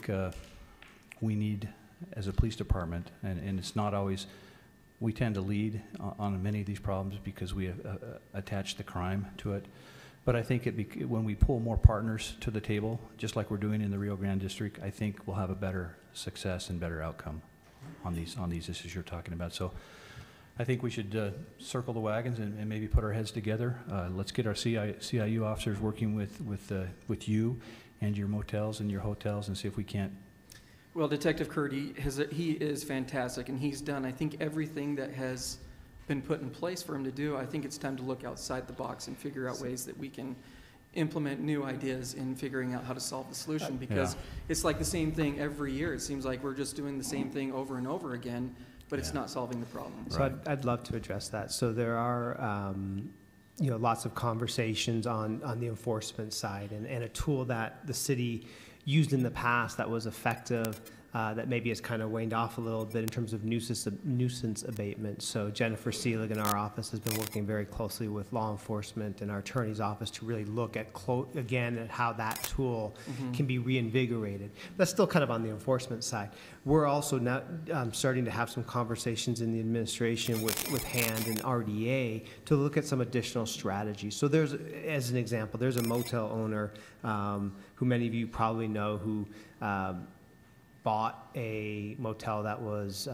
L: we need, as a police department, and it's not always, we tend to lead on many of these problems because we attach the crime to it. But I think when we pull more partners to the table, just like we're doing in the Rio Grande District, I think we'll have a better success and better outcome on these issues you're talking about. So I think we should circle the wagons and maybe put our heads together. Let's get our CIU officers working with you and your motels and your hotels and see if we can't.
A: Well, Detective Curdy, he is fantastic, and he's done, I think, everything that has been put in place for him to do. I think it's time to look outside the box and figure out ways that we can implement new ideas in figuring out how to solve the solution, because it's like the same thing every year. It seems like we're just doing the same thing over and over again, but it's not solving the problem.
M: So I'd love to address that. So there are lots of conversations on the enforcement side, and a tool that the city used in the past that was effective, that maybe has kind of waned off a little bit in terms of nuisance abatement. So Jennifer Seelig in our office has been working very closely with law enforcement and our attorney's office to really look at again at how that tool can be reinvigorated. That's still kind of on the enforcement side. We're also now starting to have some conversations in the administration with HAND and RDA to look at some additional strategies. So there's, as an example, there's a motel owner who many of you probably know who bought a motel that was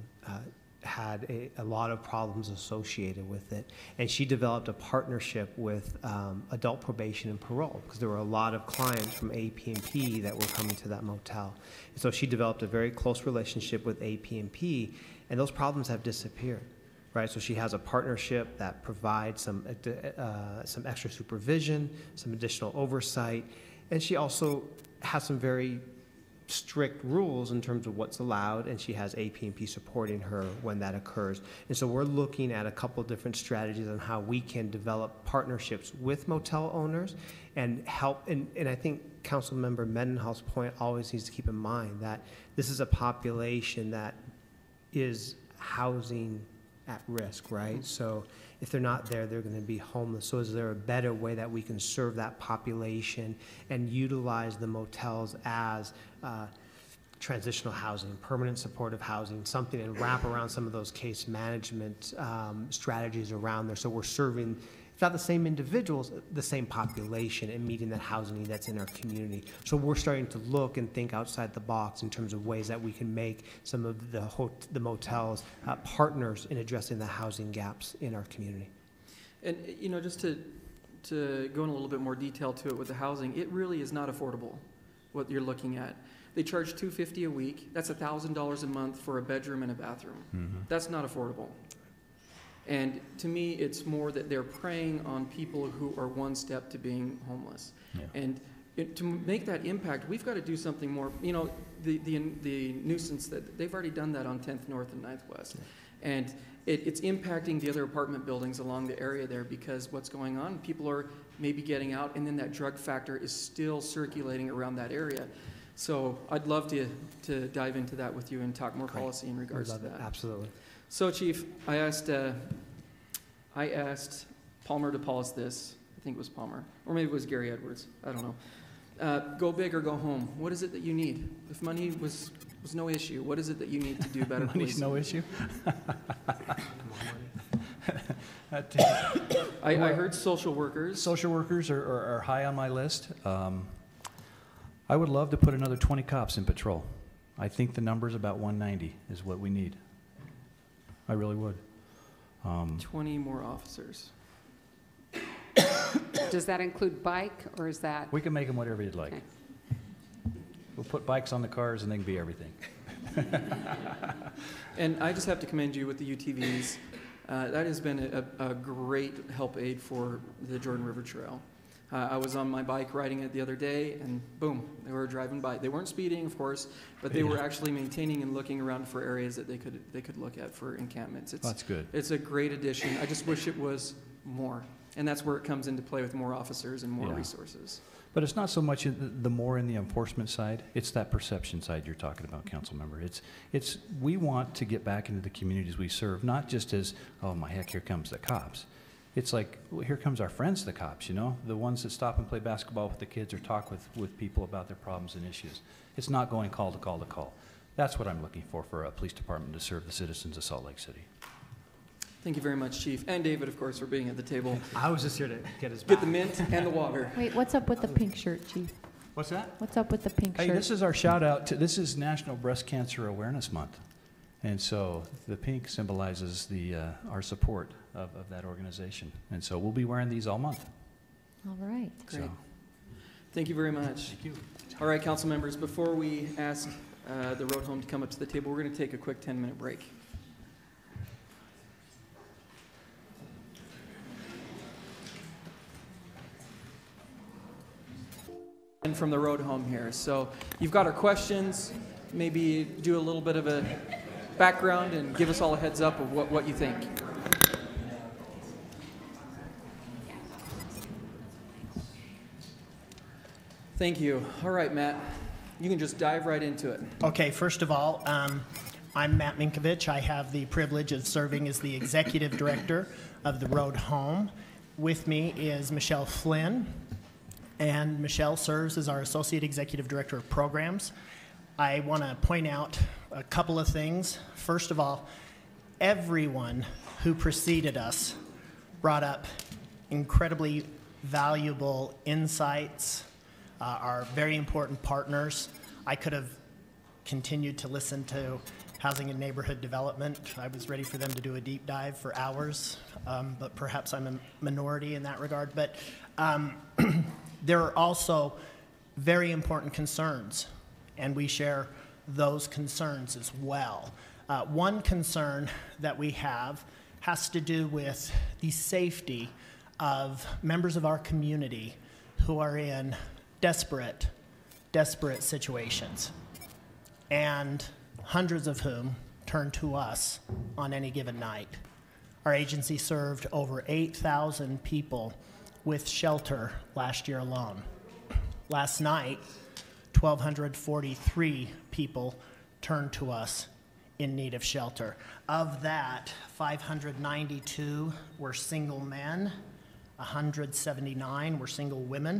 M: had a lot of problems associated with it, and she developed a partnership with adult probation and parole, because there were a lot of clients from AP&P that were coming to that motel. And so she developed a very close relationship with AP&P, and those problems have disappeared. Right, so she has a partnership that provides some extra supervision, some additional oversight, and she also has some very strict rules in terms of what's allowed, and she has AP&P supporting her when that occurs. And so we're looking at a couple of different strategies on how we can develop partnerships with motel owners and help. And I think Councilmember Mendenhall's point always needs to keep in mind that this is a population that is housing at risk, right? So if they're not there, they're going to be homeless. So is there a better way that we can serve that population and utilize the motels as transitional housing, permanent supportive housing, something, and wrap around some of those case management strategies around there, so we're serving, if not the same individuals, the same population, and meeting that housing need that's in our community. So we're starting to look and think outside the box in terms of ways that we can make some of the motels partners in addressing the housing gaps in our community.
A: And just to go in a little bit more detail to it with the housing, it really is not affordable what you're looking at. They charge $250 a week. That's $1,000 a month for a bedroom and a bathroom. That's not affordable. And to me, it's more that they're preying on people who are one step to being homeless.
L: Yeah.
A: And to make that impact, we've got to do something more. You know, the nuisance, that they've already done that on 10th North and 9th West. Yeah. And it's impacting the other apartment buildings along the area there, because what's going on, people are maybe getting out, and then that drug factor is still circulating around that area. So I'd love to dive into that with you and talk more policy in regards to that.
M: Absolutely.
A: So, Chief, I asked Palmer to polish this. I think it was Palmer, or maybe it was Gary Edwards. I don't know. Go big or go home. What is it that you need? If money was no issue, what is it that you need to do better?
L: Money's no issue.
A: I heard social workers.
L: Social workers are high on my list. I would love to put another 20 cops in patrol. I think the number's about 190 is what we need. I really would.
A: 20 more officers.
B: Does that include bike, or is that?
L: We can make them whatever you'd like.
B: Okay.
L: We'll put bikes on the cars and they can be everything.
A: And I just have to commend you with the UTVs. That has been a great help aid for the Jordan River Trail. I was on my bike riding it the other day, and boom, they were driving by. They weren't speeding, of course, but they were actually maintaining and looking around for areas that they could look at for encampments.
L: That's good.
A: It's a great addition. I just wish it was more, and that's where it comes into play with more officers and more resources.
L: But it's not so much the more in the enforcement side, it's that perception side you're talking about, council member. It's we want to get back into the communities we serve, not just as, oh my heck, here comes the cops. It's like, well, here comes our friends, the cops, you know, the ones that stop and play basketball with the kids or talk with people about their problems and issues. It's not going call to call to call. That's what I'm looking for a police department to serve the citizens of Salt Lake City.
A: Thank you very much, Chief. And David, of course, for being at the table.
M: I was just here to get his
A: Get the mint and the water.
E: Wait, what's up with the pink shirt, Chief?
L: What's that?
E: What's up with the pink
L: Hey,
E: shirt?
L: this is our shout out to, this is National Breast Cancer Awareness Month. And so the pink symbolizes our support of that organization. And so we'll be wearing these all month.
E: All right.
A: Great.
L: So.
A: Thank you very much.
L: Thank you.
A: All right, council members, before we ask the road home to come up to the table, we're going to take a quick 10-minute break. And from the road home here. So you've got our questions, maybe do a little bit of a background and give us all a heads up of what you think. Thank you. All right, Matt, you can just dive right into it.
N: Okay, first of all, I'm Matt Minkovich. I have the privilege of serving as the executive director of the Road Home. With me is Michelle Flynn, and Michelle serves as our associate executive director of programs. I want to point out a couple of things. First of all, everyone who preceded us brought up incredibly valuable insights, are very important partners. I could have continued to listen to Housing and Neighborhood Development. I was ready for them to do a deep dive for hours, but perhaps I'm a minority in that regard. But there are also very important concerns, and we share those concerns as well. One concern that we have has to do with the safety of members of our community who are in desperate situations, and hundreds of whom turn to us on any given night. Our agency served over 8,000 people with shelter last year alone. Last night, 1,243 people turned to us in need of shelter. Of that, 592 were single men, 179 were single women,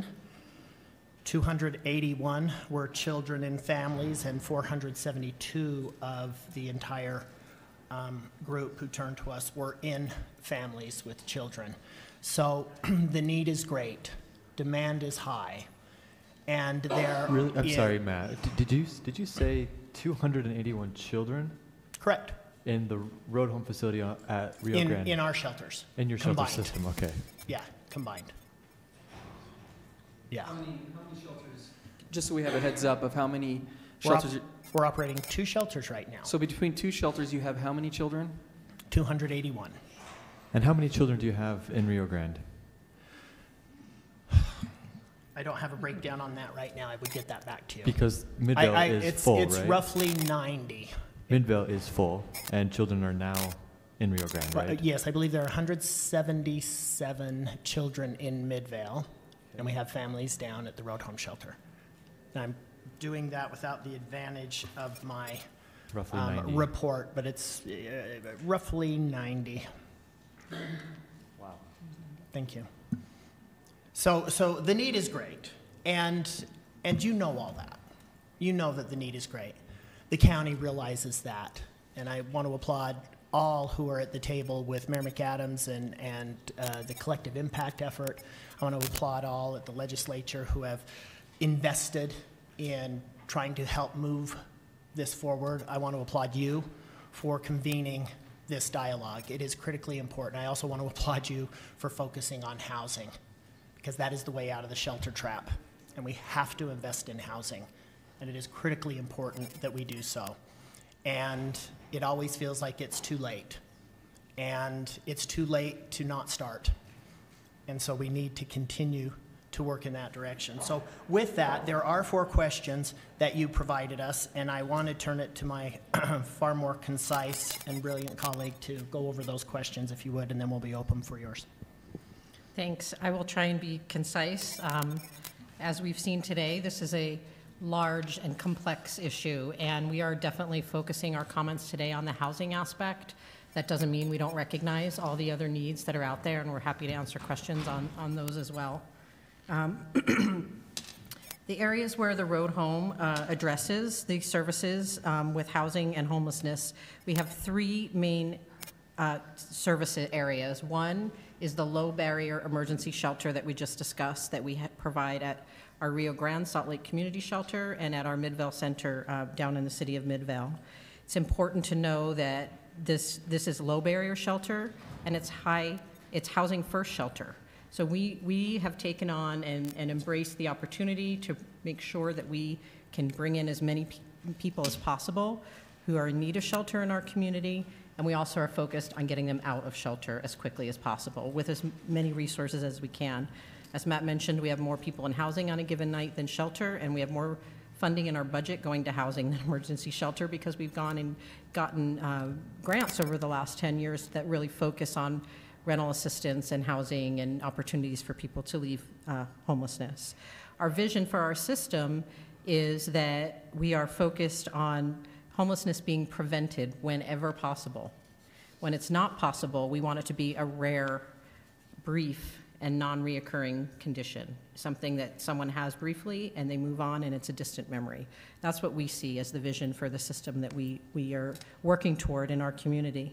N: 281 were children and families, and 472 of the entire group who turned to us were in families with children. So the need is great, demand is high, and there.
H: Really? I'm sorry, Matt. Did you say 281 children?
N: Correct.
H: In the road home facility at Rio Grande?
N: In our shelters.
H: In your
N: combined.
H: shelter system, okay.
N: Yeah, combined. Yeah.
A: How many shelters? Just so we have a heads up of how many shelters.
N: We're operating 2 shelters right now.
A: So between 2 shelters, you have how many children?
N: 281.
H: And how many children do you have in Rio Grande?
N: I don't have a breakdown on that right now. I would get that back to you.
H: Because Midvale is full,
N: it's
H: right?
N: roughly 90.
H: Midvale is full, and children are now in Rio Grande, right?
N: Yes, I believe there are 177 children in Midvale, and we have families down at the Road Home Shelter. And I'm doing that without the advantage of my
H: Roughly 90.
N: report, but it's roughly 90.
H: Wow.
N: Thank you. So the need is great, and you know all that. You know that the need is great. The county realizes that, and I want to applaud all who are at the table with Mayor McAdams and the collective impact effort. I want to applaud all at the legislature who have invested in trying to help move this forward. I want to applaud you for convening this dialogue. It is critically important. I also want to applaud you for focusing on housing, because that is the way out of the shelter trap, and we have to invest in housing, and it is critically important that we do so. And it always feels like it's too late, and it's too late to not start. And so we need to continue to work in that direction. So with that, there are 4 questions that you provided us, and I want to turn it to my far more concise and brilliant colleague to go over those questions, if you would, and then we'll be open for yours.
O: Thanks. I will try and be concise. As we've seen today, this is a large and complex issue, and we are definitely focusing our comments today on the housing aspect. That doesn't mean we don't recognize all the other needs that are out there, and we're happy to answer questions on those as well. The areas where the Road Home addresses the services with housing and homelessness, we have 3 main service areas. One is the low barrier emergency shelter that we just discussed, that we provide at our Rio Grande Salt Lake Community Shelter and at our Midvale Center down in the city of Midvale. It's important to know that this is low barrier shelter, and it's housing first shelter. So we have taken on and embraced the opportunity to make sure that we can bring in as many people as possible who are in need of shelter in our community, and we also are focused on getting them out of shelter as quickly as possible with as many resources as we can. As Matt mentioned, we have more people in housing on a given night than shelter, and we have more funding in our budget going to housing than emergency shelter, because we've gone and gotten grants over the last 10 years that really focus on rental assistance and housing and opportunities for people to leave homelessness. Our vision for our system is that we are focused on homelessness being prevented whenever possible. When it's not possible, we want it to be a rare, brief, and non-reoccurring condition, something that someone has briefly and they move on and it's a distant memory. That's what we see as the vision for the system that we are working toward in our community.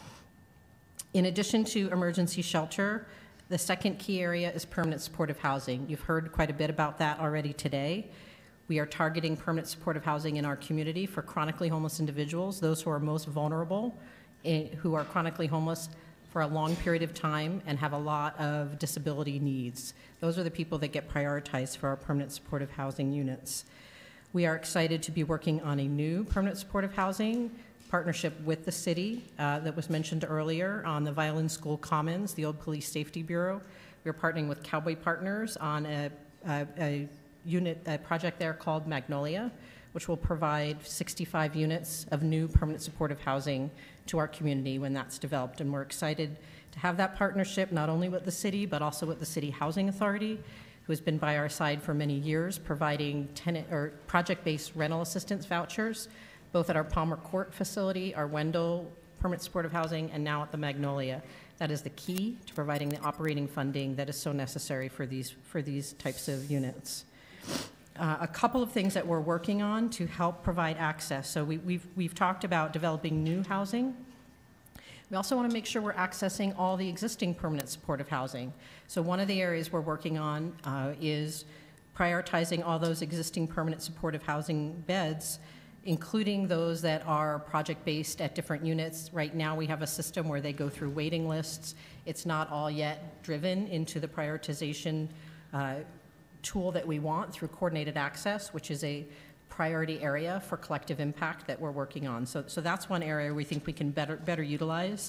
O: In addition to emergency shelter, the second key area is permanent supportive housing. You've heard quite a bit about that already today. We are targeting permanent supportive housing in our community for chronically homeless individuals, those who are most vulnerable, who are chronically homeless for a long period of time and have a lot of disability needs. Those are the people that get prioritized for our permanent supportive housing units. We are excited to be working on a new permanent supportive housing partnership with the city that was mentioned earlier on the Violin School Commons, the old Police Safety Bureau. We're partnering with Cowboy Partners on a project there called Magnolia, which will provide 65 units of new permanent supportive housing to our community when that's developed. And we're excited to have that partnership not only with the city, but also with the City Housing Authority, who has been by our side for many years, providing tenant or project-based rental assistance vouchers, both at our Palmer Court facility, our Wendell permanent supportive housing, and now at the Magnolia. That is the key to providing the operating funding that is so necessary for these types of units. A couple of things that we're working on to help provide access. So we've talked about developing new housing. We also want to make sure we're accessing all the existing permanent supportive housing. So one of the areas we're working on is prioritizing all those existing permanent supportive housing beds, including those that are project-based at different units. Right now we have a system where they go through waiting lists. It's not all yet driven into the prioritization tool that we want through coordinated access, which is a priority area for collective impact that we're working on. So that's one area we think we can better utilize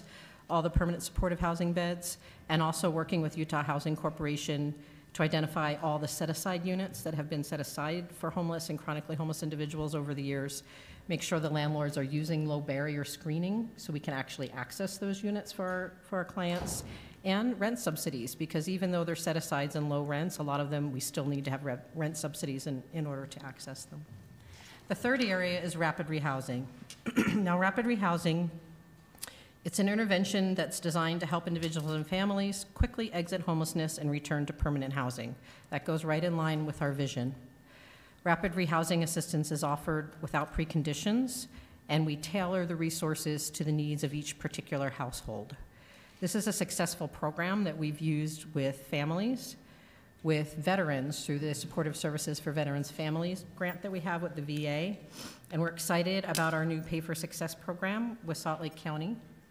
O: all the permanent supportive housing beds, and also working with Utah Housing Corporation to identify all the set-aside units that have been set aside for homeless and chronically homeless individuals over the years. Make sure the landlords are using low barrier screening so we can actually access those units for our clients, and rent subsidies, because even though they're set-asides and low rents, a lot of them we still need to have rent subsidies in order to access them. The third area is rapid rehousing. Now, rapid rehousing, it's an intervention that's designed to help individuals and families quickly exit homelessness and return to permanent housing. That goes right in line with our vision. Rapid rehousing assistance is offered without preconditions, and we tailor the resources to the needs of each particular household. This is a successful program that we've used with families, with veterans through the Supportive Services for Veterans Families grant that we have with the VA, and we're excited about our new Pay for Success program with Salt Lake County.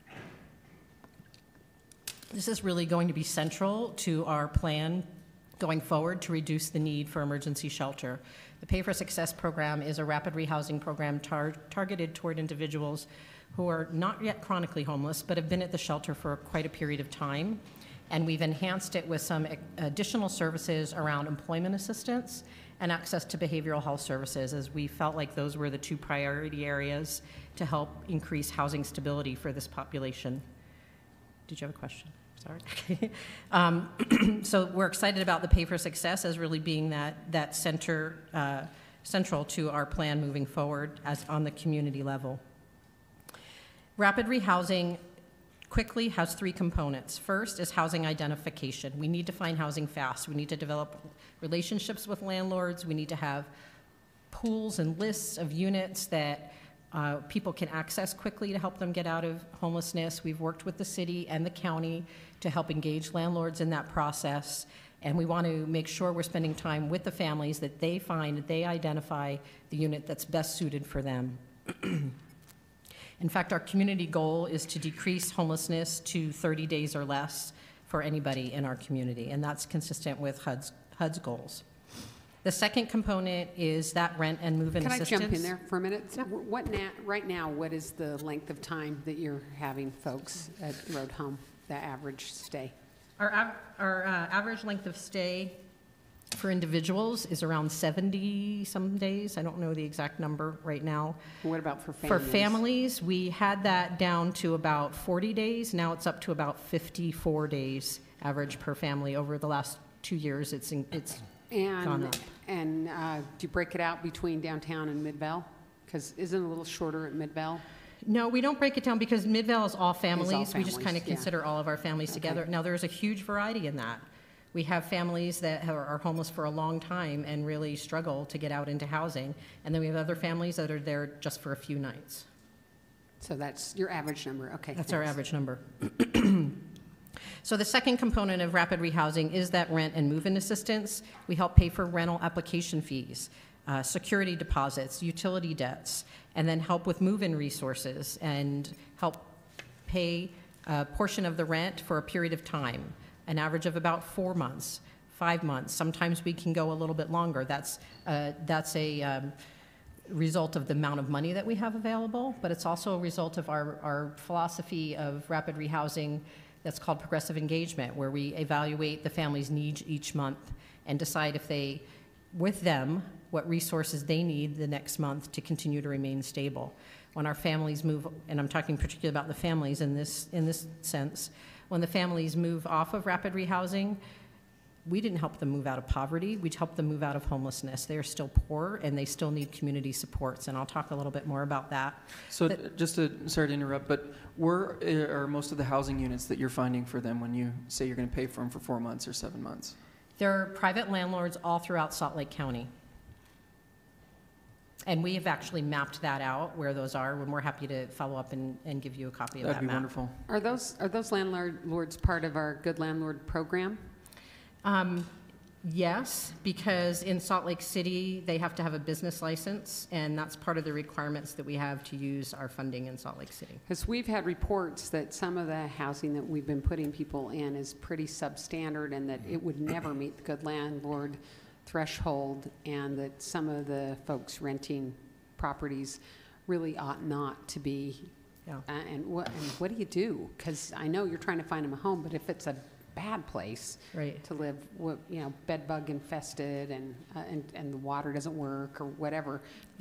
O: This is really going to be central to our plan going forward to reduce the need for emergency shelter. The Pay for Success program is a rapid rehousing program targeted toward individuals who are not yet chronically homeless but have been at the shelter for quite a period of time. And we've enhanced it with some additional services around employment assistance and access to behavioral health services, as we felt like those were the two priority areas to help increase housing stability for this population. Did you have a question? Sorry. So we're excited about the Pay for Success as really being that central to our plan moving forward as on the community level. Rapid rehousing quickly has three components. First is housing identification. We need to find housing fast. We need to develop relationships with landlords. We need to have pools and lists of units that people can access quickly to help them get out of homelessness. We've worked with the city and the county to help engage landlords in that process. And we want to make sure we're spending time with the families, that they find, that they identify the unit that's best suited for them. In fact, our community goal is to decrease homelessness to 30 days or less for anybody in our community, and that's consistent with HUD's goals. The second component is that rent and move-in assistance.
B: Can I jump in there for a minute? Right now, what is the length of time that you're having folks at Road Home, the average stay?
O: Our average length of stay for individuals is around 70-some days. I don't know the exact number right now.
B: What about for families?
O: For families, we had that down to about 40 days. Now it's up to about 54 days average per family. Over the last 2 years, it's gone up.
B: And do you break it out between downtown and Midvale? Because isn't it a little shorter at Midvale?
O: No, we don't break it down because Midvale is all families. We just
B: families,
O: kind of consider all of our families together. Now, there's a huge variety in that. We have families that are homeless for a long time and really struggle to get out into housing. And then we have other families that are there just for a few nights.
B: So that's your average number, okay.
O: That's our average number. So the second component of rapid rehousing is that rent and move-in assistance. We help pay for rental application fees, security deposits, utility debts, and then help with move-in resources and help pay a portion of the rent for a period of time. An average of about 4 months, 5 months. Sometimes we can go a little bit longer. That's a result of the amount of money that we have available, but it's also a result of our philosophy of rapid rehousing that's called progressive engagement, where we evaluate the family's needs each month and decide with them, what resources they need the next month to continue to remain stable. When our families move, and I'm talking particularly about the families in this sense, when the families move off of rapid rehousing, we didn't help them move out of poverty. We helped them move out of homelessness. They are still poor, and they still need community supports, and I'll talk a little bit more about that.
A: So sorry to interrupt, but where are most of the housing units that you're finding for them when you say you're going to pay for them for 4 months or 7 months?
O: There are private landlords all throughout Salt Lake County. And we have actually mapped that out, where those are, and we're happy to follow up and give you a copy of that map.
A: That'd be wonderful.
B: Are those landlords part of our Good Landlord program?
O: Yes, because in Salt Lake City, they have to have a business license, and that's part of the requirements that we have to use our funding in Salt Lake City.
B: Because we've had reports that some of the housing that we've been putting people in is pretty substandard, and that it would never meet the Good Landlord threshold, and that some of the folks renting properties really ought not to be
O: Yeah.
B: And what do you do? Because I know you're trying to find them a home, but if it's a bad place
O: Right.
B: to live, bed bug infested and the water doesn't work or whatever,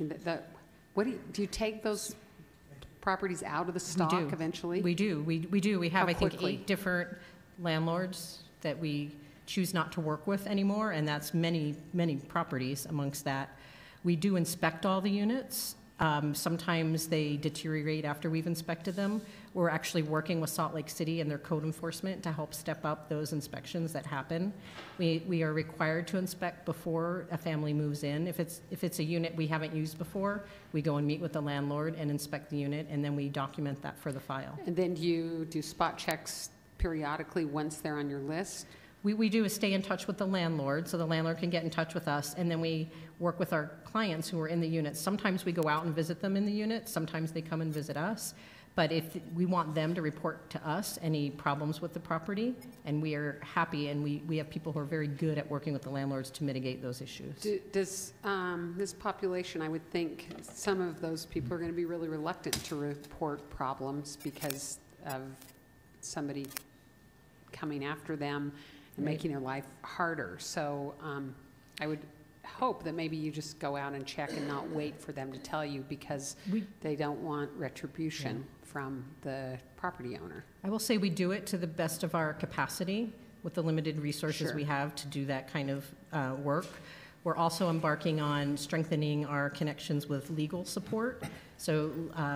B: do you take those properties out of the stock
O: We do.
B: eventually?
O: We do. We do. We have,
B: How
O: I think,
B: quickly?
O: 8 different landlords that we choose not to work with anymore, and that's many, many properties amongst that. We do inspect all the units. Sometimes they deteriorate after we've inspected them. We're actually working with Salt Lake City and their code enforcement to help step up those inspections that happen. We are required to inspect before a family moves in. If it's a unit we haven't used before, we go and meet with the landlord and inspect the unit, and then we document that for the file.
B: And then do you do spot checks periodically once they're on your list?
O: We do is stay in touch with the landlord, so the landlord can get in touch with us, and then we work with our clients who are in the units. Sometimes we go out and visit them in the unit, sometimes they come and visit us, but if we want them to report to us any problems with the property, and we are happy, and we have people who are very good at working with the landlords to mitigate those issues.
B: Does this population, I would think some of those people are going to be really reluctant to report problems because of somebody coming after them and
O: Right.
B: making their life harder. So I would hope that maybe you just go out and check and not wait for them to tell you because they don't want retribution from the property owner.
O: I will say we do it to the best of our capacity with the limited resources
B: Sure.
O: we have to do that kind of work. We're also embarking on strengthening our connections with legal support. So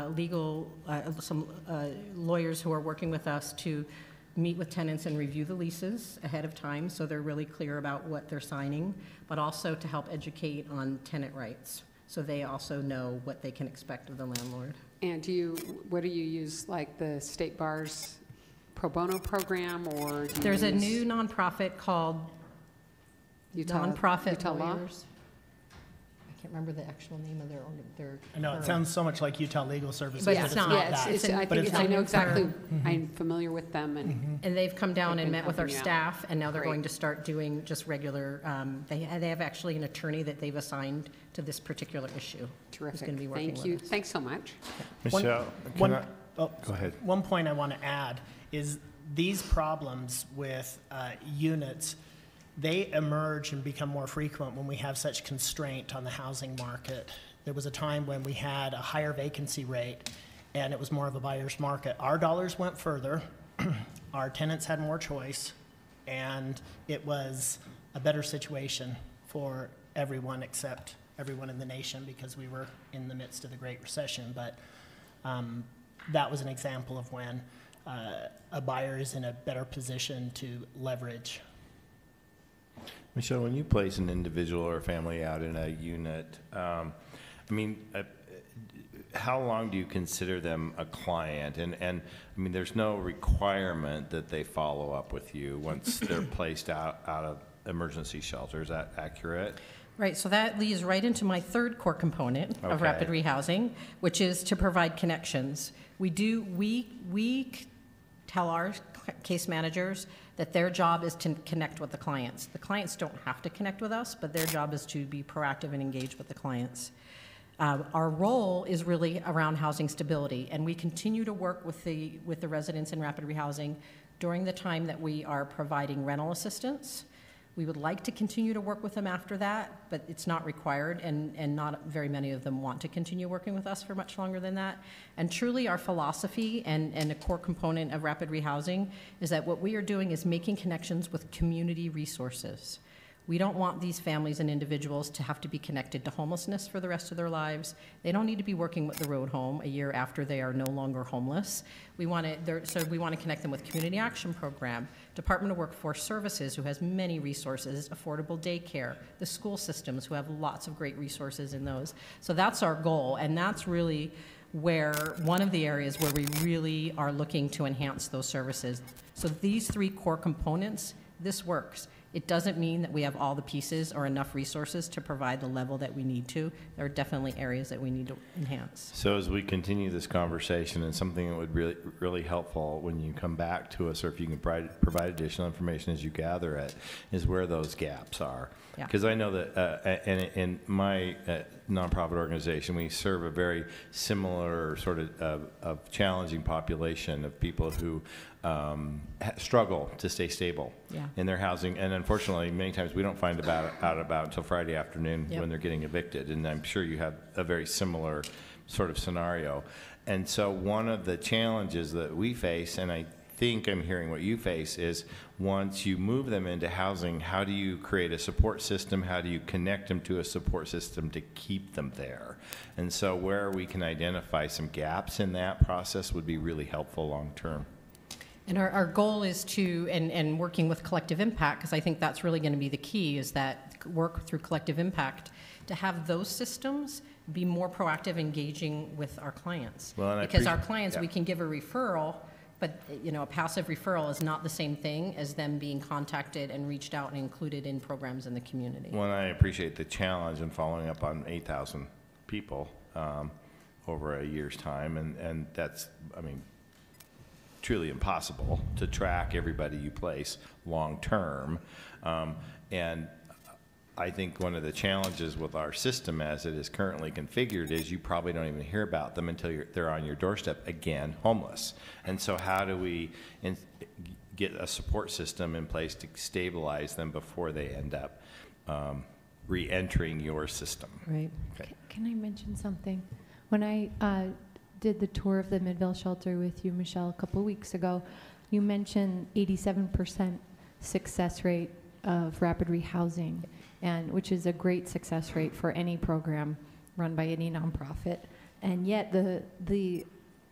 O: some lawyers who are working with us to meet with tenants and review the leases ahead of time so they're really clear about what they're signing, but also to help educate on tenant rights so they also know what they can expect of the landlord.
B: And what do you use, like the State Bar's pro bono program, or do you
O: There's a
B: use
O: new nonprofit called
B: Utah
O: Nonprofit
B: Law?
O: Lawyers. I can't remember the actual name of their
N: I know, it
O: firm.
N: sounds so much like Utah Legal Services,
O: But
N: but
O: it's
N: it's
O: not.
N: not
O: Yeah,
N: that.
O: it's an-
B: I
N: But
B: think
N: it's
B: I know
O: a
B: exactly.
O: firm.
B: I'm familiar with them, and
O: And they've come down
B: They've
O: and
B: been
O: met with our
B: helping you out.
O: staff, and now they're
B: Great.
O: going to start doing just regular, they have actually an attorney that they've assigned to this particular issue. Who's
B: terrific.
O: going to be working
B: Thank
O: with
B: you.
O: us.
B: Thanks so much.
D: Michelle,
N: One-
D: can I?
N: oh,
D: Go ahead.
N: One point I want to add is these problems with units, they emerge and become more frequent when we have such constraint on the housing market. There was a time when we had a higher vacancy rate, and it was more of a buyer's market. Our dollars went further, our tenants had more choice, and it was a better situation for everyone except everyone in the nation because we were in the midst of the Great Recession. But that was an example of when a buyer is in a better position to leverage.
D: Michelle, when you place an individual or family out in a unit, how long do you consider them a client? And I mean, there's no requirement that they follow up with you once they're placed out of emergency shelter. Is that accurate?
O: Right, so that leads right into my third core component of
D: Okay.
O: rapid rehousing, which is to provide connections. We tell our case managers that their job is to connect with the clients. The clients don't have to connect with us, but their job is to be proactive and engage with the clients. Our role is really around housing stability, and we continue to work with the residents in rapid rehousing during the time that we are providing rental assistance. We would like to continue to work with them after that, but it's not required, and not very many of them want to continue working with us for much longer than that. And truly, our philosophy and a core component of rapid rehousing is that what we are doing is making connections with community resources. We don't want these families and individuals to have to be connected to homelessness for the rest of their lives. They don't need to be working with the Road Home a year after they are no longer homeless. We want to connect them with Community Action Program, Department of Workforce Services, who has many resources, affordable daycare, the school systems, who have lots of great resources in those. So that's our goal, and that's really where one of the areas where we really are looking to enhance those services. So these three core components, this works. It doesn't mean that we have all the pieces or enough resources to provide the level that we need to. There are definitely areas that we need to enhance.
D: So as we continue this conversation, and something that would really helpful when you come back to us, or if you can provide additional information as you gather it, is where those gaps are.
O: Yeah.
D: Because I know that in my nonprofit organization, we serve a very similar sort of challenging population of people who struggle to stay stable in their housing. And unfortunately, many times we don't find out about until Friday afternoon when they're getting evicted. And I'm sure you have a very similar sort of scenario. And so one of the challenges that we face, and I think I'm hearing what you face, is once you move them into housing, how do you create a support system? How do you connect them to a support system to keep them there? And so where we can identify some gaps in that process would be really helpful long term.
O: And our goal is to, and working with collective impact, because I think that's really going to be the key, is that work through collective impact to have those systems be more proactive, engaging with our clients.
D: Well,
O: because our clients, we can give a referral, but a passive referral is not the same thing as them being contacted and reached out and included in programs in the community.
D: Well, and I appreciate the challenge in following up on 8,000 people over a year's time, and that's, I mean, truly impossible to track everybody you place long term. And I think one of the challenges with our system as it is currently configured is you probably don't even hear about them until they're on your doorstep again, homeless. And so how do we get a support system in place to stabilize them before they end up re-entering your system?
E: Right.
D: Okay.
E: Can I mention something? When I did the tour of the Midvale shelter with you, Michelle, a couple of weeks ago, you mentioned 87% success rate of rapid rehousing, and which is a great success rate for any program run by any nonprofit. And yet the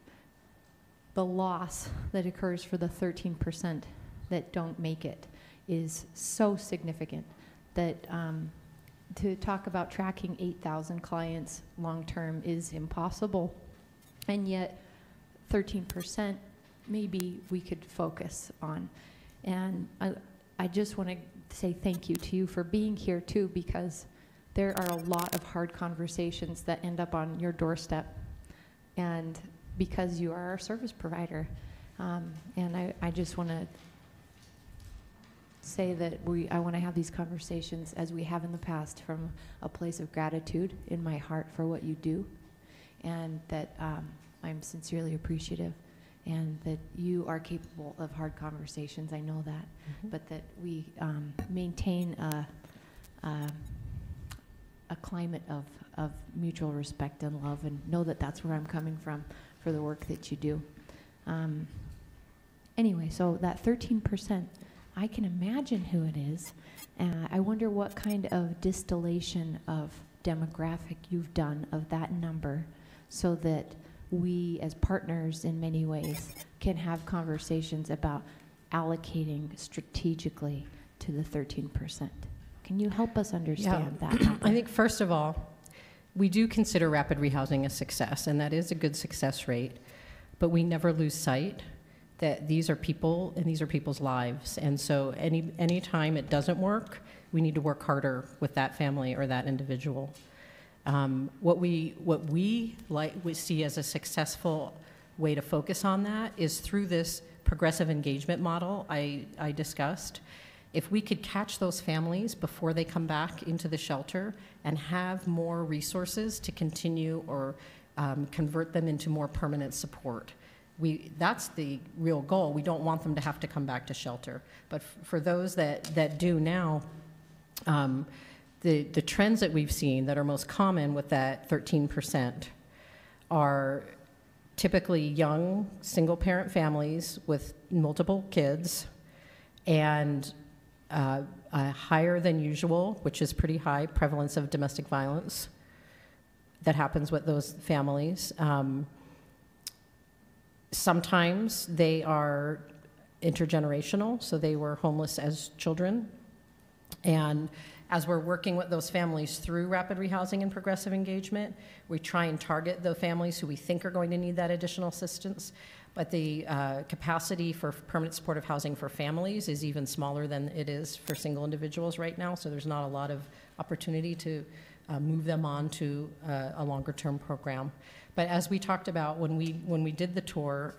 E: loss that occurs for the 13% that don't make it is so significant that to talk about tracking 8,000 clients long-term is impossible. And yet 13% maybe we could focus on. And I just want to say thank you to you for being here too, because there are a lot of hard conversations that end up on your doorstep, and because you are our service provider. And I just want to say that I want to have these conversations as we have in the past from a place of gratitude in my heart for what you do, and that I'm sincerely appreciative, and that you are capable of hard conversations. I know that, but that we maintain a climate of mutual respect and love, and know that that's where I'm coming from for the work that you do. Anyway, so that 13%, I can imagine who it is. I wonder what kind of distillation of demographic you've done of that number, so that we as partners in many ways can have conversations about allocating strategically to the 13%. Can you help us understand that?
O: I think first of all, we do consider rapid rehousing a success, and that is a good success rate, but we never lose sight that these are people and these are people's lives. And so any time it doesn't work, we need to work harder with that family or that individual. What we see as a successful way to focus on that is through this progressive engagement model I discussed. If we could catch those families before they come back into the shelter and have more resources to continue or convert them into more permanent support, that's the real goal. We don't want them to have to come back to shelter. But for those that do now, the trends that we've seen that are most common with that 13% are typically young single-parent families with multiple kids, and a higher than usual, which is pretty high, prevalence of domestic violence that happens with those families. Sometimes they are intergenerational, so they were homeless as children, and As we're working with those families through rapid rehousing and progressive engagement, we try and target the families who we think are going to need that additional assistance. But the capacity for permanent supportive housing for families is even smaller than it is for single individuals right now, so there's not a lot of opportunity to move them on to a longer term program. But as we talked about when we did the tour,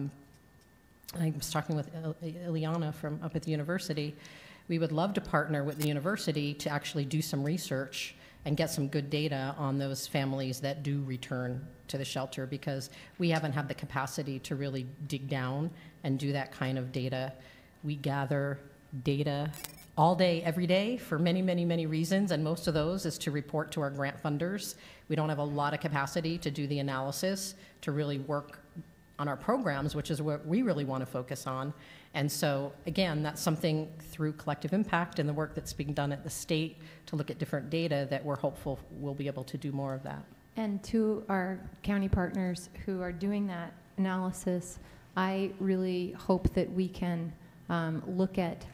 O: I was talking with Ileana from up at the university. We would love to partner with the university to actually do some research and get some good data on those families that do return to the shelter, because we haven't had the capacity to really dig down and do that kind of data. We gather data all day, every day, for many, many, many reasons, and most of those is to report to our grant funders. We don't have a lot of capacity to do the analysis, to really work on our programs, which is what we really want to focus on. And so, again, that's something through collective impact and the work that's being done at the state to look at different data that we're hopeful we'll be able to do more of that.
E: And to our county partners who are doing that analysis, I really hope that we can look at,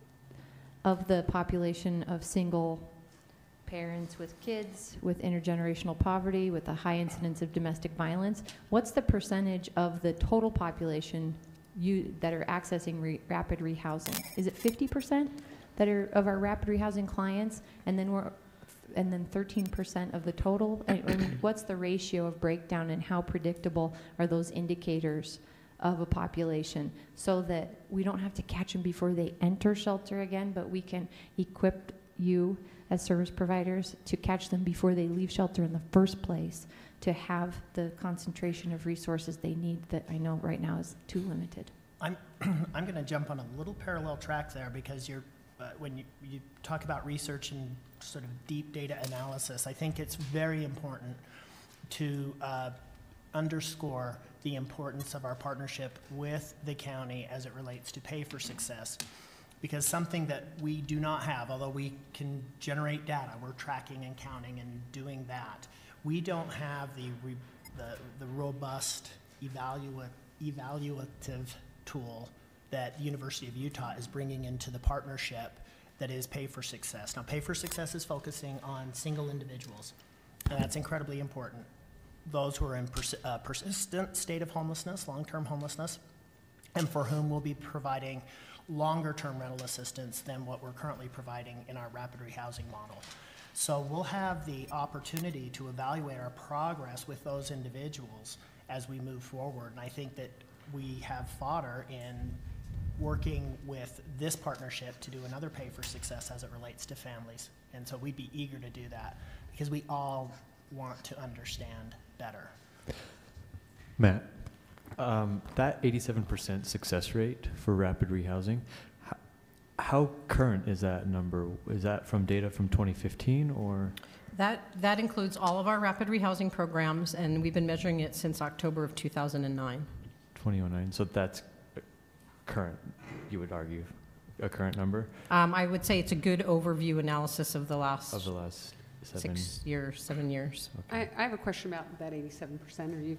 E: of the population of single parents with kids, with intergenerational poverty, with a high incidence of domestic violence, what's the percentage of the total population that are accessing rapid rehousing? Is it 50% that are of our rapid rehousing clients, and then 13% of the total? And what's the ratio of breakdown, and how predictable are those indicators of a population, so that we don't have to catch them before they enter shelter again, but we can equip you as service providers to catch them before they leave shelter in the first place, to have the concentration of resources they need that I know right now is too limited.
N: I'm going to jump on a little parallel track there, because when you talk about research and sort of deep data analysis, I think it's very important to underscore the importance of our partnership with the county as it relates to Pay for Success. Because something that we do not have, although we can generate data, we're tracking and counting and doing that, we don't have the robust evaluative tool that University of Utah is bringing into the partnership that is Pay for Success. Now, Pay for Success is focusing on single individuals, and that's incredibly important. Those who are in persistent state of homelessness, long-term homelessness, and for whom we'll be providing longer-term rental assistance than what we're currently providing in our rapid rehousing model. So we'll have the opportunity to evaluate our progress with those individuals as we move forward. And I think that we have fodder in working with this partnership to do another Pay for Success as it relates to families. And so we'd be eager to do that, because we all want to understand better.
H: Matt, that 87% success rate for rapid rehousing, how current is that number? Is that from data from 2015 or?
O: That includes all of our rapid rehousing programs, and we've been measuring it since October of 2009.
H: 2009, so that's current, you would argue, a current number?
O: I would say it's a good overview analysis of the last
H: 7
O: years, 7 years.
B: I have a question about that 87%. Are you,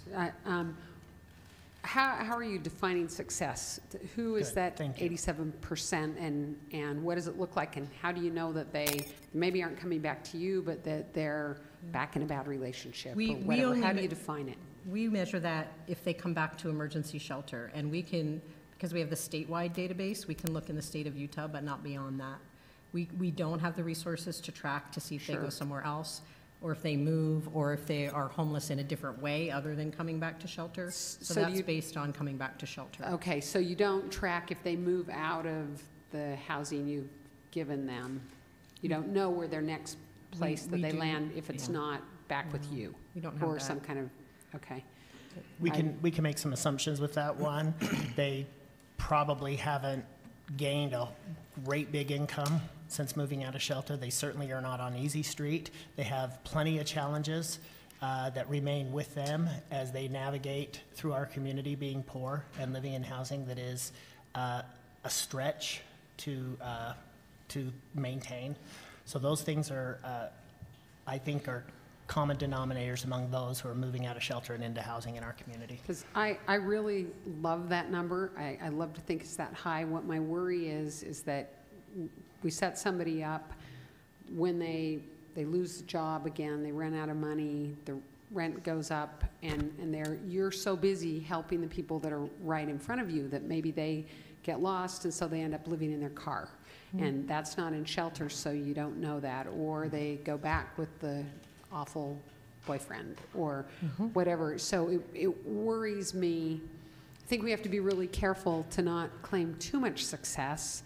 B: how are you defining success? Who is that 87%, and what does it look like, and how do you know that they maybe aren't coming back to you, but that they're back in a bad relationship or whatever? How do you define it?
O: We measure that if they come back to emergency shelter, and we can, because we have the statewide database, we can look in the state of Utah, but not beyond that. We don't have the resources to track to see if they go somewhere else, or if they move, or if they are homeless in a different way other than coming back to shelter. So that's based on coming back to shelter.
B: Okay, so you don't track if they move out of the housing you've given them. You don't know where their next place that they land if it's not back with you.
O: We don't have
B: or
O: that.
B: some kind of, okay.
N: We can make some assumptions with that one. They probably haven't gained a great big income since moving out of shelter. They certainly are not on easy street. They have plenty of challenges that remain with them as they navigate through our community, being poor and living in housing that is a stretch to maintain. So those things are, I think, are common denominators among those who are moving out of shelter and into housing in our community.
B: Because I really love that number. I love to think it's that high. What my worry is that we set somebody up when they lose the job again, they run out of money, the rent goes up, and you're so busy helping the people that are right in front of you that maybe they get lost, and so they end up living in their car. And that's not in shelter, so you don't know that. Or they go back with the awful boyfriend or whatever. So it worries me. I think we have to be really careful to not claim too much success,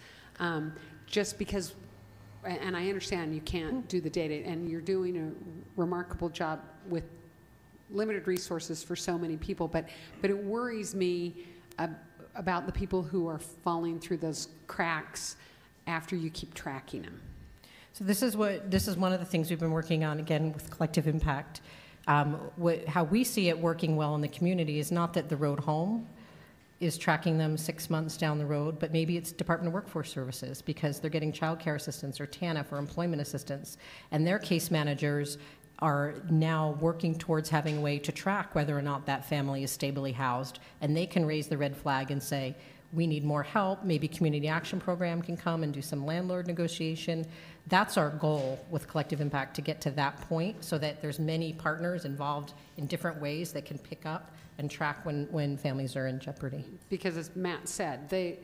B: just because, and I understand you can't do the data, and you're doing a remarkable job with limited resources for so many people, but it worries me about the people who are falling through those cracks after you keep tracking them.
O: So this is one of the things we've been working on, again, with Collective Impact. How we see it working well in the community is not that the road home is tracking them 6 months down the road, but maybe it's Department of Workforce Services because they're getting child care assistance or TANF or employment assistance, and their case managers are now working towards having a way to track whether or not that family is stably housed, and they can raise the red flag and say, we need more help, maybe Community Action Program can come and do some landlord negotiation. That's our goal with Collective Impact, to get to that point so that there's many partners involved in different ways that can pick up and track when families are in jeopardy.
B: Because as Matt said, it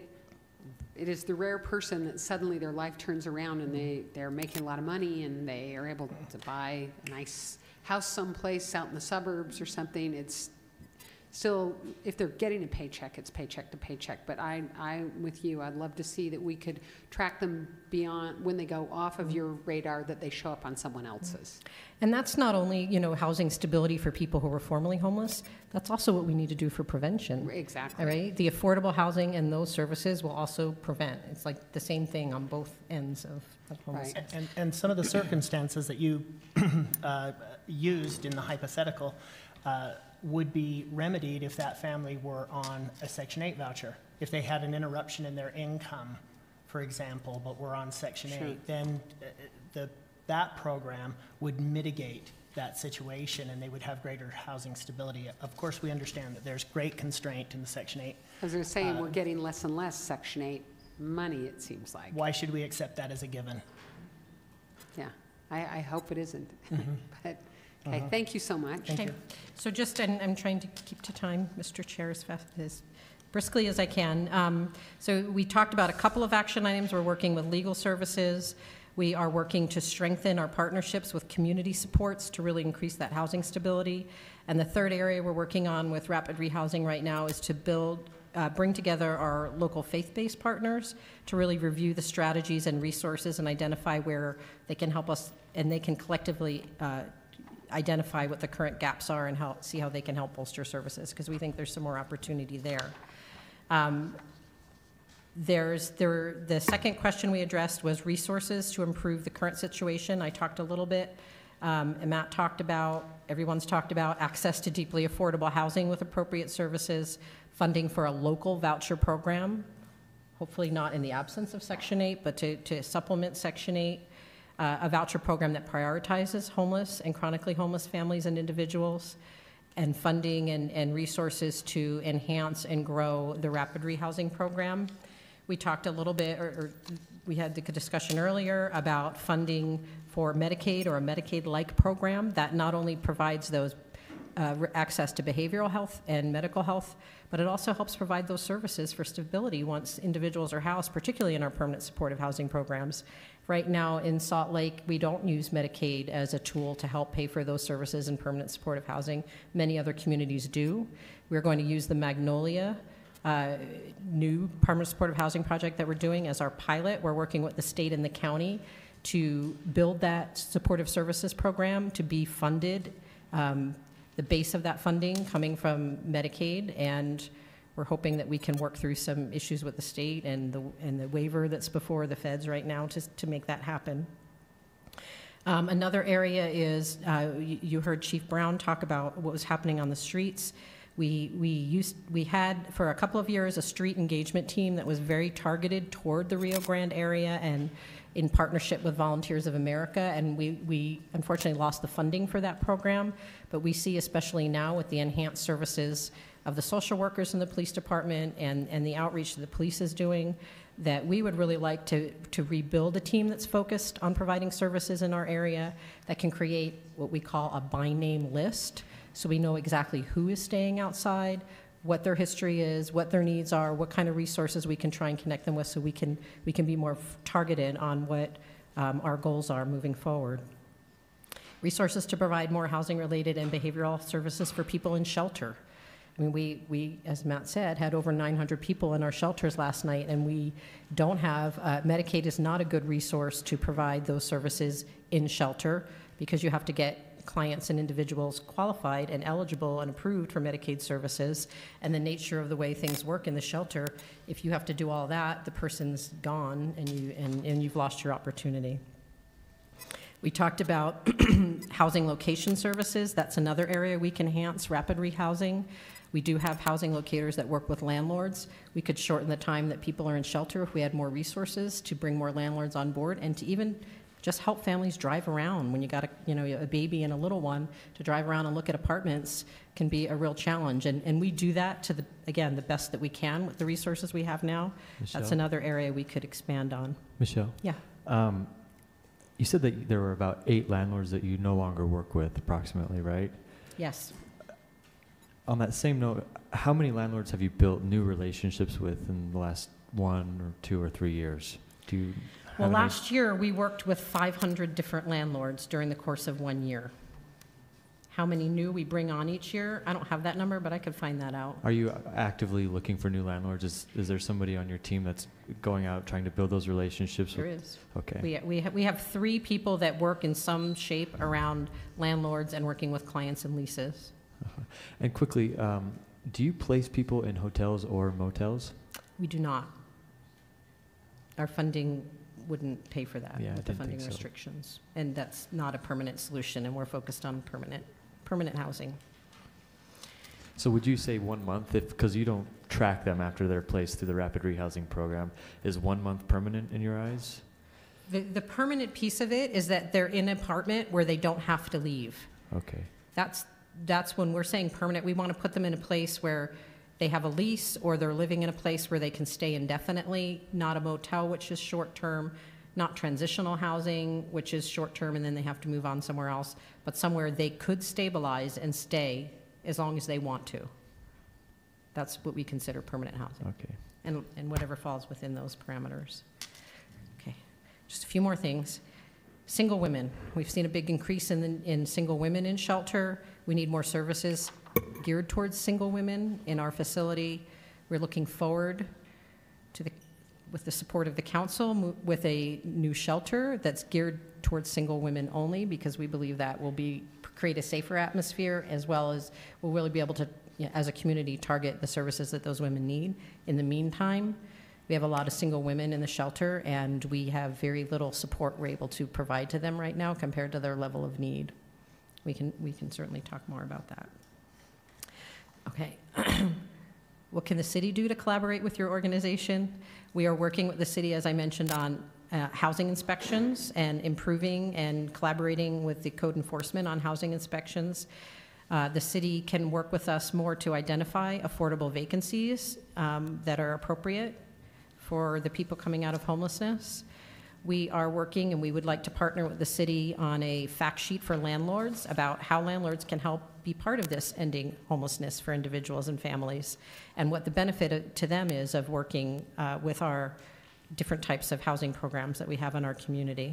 B: is the rare person that suddenly their life turns around and they're making a lot of money and they are able to buy a nice house someplace out in the suburbs or something. It's still, if they're getting a paycheck, it's paycheck to paycheck. But I'm with you. I'd love to see that we could track them beyond when they go off of your radar, that they show up on someone else's.
O: And that's not only, housing stability for people who were formerly homeless, that's also what we need to do for prevention.
B: Exactly.
O: All right? The affordable housing and those services will also prevent. It's like the same thing on both ends of homelessness.
N: Right. And some of the circumstances that you used in the hypothetical would be remedied if that family were on a Section 8 voucher. If they had an interruption in their income, for example, but were on Section 8, then that program would mitigate that situation and they would have greater housing stability. Of course, we understand that there's great constraint in the Section 8.
B: As they're saying, we're getting less and less Section 8 money, it seems like.
N: Why should we accept that as a given?
B: Yeah, I hope it isn't. But okay, thank you so much.
N: Thank you.
O: So just, and I'm trying to keep to time, Mr. Chair, as briskly as I can. So we talked about a couple of action items. We're working with legal services. We are working to strengthen our partnerships with community supports to really increase that housing stability. And the third area we're working on with Rapid Rehousing right now is to bring together our local faith-based partners to really review the strategies and resources and identify where they can help us, and they can collectively identify what the current gaps are and see how they can help bolster services, because we think there's some more opportunity there. The second question we addressed was resources to improve the current situation. I talked a little bit, and Matt talked about, everyone's talked about access to deeply affordable housing with appropriate services, funding for a local voucher program, hopefully not in the absence of Section 8, but to supplement Section 8, a voucher program that prioritizes homeless and chronically homeless families and individuals, and funding and resources to enhance and grow the Rapid Rehousing program. We talked a little bit, or we had the discussion earlier about funding for Medicaid or a Medicaid-like program that not only provides those access to behavioral health and medical health, but it also helps provide those services for stability once individuals are housed, particularly in our permanent supportive housing programs. Right now in Salt Lake, we don't use Medicaid as a tool to help pay for those services in permanent supportive housing. Many other communities do. We're going to use the Magnolia new permanent supportive housing project that we're doing as our pilot. We're working with the state and the county to build that supportive services program to be funded, the base of that funding coming from Medicaid, and we're hoping that we can work through some issues with the state and the waiver that's before the feds right now to make that happen. Another area is, you heard Chief Brown talk about what was happening on the streets. We had for a couple of years a street engagement team that was very targeted toward the Rio Grande area and in partnership with Volunteers of America, and we unfortunately lost the funding for that program, but we see, especially now with the enhanced services of the social workers in the police department and the outreach that the police is doing, that we would really like to rebuild a team that's focused on providing services in our area that can create what we call a by name list, so we know exactly who is staying outside, what their history is, what their needs are, what kind of resources we can try and connect them with, so we can be more targeted on what our goals are moving forward. Resources to provide more housing-related and behavioral services for people in shelter. I mean, we, as Matt said, had over 900 people in our shelters last night, and we don't have, Medicaid is not a good resource to provide those services in shelter, because you have to get clients and individuals qualified and eligible and approved for Medicaid services. And the nature of the way things work in the shelter, if you have to do all that, the person's gone and you've lost your opportunity. We talked about housing location services. That's another area we can enhance, rapid rehousing. We do have housing locators that work with landlords. We could shorten the time that people are in shelter if we had more resources to bring more landlords on board, and to even just help families drive around. When you got a baby and a little one, to drive around and look at apartments can be a real challenge. And we do that to the best that we can with the resources we have now.
H: Michelle?
O: That's another area we could expand on.
H: Michelle?
O: Yeah.
H: You said that there were about 8 landlords that you no longer work with, approximately, right?
O: Yes.
H: On that same note, how many landlords have you built new relationships with in the last 1 or 2 or 3 years? Do you
O: Well,
H: have
O: last year we worked with 500 different landlords during the course of 1 year. How many new we bring on each year? I don't have that number, but I could find that out.
H: Are you actively looking for new landlords? Is there somebody on your team that's going out trying to build those relationships?
O: There is.
H: Okay.
O: We have 3 people that work in some shape around landlords and working with clients and leases.
H: And quickly, do you place people in hotels or motels?
O: We do not. Our funding wouldn't pay for that
H: Yeah, I
O: with the
H: didn't
O: funding
H: think so.
O: restrictions. And that's not a permanent solution, and we're focused on permanent housing.
H: So would you say 1 month, because you don't track them after they're placed through the rapid rehousing program, is 1 month permanent in your eyes?
O: The permanent piece of it is that they're in an apartment where they don't have to leave.
H: Okay.
O: That's when we're saying permanent. We want to put them in a place where they have a lease, or they're living in a place where they can stay indefinitely, not a motel, which is short-term, not transitional housing, which is short-term, and then they have to move on somewhere else, but somewhere they could stabilize and stay as long as they want to. That's what we consider permanent housing.
H: Okay.
O: And whatever falls within those parameters. Okay, just a few more things. Single women. We've seen a big increase in single women in shelter. We need more services geared towards single women in our facility. We're looking forward to with the support of the council, with a new shelter that's geared towards single women only, because we believe that will create a safer atmosphere, as well as we'll really be able to, as a community, target the services that those women need. In the meantime, we have a lot of single women in the shelter, and we have very little support we're able to provide to them right now compared to their level of need. We can certainly talk more about that. Okay. What can the city do to collaborate with your organization? We are working with the city, as I mentioned, on housing inspections and improving and collaborating with the code enforcement on housing inspections. The city can work with us more to identify affordable vacancies that are appropriate for the people coming out of homelessness. We are working, and we would like to partner with the city on a fact sheet for landlords about how landlords can help be part of this ending homelessness for individuals and families, and what the benefit to them is of working with our different types of housing programs that we have in our community.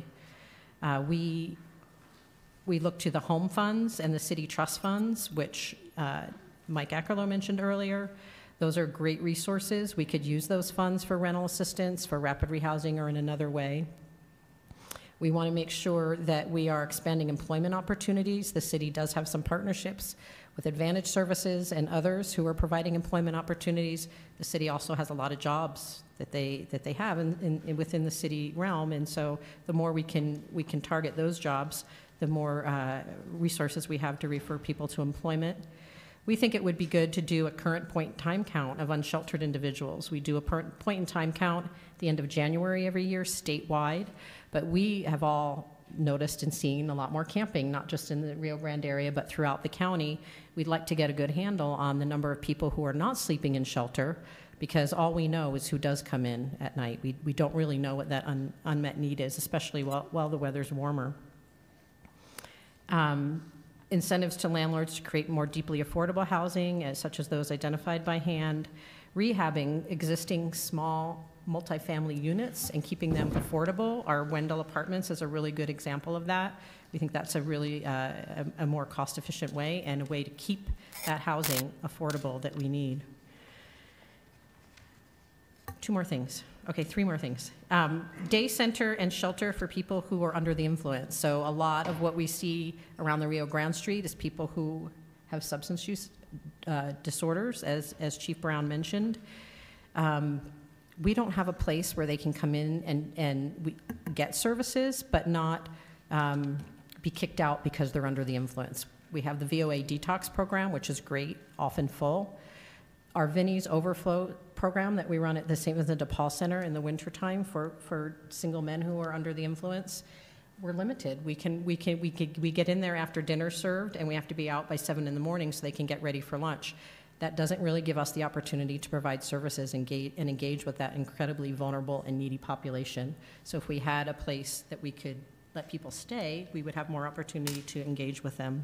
O: We look to the home funds and the city trust funds, which Mike Ackerlow mentioned earlier. Those are great resources. We could use those funds for rental assistance, for rapid rehousing, or in another way. We want to make sure that we are expanding employment opportunities. The city does have some partnerships with Advantage Services and others who are providing employment opportunities. The city also has a lot of jobs that they have within the city realm, and so the more we can target those jobs, the more resources we have to refer people to employment. We think it would be good to do a current point time count of unsheltered individuals. We do a point in time count at the end of January every year statewide, but we have all noticed and seen a lot more camping, not just in the Rio Grande area, but throughout the county. We'd like to get a good handle on the number of people who are not sleeping in shelter, because all we know is who does come in at night. We don't really know what that unmet need is, especially while the weather's warmer. Incentives to landlords to create more deeply affordable housing, such as those identified by hand, rehabbing existing small multifamily units and keeping them affordable. Our Wendell Apartments is a really good example of that. We think that's a really a more cost-efficient way and a way to keep that housing affordable that we need. Two more things. Okay, three more things. Day center and shelter for people who are under the influence. So a lot of what we see around the Rio Grande Street is people who have substance use disorders, as Chief Brown mentioned. We don't have a place where they can come in and get services, but not be kicked out because they're under the influence. We have the VOA detox program, which is great, often full. Our Vinnie's Overflow program that we run at the same as the DePaul Center in the wintertime for single men who are under the influence, we're limited. We get in there after dinner served, and we have to be out by 7 in the morning so they can get ready for lunch. That doesn't really give us the opportunity to provide services and engage with that incredibly vulnerable and needy population. So if we had a place that we could let people stay, we would have more opportunity to engage with them.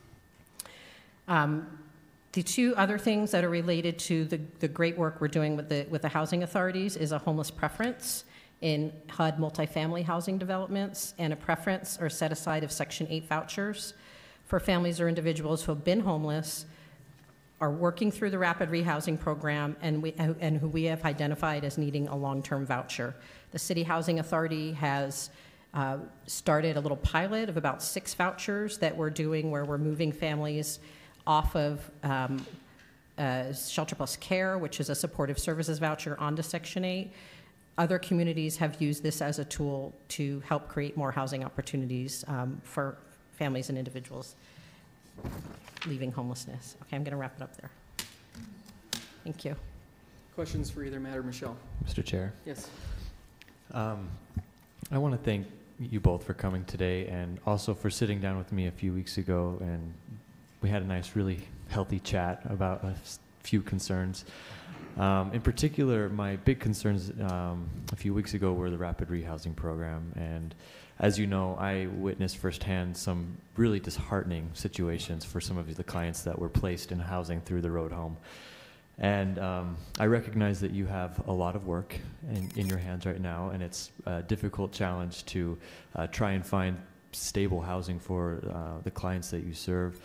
O: The two other things that are related to the great work we're doing with the housing authorities is a homeless preference in HUD multifamily housing developments, and a preference or set aside of Section 8 vouchers for families or individuals who have been homeless, are working through the rapid rehousing program, and who we have identified as needing a long-term voucher. The City Housing Authority has started a little pilot of about 6 vouchers that we're doing, where we're moving families off of Shelter Plus Care, which is a supportive services voucher, onto Section 8. Other communities have used this as a tool to help create more housing opportunities for families and individuals leaving homelessness. Okay, I'm going to wrap it up there. Thank you.
A: Questions for either Matt or Michelle?
H: Mr. Chair?
A: Yes.
H: I want to thank you both for coming today, and also for sitting down with me a few weeks ago, and we had a nice, really healthy chat about a few concerns. In particular, my big concerns a few weeks ago were the rapid rehousing program. And as you know, I witnessed firsthand some really disheartening situations for some of the clients that were placed in housing through the road home. And I recognize that you have a lot of work in your hands right now, and it's a difficult challenge to try and find stable housing for the clients that you serve.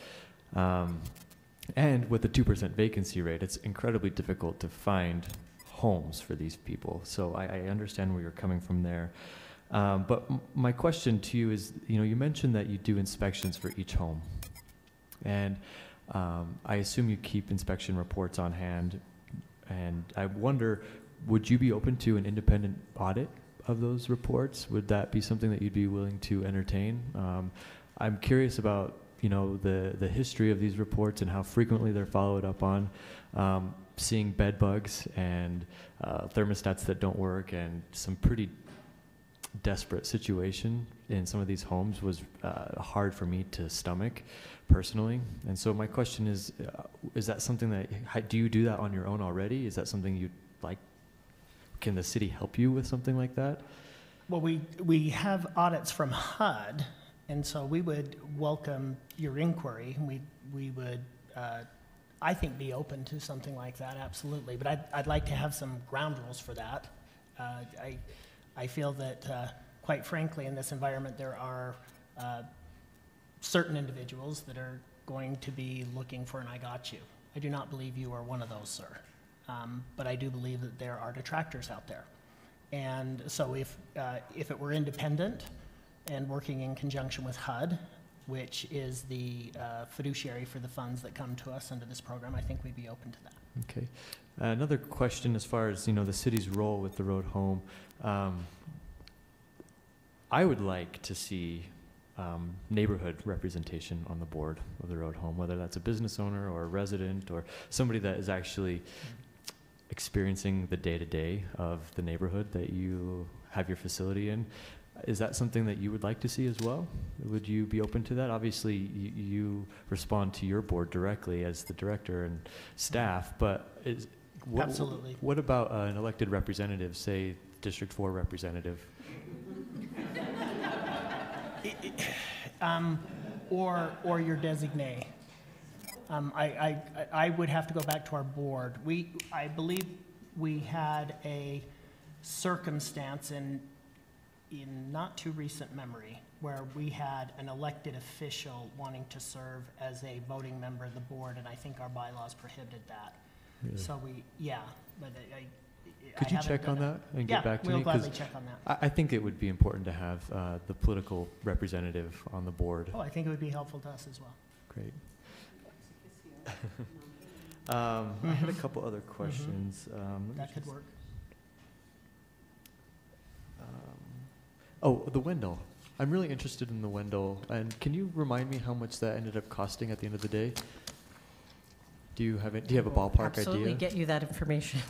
H: And with the 2% vacancy rate, it's incredibly difficult to find homes for these people. So I understand where you're coming from there. But my question to you is, you mentioned that you do inspections for each home. And I assume you keep inspection reports on hand. And I wonder, would you be open to an independent audit of those reports? Would that be something that you'd be willing to entertain? I'm curious about the history of these reports and how frequently they're followed up on. Seeing bed bugs and thermostats that don't work, and some pretty desperate situation in some of these homes was hard for me to stomach personally. And so my question is that something that, do you do that on your own already? Is that something you'd like? Can the city help you with something like that?
N: Well, we have audits from HUD, and so we would welcome your inquiry. We would, I think, be open to something like that, absolutely. But I'd like to have some ground rules for that. I feel that, quite frankly, in this environment, there are certain individuals that are going to be looking for an I got you. I do not believe you are one of those, sir. But I do believe that there are detractors out there. And so if it were independent and working in conjunction with HUD, which is the fiduciary for the funds that come to us under this program, I think we'd be open to that.
H: Okay. Another question as far as, the city's role with the road home. I would like to see neighborhood representation on the board of the road home, whether that's a business owner or a resident or somebody that is actually experiencing the day-to-day of the neighborhood that you have your facility in. Is that something that you would like to see as well? Would you be open to that? Obviously, you respond to your board directly as the director and staff, but
N: Absolutely.
H: What about an elected representative, say District 4 representative?
N: Or your designee. I would have to go back to our board. I believe we had a circumstance in not too recent memory where we had an elected official wanting to serve as a voting member of the board, and I think our bylaws prohibited that.
H: Really?
N: So but
H: Could you check on that and get back to me?
N: Yeah, we'll gladly check on that.
H: I think it would be important to have the political representative on the board.
N: Oh, I think it would be helpful to us as well.
H: Great. I had a couple other questions.
N: That could work.
H: The Wendell. I'm really interested in the Wendell. And can you remind me how much that ended up costing at the end of the day? Do you have a ballpark idea?
O: Absolutely, get you that information.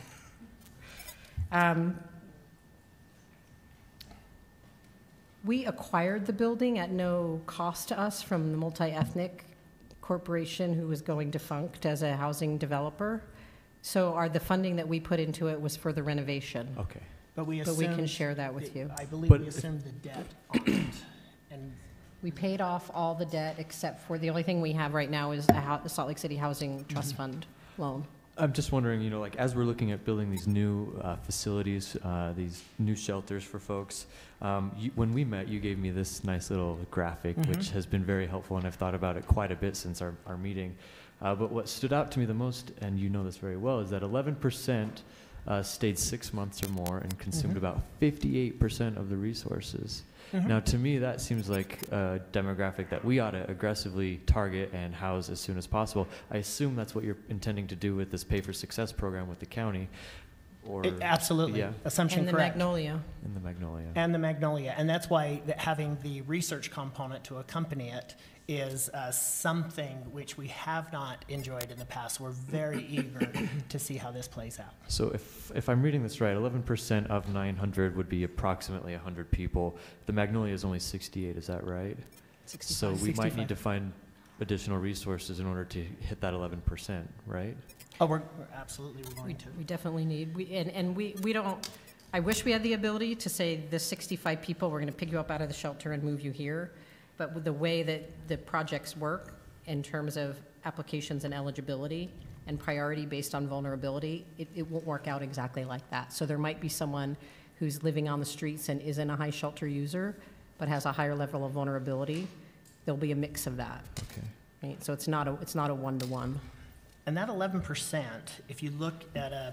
O: We acquired the building at no cost to us from the multi-ethnic corporation who was going defunct as a housing developer. So the funding that we put into it was for the renovation.
H: Okay.
N: But we
O: can share that with you.
N: I believe we assumed the debt on it. And
O: we paid off all the debt except for the only thing we have right now is the Salt Lake City Housing Trust Fund loan.
H: I'm just wondering, like as we're looking at building these new facilities, these new shelters for folks, when we met, you gave me this nice little graphic, which has been very helpful, and I've thought about it quite a bit since our meeting. But what stood out to me the most, and you know this very well, is that 11% stayed 6 months or more and consumed about 58% of the resources. Now, to me, that seems like a demographic that we ought to aggressively target and house as soon as possible. I assume that's what you're intending to do with this Pay for Success program with the county.
N: Absolutely.
H: Yeah.
N: Assumption correct.
O: And the Magnolia.
N: And the Magnolia. And that's why having the research component to accompany it is something which we have not enjoyed in the past. We're very eager to see how this plays out.
H: So if I'm reading this right, 11% of 900 would be approximately 100 people. The Magnolia is only 68, is that right?
N: 65.
H: So we
N: 65.
H: might need to find additional resources in order to hit that 11%, right?
N: Oh, we're absolutely going to.
O: We definitely need, we don't, I wish we had the ability to say the 65 people, we're going to pick you up out of the shelter and move you here. But with the way that the projects work in terms of applications and eligibility and priority based on vulnerability, it won't work out exactly like that. So there might be someone who's living on the streets and isn't a high shelter user, but has a higher level of vulnerability. There'll be a mix of that.
H: Okay.
O: Right? So it's not a one-to-one.
N: And that 11%, if you look at a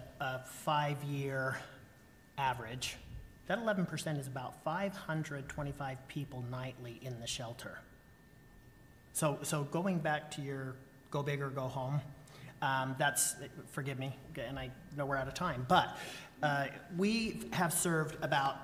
N: 5-year average, that 11% is about 525 people nightly in the shelter. So going back to your go big or go home, forgive me, and I know we're out of time, but we have served about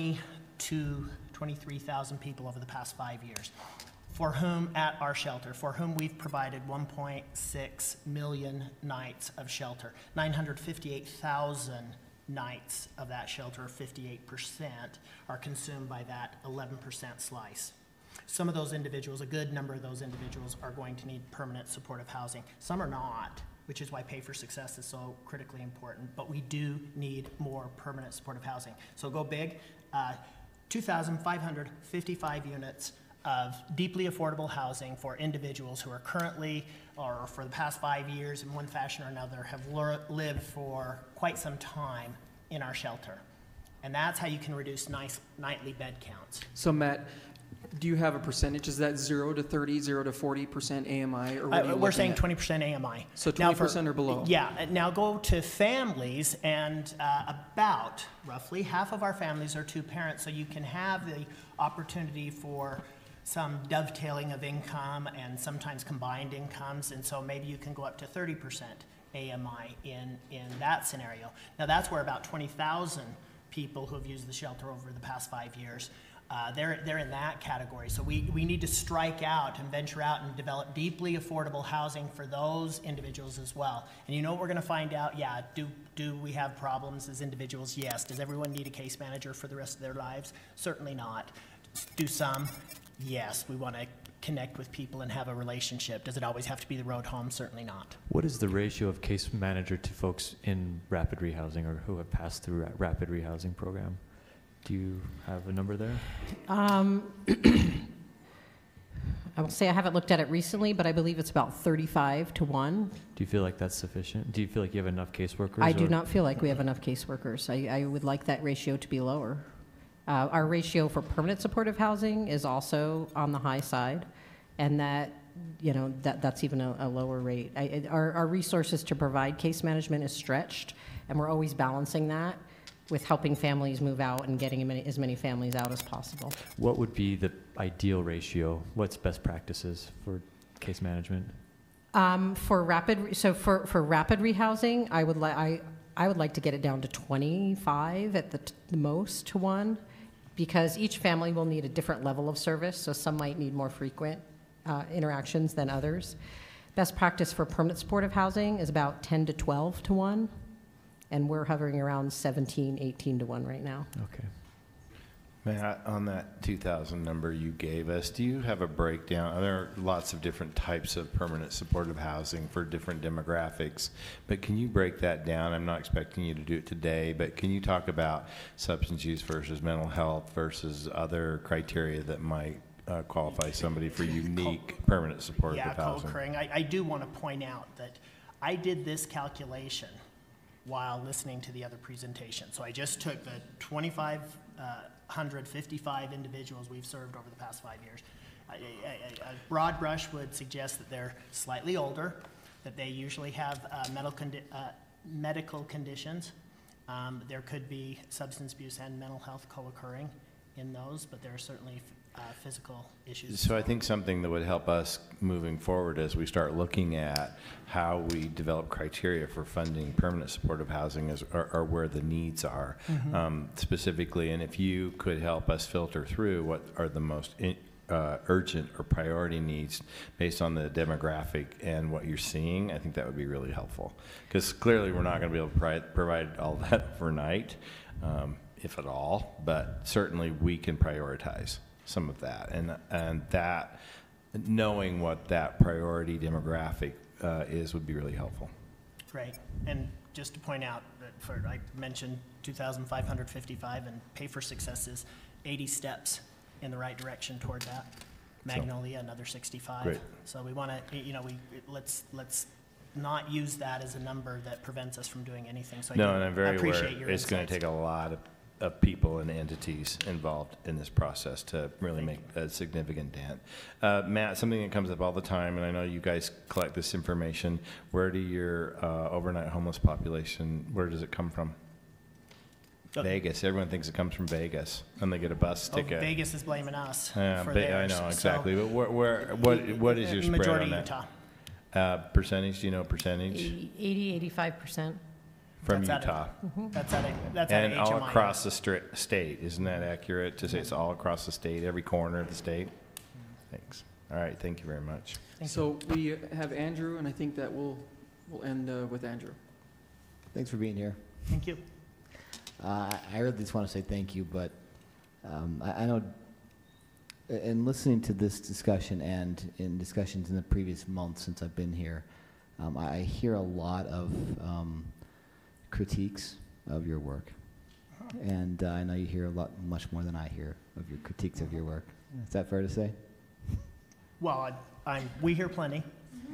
N: 23,000 people over the past 5 years, for whom at our shelter, for whom we've provided 1.6 million nights of shelter, 958,000 nights of that shelter, 58%, are consumed by that 11% slice. Some of those individuals, a good number of those individuals, are going to need permanent supportive housing. Some are not, which is why Pay for Success is so critically important, but we do need more permanent supportive housing. So go big, 2,555 units of deeply affordable housing for individuals who are currently, or for the past 5 years in one fashion or another, have lived for quite some time in our shelter. And that's how you can reduce nightly bed counts.
A: So Matt, do you have a percentage? Is that 0 to 30, 0 to 40% AMI? Or what are you
N: we're saying
A: looking at?
N: 20% AMI.
A: So 20% or below?
N: Yeah. Now go to families, and about roughly half of our families are two parents, so you can have the opportunity for some dovetailing of income and sometimes combined incomes, and so maybe you can go up to 30% AMI in that scenario. Now that's where about 20,000 people who have used the shelter over the past 5 years They're in that category. So we need to strike out and venture out and develop deeply affordable housing for those individuals as well. And you know what we're going to find out? Yeah, do we have problems as individuals? Yes. Does everyone need a case manager for the rest of their lives? Certainly not. Do some? Yes. We want to connect with people and have a relationship. Does it always have to be the road home? Certainly not.
H: What is the ratio of case manager to folks in rapid rehousing or who have passed through rapid rehousing program? Do you have a number there?
O: I will say I haven't looked at it recently, but I believe it's about 35 to 1.
H: Do you feel like that's sufficient? Do you feel like you have enough caseworkers?
O: I do not feel like we have enough caseworkers. I would like that ratio to be lower. Our ratio for permanent supportive housing is also on the high side, and that's even a lower rate. Our resources to provide case management is stretched, and we're always balancing that with helping families move out and getting as many families out as possible.
H: What would be the ideal ratio? What's best practices for case management?
O: For rapid rehousing, I would like to get it down to 25 at the most to 1, because each family will need a different level of service. So some might need more frequent interactions than others. Best practice for permanent supportive housing is about 10 to 12 to 1. And we're hovering around 17, 18 to 1 right now.
H: Okay.
D: Matt, on that 2,000 number you gave us, do you have a breakdown? There are lots of different types of permanent supportive housing for different demographics, but can you break that down? I'm not expecting you to do it today, but can you talk about substance use versus mental health versus other criteria that might qualify somebody for unique permanent supportive housing?
N: Co-occurring. I do want to point out that I did this calculation while listening to the other presentation. So I just took the 2,555 individuals we've served over the past 5 years. A broad brush would suggest that they're slightly older, that they usually have medical conditions. There could be substance abuse and mental health co-occurring in those, but there are certainly physical issues.
D: So I think something that would help us moving forward as we start looking at how we develop criteria for funding permanent supportive housing are where the needs are, specifically, and if you could help us filter through what are the most urgent or priority needs based on the demographic and what you're seeing, I think that would be really helpful. Because clearly we're not going to be able to provide all that overnight, if at all, but certainly we can prioritize some of that, and that knowing what that priority demographic is would be really helpful.
N: Right, and just to point out that I mentioned 2,555, and Pay for Success is 80 steps in the right direction toward that. Magnolia, another 65.
D: Great.
N: So we want to, let's not use that as a number that prevents us from doing anything. So
D: No, and I'm very
N: appreciate
D: aware
N: your
D: it's going to
N: insights.
D: take a lot of people and entities involved in this process to really make a significant dent. Matt, something that comes up all the time, and I know you guys collect this information, where do your overnight homeless population, where does it come from? Vegas. Everyone thinks it comes from Vegas, and they get a bus ticket.
N: Vegas is blaming us for
D: I
N: theirs.
D: know, exactly. But what is your spread
N: Majority
D: on that?
N: Utah.
D: Percentage, do you know percentage?
O: 80-85%.
D: From
N: That's
D: Utah.
N: That's at
D: And
N: a
D: all
N: HMI.
D: across the state, isn't that accurate to say it's all across the state, every corner of the state? Thanks. All right, thank you very much.
A: So we have Andrew, and I think that we'll end with Andrew.
F: Thanks for being here.
N: Thank you.
F: I really just want to say thank you, but I know in listening to this discussion and in discussions in the previous months since I've been here, I hear a lot of critiques of your work. And I know you hear much more than I hear of your critiques of your work. Is that fair to say?
N: Well, we hear plenty.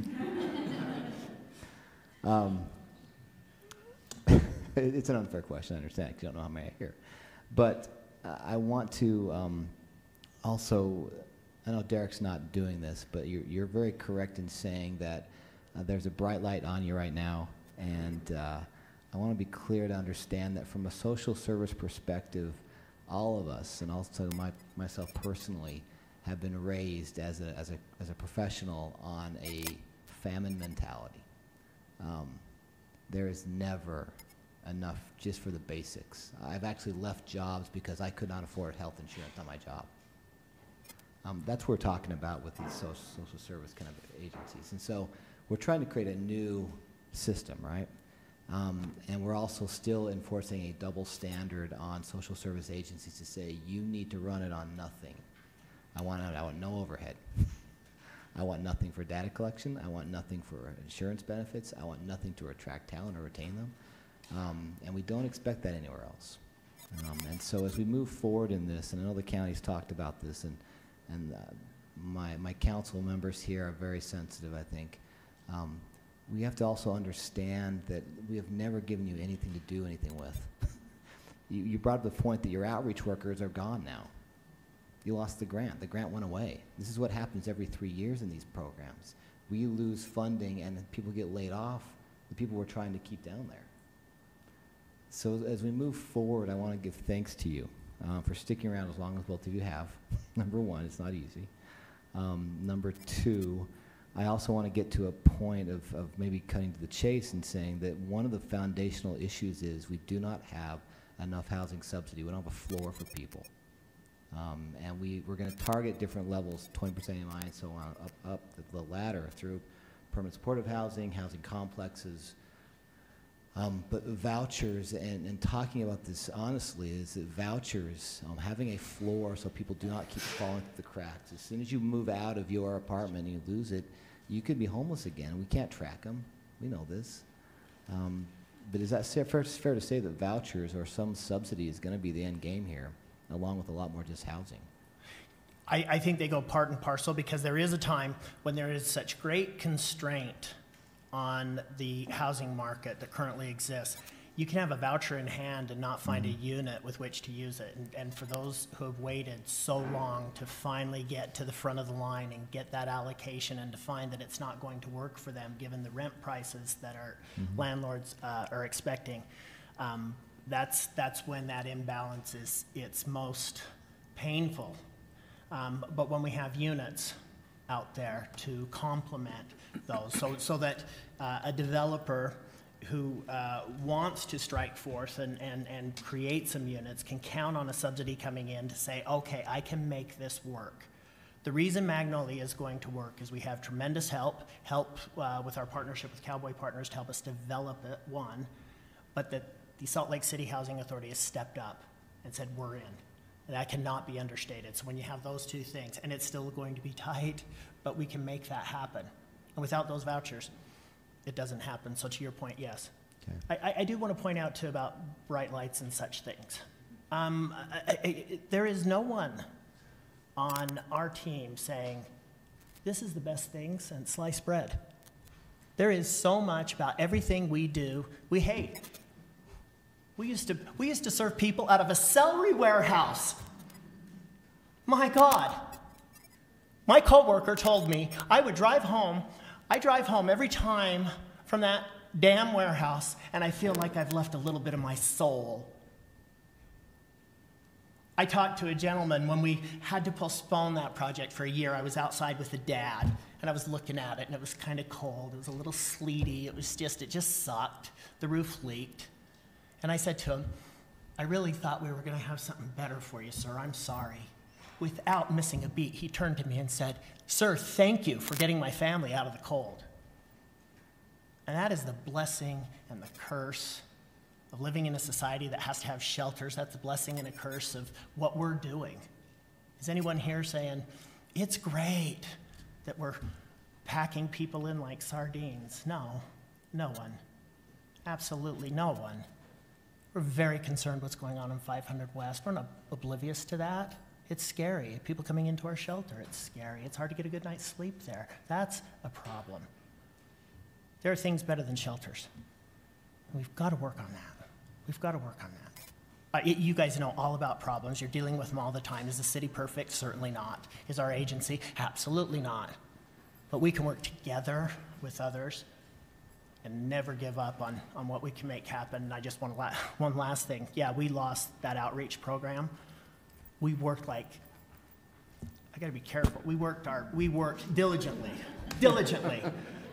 F: It's an unfair question, I understand, because you don't know how many I hear. But I want to also, I know Derek's not doing this, but you're very correct in saying that there's a bright light on you right now, and I want to be clear to understand that from a social service perspective, all of us, and also myself personally, have been raised as a professional on a famine mentality. There is never enough just for the basics. I've actually left jobs because I could not afford health insurance on my job. That's what we're talking about with these social service kind of agencies. And so we're trying to create a new system, right? And we're also still enforcing a double standard on social service agencies to say you need to run it on nothing. I want no overhead. I want nothing for data collection. I want nothing for insurance benefits. I want nothing to attract talent or retain them. And we don't expect that anywhere else. And so as we move forward in this, and I know the county's talked about this, and my council members here are very sensitive, I think. We have to also understand that we have never given you anything to do anything with. You brought up the point that your outreach workers are gone now. You lost the grant. The grant went away. This is what happens every 3 years in these programs. We lose funding and people get laid off, the people we're trying to keep down there. So as we move forward, I want to give thanks to you for sticking around as long as both of you have. Number one, it's not easy. Number two, I also want to get to a point of maybe cutting to the chase and saying that one of the foundational issues is we do not have enough housing subsidy. We don't have a floor for people. And we're going to target different levels, 20% AMI and so on, up the ladder through permanent supportive housing, housing complexes. But vouchers, and talking about this honestly, is that vouchers, having a floor so people do not keep falling through the cracks. As soon as you move out of your apartment and you lose it, you could be homeless again. We can't track them. We know this. But is that fair to say that vouchers or some subsidy is going to be the end game here, along with a lot more just housing?
N: I think they go part and parcel, because there is a time when there is such great constraint on the housing market that currently exists. You can have a voucher in hand and not find a unit with which to use it. And for those who have waited so long to finally get to the front of the line and get that allocation, and to find that it's not going to work for them given the rent prices that our landlords are expecting, that's when that imbalance is its most painful. But when we have units out there to complement those, so that a developer who wants to strike forth and create some units can count on a subsidy coming in to say, okay, I can make this work. The reason Magnolia is going to work is we have tremendous help with our partnership with Cowboy Partners to help us develop it, one, but that the Salt Lake City Housing Authority has stepped up and said, we're in. And that cannot be understated. So when you have those two things, and it's still going to be tight, but we can make that happen. And without those vouchers, it doesn't happen. So to your point, yes. Okay. I do want to point out too about bright lights and such things. There is no one on our team saying, this is the best thing since sliced bread. There is so much about everything we do we hate. We used to serve people out of a celery warehouse. My God. My coworker told me I drive home every time from that damn warehouse, and I feel like I've left a little bit of my soul. I talked to a gentleman when we had to postpone that project for a year. I was outside with a dad, and I was looking at it, and it was kind of cold. It was a little sleety. It just sucked. The roof leaked. And I said to him, I really thought we were going to have something better for you, sir. I'm sorry. Without missing a beat, he turned to me and said, sir, thank you for getting my family out of the cold. And that is the blessing and the curse of living in a society that has to have shelters. That's a blessing and a curse of what we're doing. Is anyone here saying, it's great that we're packing people in like sardines? No, no one. Absolutely no one. We're very concerned what's going on in 500 West. We're not oblivious to that. It's scary. People coming into our shelter, it's scary. It's hard to get a good night's sleep there. That's a problem. There are things better than shelters. We've got to work on that. We've got to work on that. You guys know all about problems. You're dealing with them all the time. Is the city perfect? Certainly not. Is our agency? Absolutely not. But we can work together with others and never give up on what we can make happen. And I just want one last thing. Yeah, we lost that outreach program. We worked I gotta be careful. We worked diligently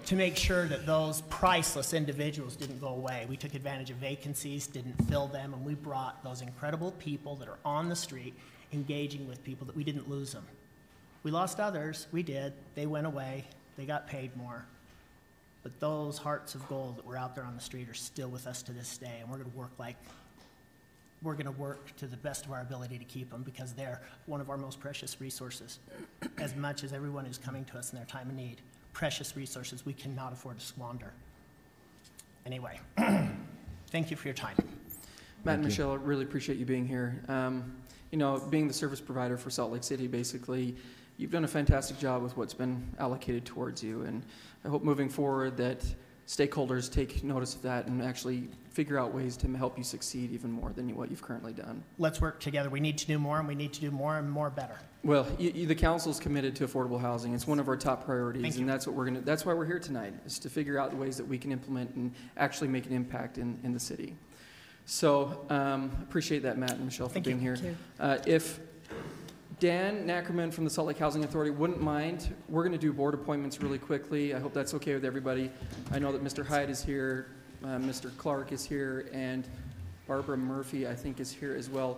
N: to make sure that those priceless individuals didn't go away. We took advantage of vacancies, didn't fill them, and we brought those incredible people that are on the street engaging with people that we didn't lose them. We lost others, we did. They went away, they got paid more. But those hearts of gold that were out there on the street are still with us to this day, and we're going to work to the best of our ability to keep them because they're one of our most precious resources. As much as everyone who's coming to us in their time of need, precious resources we cannot afford to squander. Anyway, thank you for your time.
A: Matt and Michelle, I really appreciate you being here. You know, being the service provider for Salt Lake City, basically, you've done a fantastic job with what's been allocated towards you, and I hope moving forward that stakeholders take notice of that and actually figure out ways to help you succeed even more than what you've currently done.
N: Let's work together. We need to do more, and we need to do more and more better.
A: Well, the council's committed to affordable housing. It's one of our top priorities, and that's what that's why we're here tonight, is to figure out the ways that we can implement and actually make an impact in the city. So appreciate that, Matt and Michelle, for being here. If Dan Nackerman from the Salt Lake Housing Authority wouldn't mind, we're going to do board appointments really quickly. I hope that's okay with everybody. I know that Mr. Hyde is here, Mr. Clark is here, and Barbara Murphy, I think, is here as well.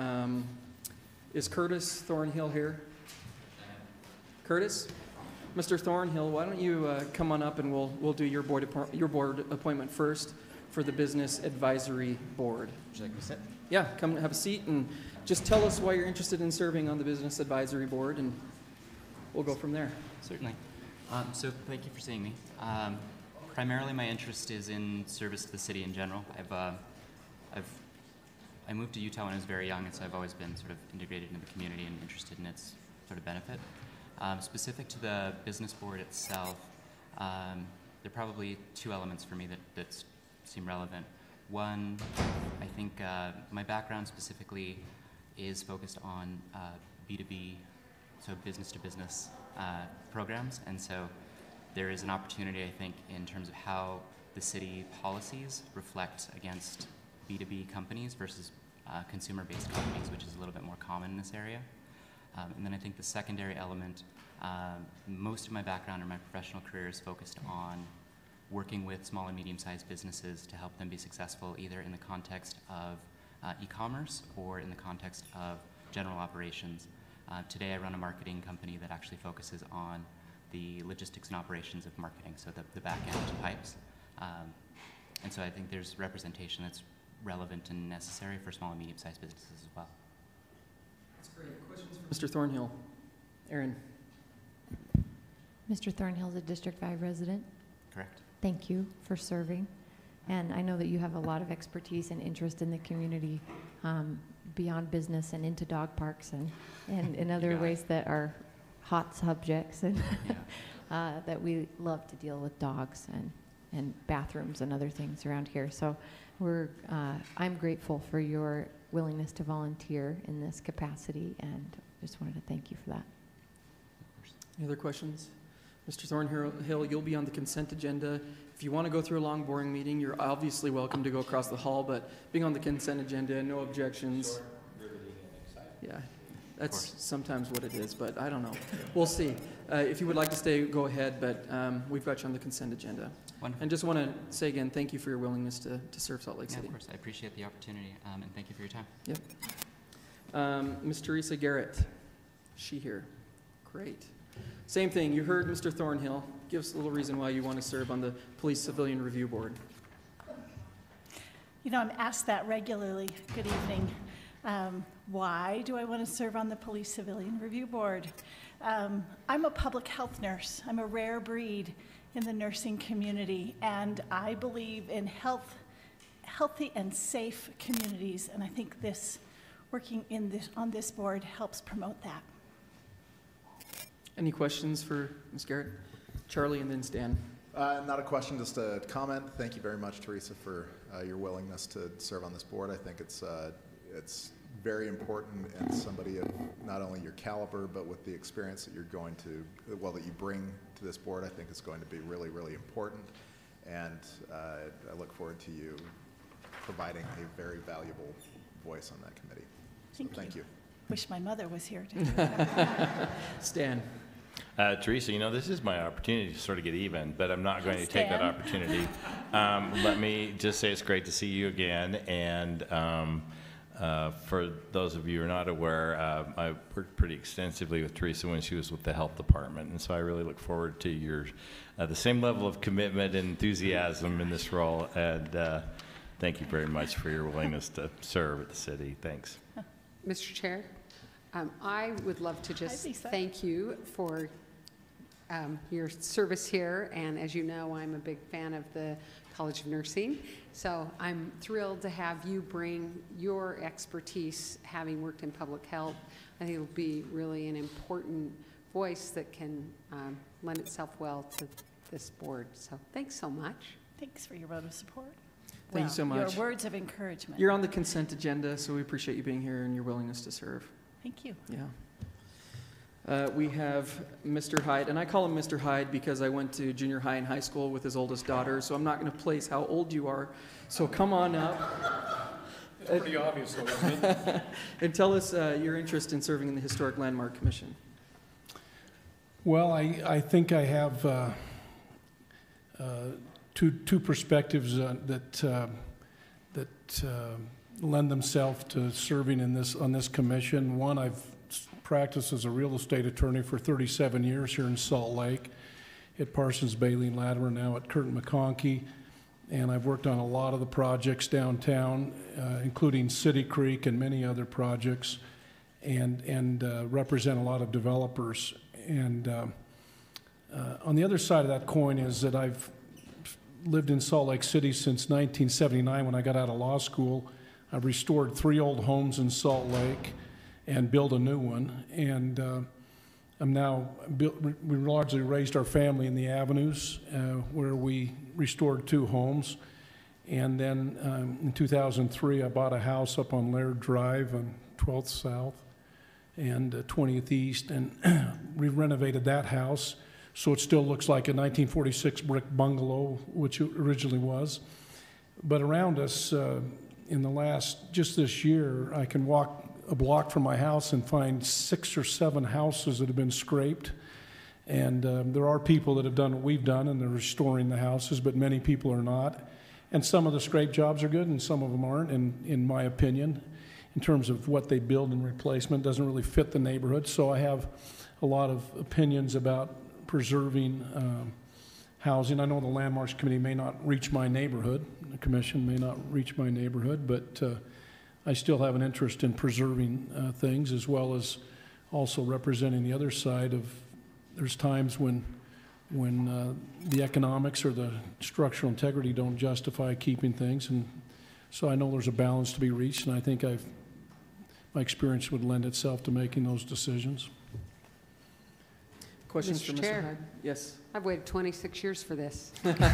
A: Is Curtis Thornhill here? Curtis? Mr. Thornhill, why don't you come on up and we'll do your board appointment first for the Business Advisory Board.
P: Would you like me to sit?
A: Yeah, come have a seat and just tell us why you're interested in serving on the Business Advisory Board, and we'll go from there.
P: Certainly. So thank you for seeing me. Primarily my interest is in service to the city in general. I moved to Utah when I was very young, and so I've always been sort of integrated into the community and interested in its sort of benefit. Specific to the business board itself, there are probably two elements for me that seem relevant. One, I think my background specifically is focused on B2B, so business-to-business programs, and so there is an opportunity, I think, in terms of how the city policies reflect against B2B companies versus consumer-based companies, which is a little bit more common in this area. And then I think the secondary element, most of my background or my professional career is focused on working with small and medium-sized businesses to help them be successful either in the context of e-commerce or in the context of general operations. Today I run a marketing company that actually focuses on the logistics and operations of marketing, so the back end pipes. And so I think there's representation that's relevant and necessary for small and medium-sized businesses as well.
A: That's great. Questions for Mr. Thornhill? Aaron.
E: Mr. Thornhill is a District 5 resident.
P: Correct.
E: Thank you for serving. And I know that you have a lot of expertise and interest in the community beyond business and into dog parks and in other ways that are hot subjects and that we love to deal with dogs and bathrooms and other things around here. So I'm grateful for your willingness to volunteer in this capacity, and just wanted to thank you for that.
A: Any other questions? Mr. Thornhill, you'll be on the consent agenda. If you want to go through a long, boring meeting, you're obviously welcome to go across the hall, but being on the consent agenda, no objections. Yeah, that's sometimes what it is, but I don't know. We'll see. If you would like to stay, go ahead, but we've got you on the consent agenda.
P: Wonderful.
A: And just want to say again, thank you for your willingness to serve Salt Lake City.
P: Of course, I appreciate the opportunity, and thank you for your time.
A: Yep. Ms. Teresa Garrett, is she here? Great. Same thing, you heard Mr. Thornhill. Give us a little reason why you want to serve on the Police Civilian Review Board.
Q: You know, I'm asked that regularly. Good evening. Why do I want to serve on the Police Civilian Review Board? I'm a public health nurse. I'm a rare breed in the nursing community, and I believe in healthy and safe communities, and I think working on this board helps promote that.
A: Any questions for Ms. Garrett? Charlie and then Stan.
I: Not a question, just a comment. Thank you very much, Teresa, for your willingness to serve on this board. I think it's very important, and somebody of not only your caliber, but with the experience that you're going to, that you bring to this board, I think is going to be really, really important. And I look forward to you providing a very valuable voice on that committee. So thank you.
Q: Wish my mother was here too.
A: Stan.
D: Teresa, you know, this is my opportunity to sort of get even, but I'm not going to take that
Q: Stan.
D: opportunity. Let me just say it's great to see you again. And for those of you who are not aware, I worked pretty extensively with Teresa when she was with the health department. And so I really look forward to your the same level of commitment and enthusiasm in this role. And thank you very much for your willingness to serve at the city. Thanks.
B: Mr. Chair, I would love to just
Q: Lisa.
B: thank you for your service here. And as you know, I'm a big fan of the College of Nursing. So I'm thrilled to have you bring your expertise, having worked in public health. I think it'll be really an important voice that can lend itself well to this board. So thanks so much.
Q: Thanks for your vote of support.
A: Thank you so much.
Q: Your words of encouragement.
A: You're on the consent agenda, so we appreciate you being here and your willingness to serve.
Q: Thank you.
A: Yeah. We have Mr. Hyde, and I call him Mr. Hyde because I went to junior high and high school with his oldest daughter, so I'm not going to place how old you are. So come on up.
R: It's pretty obvious, though, isn't it?
A: And tell us your interest in serving in the Historic Landmark Commission.
R: Well, I think I have two perspectives that lend themselves to serving on this commission. One, I've practiced as a real estate attorney for 37 years here in Salt Lake at Parsons, Bailey, and Latimer, now at Curtin McConkie. And I've worked on a lot of the projects downtown, including City Creek and many other projects, and represent a lot of developers. And on the other side of that coin is that I've lived in Salt Lake City since 1979 when I got out of law school. I've restored 3 old homes in Salt Lake and built a new one. And I'm now, we largely raised our family in the Avenues where we restored 2 homes. And then in 2003, I bought a house up on Laird Drive on 12th South and 20th East, and we renovated that house so it still looks like a 1946 brick bungalow, which it originally was. But around us, in the last, just this year, I can walk a block from my house and find 6 or 7 houses that have been scraped. And there are people that have done what we've done, and they're restoring the houses, but many people are not. And some of the scrape jobs are good, and some of them aren't, in my opinion, in terms of what they build in replacement. Doesn't really fit the neighborhood. So I have a lot of opinions about preserving housing. I know the Landmarks Committee may not reach my neighborhood. The commission may not reach my neighborhood, but I still have an interest in preserving things, as well as also representing the other side of, there's times when the economics or the structural integrity don't justify keeping things. And so I know there's a balance to be reached, and I think my experience would lend itself to making those decisions.
A: Questions for Mr.
B: Chair.
A: Hyde? Yes.
B: I've waited 26 years for this.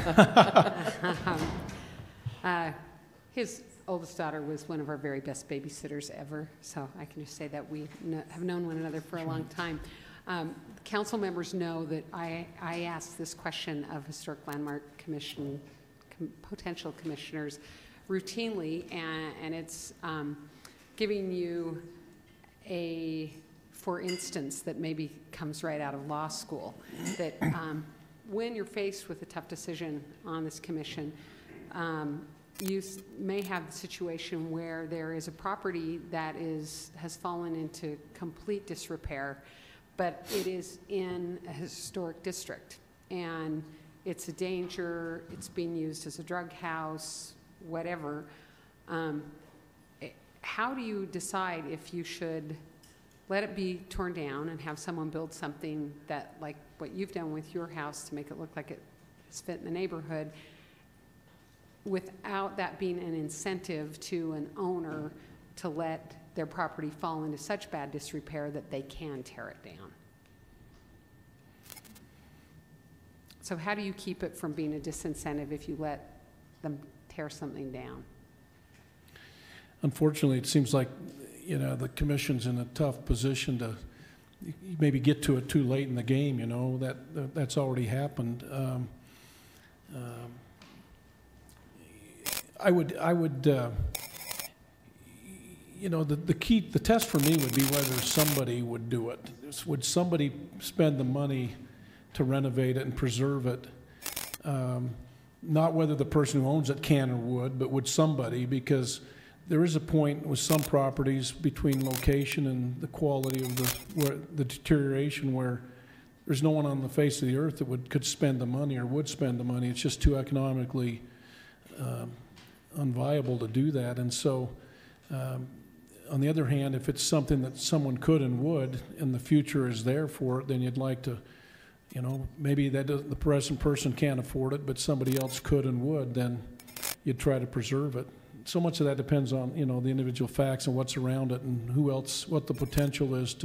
B: His oldest daughter was one of our very best babysitters ever, so I can just say that we have known one another for a long time. Council members know that I ask this question of Historic Landmark Commission potential commissioners routinely, and it's giving you a for instance that maybe comes right out of law school, that when you're faced with a tough decision on this commission, you may have the situation where there is a property that has fallen into complete disrepair, but it is in a historic district, and it's a danger, it's being used as a drug house, whatever. How do you decide if you should let it be torn down and have someone build something that, like what you've done with your house, to make it look like it is fit in the neighborhood, without that being an incentive to an owner to let their property fall into such bad disrepair that they can tear it down? So how do you keep it from being a disincentive if you let them tear something down?
R: Unfortunately, it seems like, the commission's in a tough position to maybe get to it too late in the game, that's already happened. you know, the key, the test for me would be whether somebody would do it. Would somebody spend the money to renovate it and preserve it? Not whether the person who owns it can or would, but would somebody, because there is a point with some properties between location and the quality of the deterioration where there's no one on the face of the earth that could spend the money or would spend the money. It's just too economically unviable to do that. And so, on the other hand, if it's something that someone could and would, and the future is there for it, then you'd like to, you know, maybe the present person can't afford it, but somebody else could and would, then you'd try to preserve it. So much of that depends on, you know, the individual facts and what's around it and who else, what the potential is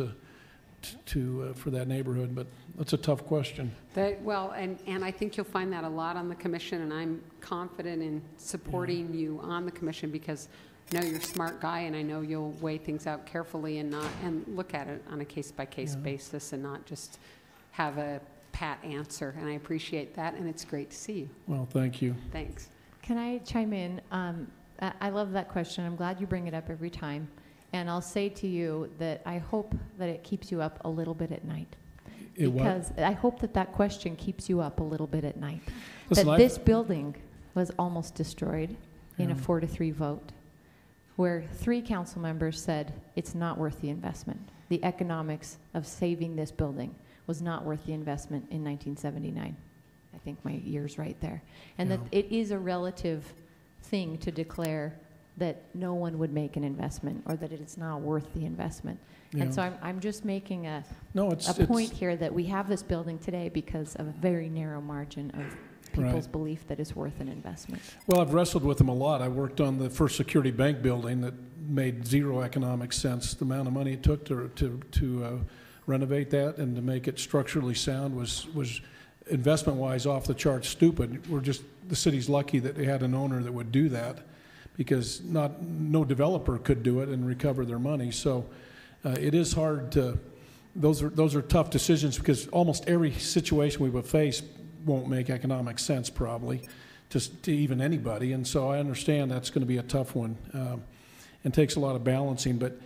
R: for that neighborhood. But that's a tough question.
B: Well, and I think you'll find that a lot on the commission, and I'm confident in supporting you on the commission because I know you're a smart guy, and I know you'll weigh things out carefully and look at it on a case-by-case basis and not just have a pat answer. And I appreciate that, and it's great to see you.
R: Well, thank you.
B: Thanks.
E: Can I chime in? I love that question. I'm glad you bring it up every time. And I'll say to you that I hope that it keeps you up a little bit at night. Because I hope that question keeps you up a little bit at night.
R: Listen,
E: that this building was almost destroyed in a 4-3 vote, where 3 council members said it's not worth the investment. The economics of saving this building was not worth the investment in 1979. I think my year's right there. And that it is a relative thing to declare that no one would make an investment or that it's not worth the investment. And so I'm just making a point here that we have this building today because of a very narrow margin of people's belief that it's worth an investment.
R: Well, I've wrestled with them a lot. I worked on the First Security Bank building that made zero economic sense. The amount of money it took to renovate that and to make it structurally sound was investment-wise off the charts stupid. The city's lucky that they had an owner that would do that, because no developer could do it and recover their money. So it is hard to. Those are tough decisions because almost every situation we would face won't make economic sense probably to even anybody. And so I understand that's going to be a tough one and takes a lot of balancing. But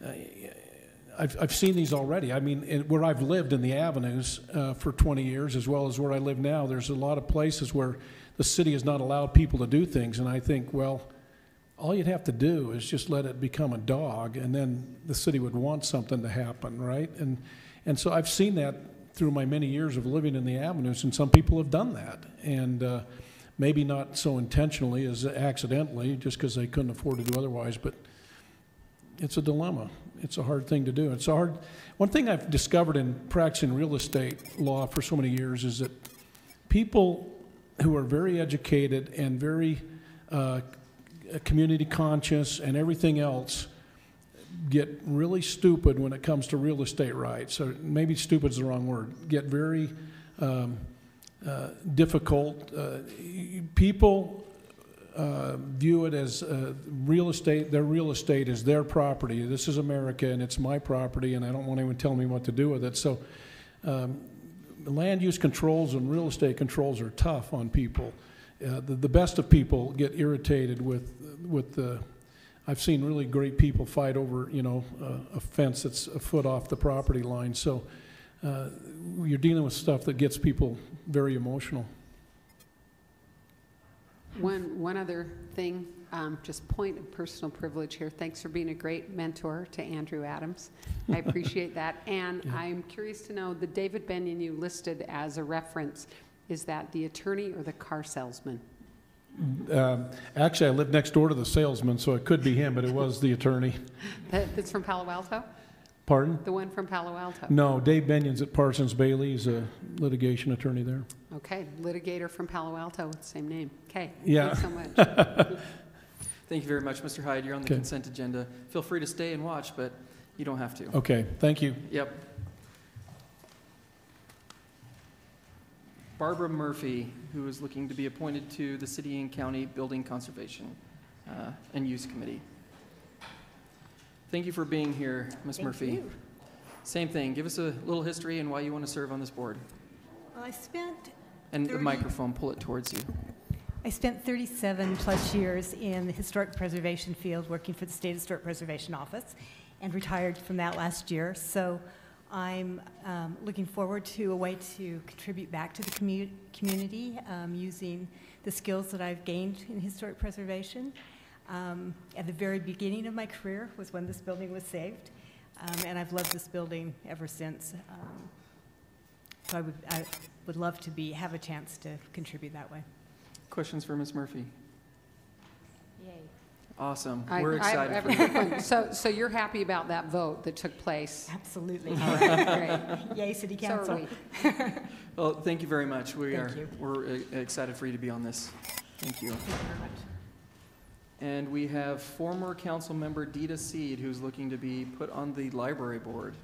R: I've seen these already. I mean, where I've lived in the Avenues for 20 years, as well as where I live now, there's a lot of places where the city has not allowed people to do things. And I think, well, all you'd have to do is just let it become a dog, and then the city would want something to happen, right? And so I've seen that through my many years of living in the Avenues, and some people have done that. And maybe not so intentionally as accidentally, just because they couldn't afford to do otherwise, but it's a dilemma. It's a hard thing to do. It's a hard. One thing I've discovered in practicing real estate law for so many years is that people who are very educated and very community conscious and everything else get really stupid when it comes to real estate rights. So maybe stupid is the wrong word. Get very difficult. People view it as real estate. Their real estate is their property. This is America, and it's my property, and I don't want anyone telling me what to do with it. So land use controls and real estate controls are tough on people. The best of people get irritated with the. I've seen really great people fight over, a fence that's a foot off the property line. So you're dealing with stuff that gets people very emotional.
B: One other thing, just point of personal privilege here. Thanks for being a great mentor to Andrew Adams. I appreciate that. And yeah. I'm curious to know, the David Bennion you listed as a reference, is that the attorney or the car salesman?
R: Actually, I live next door to the salesman, so it could be him, but it was the attorney.
B: That's from Palo Alto?
R: Pardon?
B: The one from Palo Alto?
R: No, Dave Benion's at Parsons Bailey. He's a litigation attorney there.
B: Okay, litigator from Palo Alto with the same name. Okay,
R: yeah.
B: Thanks so much.
A: Thank you very much, Mr. Hyde. You're on the consent agenda. Feel free to stay and watch, but you don't have to.
R: Okay, thank you.
A: Yep. Barbara Murphy, who is looking to be appointed to the City and County Building Conservation and Use Committee. Thank you for being here, Ms. Murphy.
S: You.
A: Same thing. Give us a little history and why you want to serve on this board.
S: Well, I spent
A: And the microphone, pull it towards you.
S: I spent 37 plus years in the historic preservation field working for the State Historic Preservation Office and retired from that last year. So I'm looking forward to a way to contribute back to the community using the skills that I've gained in historic preservation. At the very beginning of my career was when this building was saved, and I've loved this building ever since. So I would love to have a chance to contribute that way.
A: Questions for Ms. Murphy?
E: Yay.
A: Awesome.
B: I
A: We're excited
B: have
A: for
B: a
A: you.
B: quick one. So you're happy about that vote that took place?
S: Absolutely.
B: All right, great.
S: Yay, City
B: So
S: Council.
B: are we.
A: Well, thank you very much.
S: Thank you.
A: We're excited for you to be on this. Thank you.
S: Thank you very much.
A: And we have former council member Dita Seed, who's looking to be put on the library board.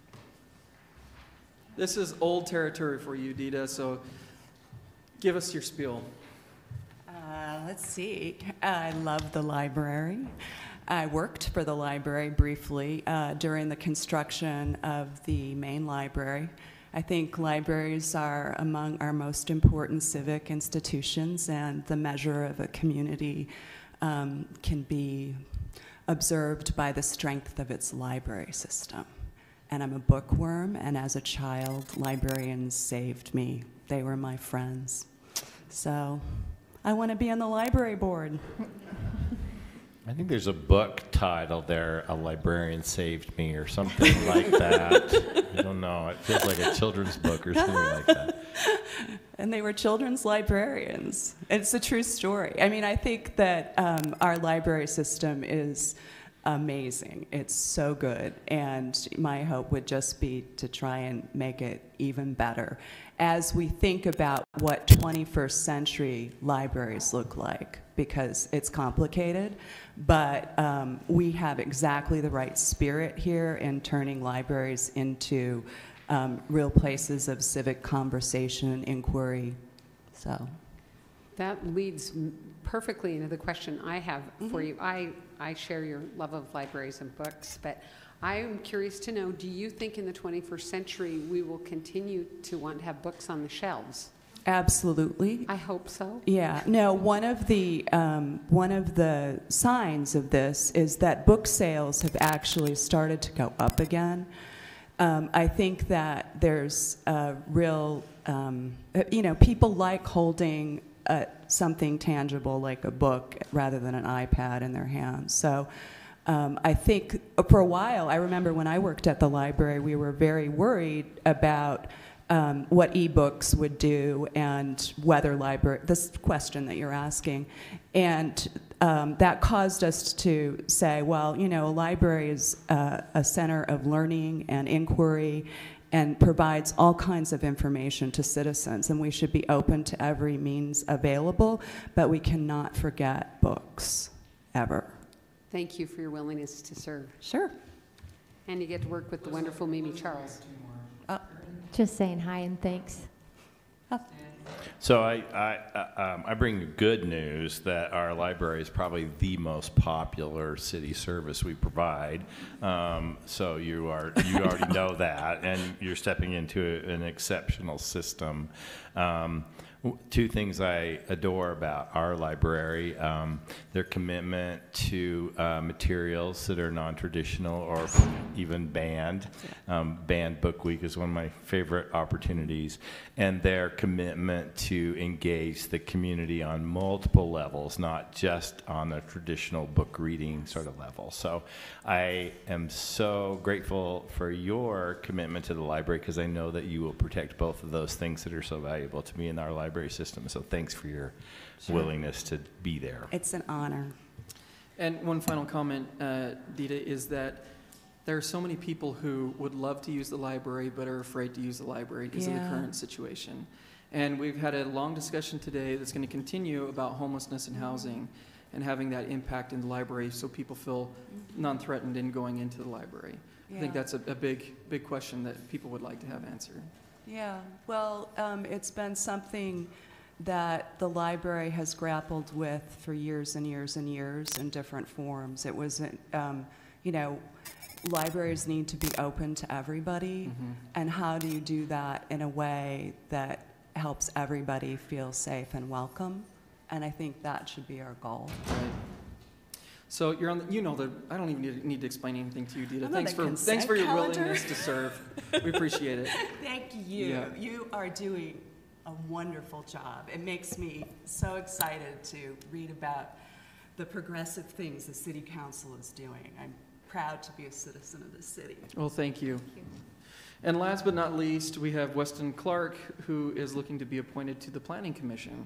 A: This is old territory for you, Dita, so give us your spiel.
T: Let's see. I love the library. I worked for the library briefly during the construction of the main library. I think libraries are among our most important civic institutions, and the measure of a community can be observed by the strength of its library system. And I'm a bookworm, and as a child, librarians saved me. They were my friends. So I want to be on the library board.
D: I think there's a book title there, A Librarian Saved Me, or something like that. I don't know. It feels like a children's book or something like that.
T: And they were children's librarians. It's a true story. I mean, I think that our library system is amazing. It's so good. And my hope would just be to try and make it even better as we think about what 21st century libraries look like, because it's complicated, but we have exactly the right spirit here in turning libraries into real places of civic conversation and inquiry. So
B: That leads perfectly into the question I have for you. I share your love of libraries and books, but I am curious to know, do you think in the 21st century we will continue to want to have books on the shelves?
T: absolutely.
B: I hope so.
T: Yeah, no, one of the signs of this is that book sales have actually started to go up again. I think that there's a real, people like holding something tangible like a book rather than an iPad in their hands. So I think for a while, I remember when I worked at the library, we were very worried about what ebooks would do and whether this question that you're asking. And that caused us to say, well, a library is a center of learning and inquiry and provides all kinds of information to citizens, and we should be open to every means available, but we cannot forget books, ever.
B: Thank you for your willingness to serve.
T: Sure.
B: And you get to work with the wonderful Mimi Charles.
E: Just saying hi and thanks.
D: So I bring good news that our library is probably the most popular city service we provide. So you already know that, and you're stepping into an exceptional system. Two things I adore about our library, their commitment to materials that are non-traditional or even banned. Banned Book Week is one of my favorite opportunities, and their commitment to engage the community on multiple levels, not just on a traditional book reading sort of level. So I am so grateful for your commitment to the library, because I know that you will protect both of those things that are so valuable to me in our library system. So thanks for your willingness to be there.
T: It's an honor.
A: And one final comment, Dita, is that there are so many people who would love to use the library but are afraid to use the library because of the current situation. And we've had a long discussion today that's going to continue about homelessness and housing and having that impact in the library so people feel non-threatened in going into the library. I think that's a big question that people would like to have answered.
T: Yeah, well, it's been something that the library has grappled with for years and years and years in different forms. It wasn't, libraries need to be open to everybody, and how do you do that in a way that helps everybody feel safe and welcome? And I think that should be our goal.
A: Right. So you're on. I don't even need to explain anything to you, Dita.
T: I'm on
A: Thanks
T: the
A: thanks for your
T: consent
A: willingness to serve. We appreciate it.
T: Thank you.
A: Yeah.
T: You are doing a wonderful job. It makes me so excited to read about the progressive things the City Council is doing. I'm proud to be a citizen of this city.
A: Well, thank you. And last but not least, we have Weston Clark, who is looking to be appointed to the Planning Commission.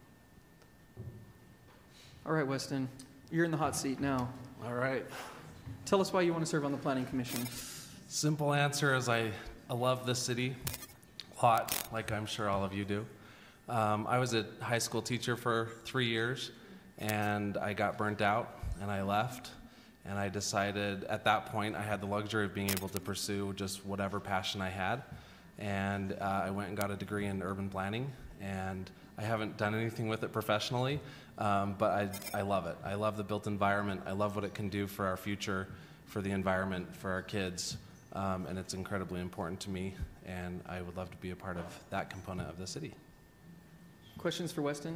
A: All right, Weston, you're in the hot seat now.
U: All right.
A: Tell us why you want to serve on the Planning Commission.
U: Simple answer is I love this city a lot, like I'm sure all of you do. I was a high school teacher for 3 years, and I got burnt out, and I left. And I decided at that point I had the luxury of being able to pursue just whatever passion I had. And I went and got a degree in urban planning, and I haven't done anything with it professionally, but I love it. I love the built environment. I love what it can do for our future, for the environment, for our kids, and it's incredibly important to me, and I would love to be a part of that component of the city.
A: Questions for Weston?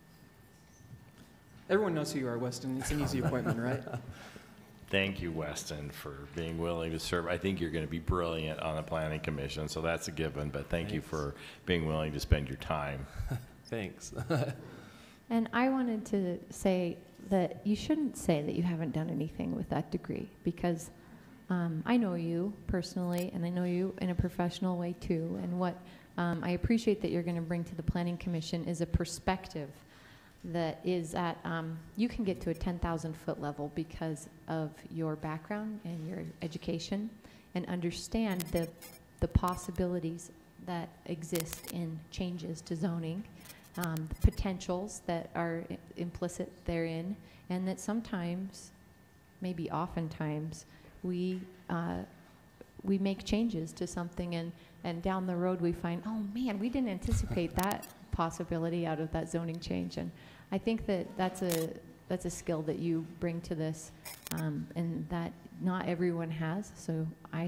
A: Everyone knows who you are, Weston. It's an easy appointment, right?
D: Thank you, Weston, for being willing to serve. I think you're going to be brilliant on the Planning Commission, so that's a given, but thank you for being willing to spend your time.
U: Thanks.
E: And I wanted to say that you shouldn't say that you haven't done anything with that degree, because I know you personally, and I know you in a professional way too, and what I appreciate that you're going to bring to the Planning Commission is a perspective that is at, you can get to a 10,000 foot level because of your background and your education, and understand the possibilities that exist in changes to zoning, the potentials that are implicit therein, and that sometimes, maybe oftentimes, we make changes to something, and down the road we find, oh man, we didn't anticipate that possibility out of that zoning change. And I think that that's a skill that you bring to this, and that not everyone has. So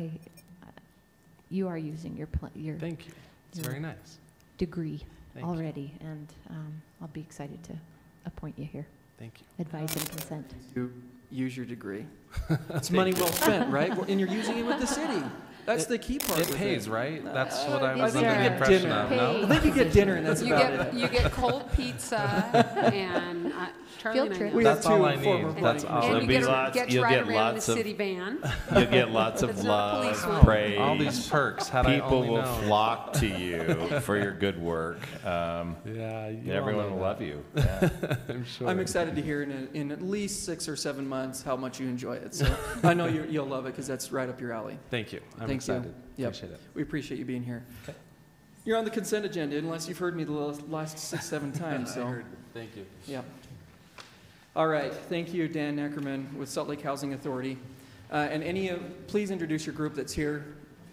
E: you are using your
U: Thank you. It's
E: your
U: very nice.
E: degree
U: Thank
E: already, and I'll be excited to appoint you here.
U: Thank you.
E: Advise and consent.
A: You use your degree. It's money well spent, right? And you're using it with the city. That's the key part.
U: It
A: with
U: pays, right? That's what I
A: I
U: was
A: think
U: under
A: you
U: the
A: get
U: impression
A: dinner.
U: of, no?
A: I think you get dinner, and that's about it.
B: You get cold pizza, and Charlie
E: Field
B: and I
E: trip.
B: know.
A: We have
U: That's all
A: two
U: I need.
A: former
U: That's all I
B: And
U: need.
B: you get to
D: You'll
B: ride
D: get
B: around in the
D: lots of-
B: city van.
D: You'll get lots of
B: It's not a police
D: love,
B: one.
D: praise.
U: All these perks, had I
D: People
U: only
D: will
U: known.
D: flock to you for your good work.
U: Yeah,
D: And
U: you
D: everyone
U: all know
D: will
U: that.
D: love you. Yeah.
U: I'm sure.
A: I'm excited to hear in at least 6 or 7 months how much you enjoy it. So I know you'll love it, because that's right up your alley.
U: Thank you. I'm
A: Thank
U: excited.
A: you. Yep.
U: Appreciate it.
A: We appreciate you being here.
U: Okay.
A: You're on the consent agenda, unless you've heard me the last 6, 7 times. So.
U: I heard. Thank you.
A: Yeah. All right. Thank you, Dan Neckerman with Salt Lake Housing Authority. And please introduce your group that's here,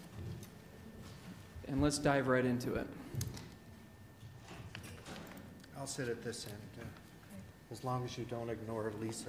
A: and let's dive right into it.
V: I'll sit at this end, as long as you don't ignore Lisa.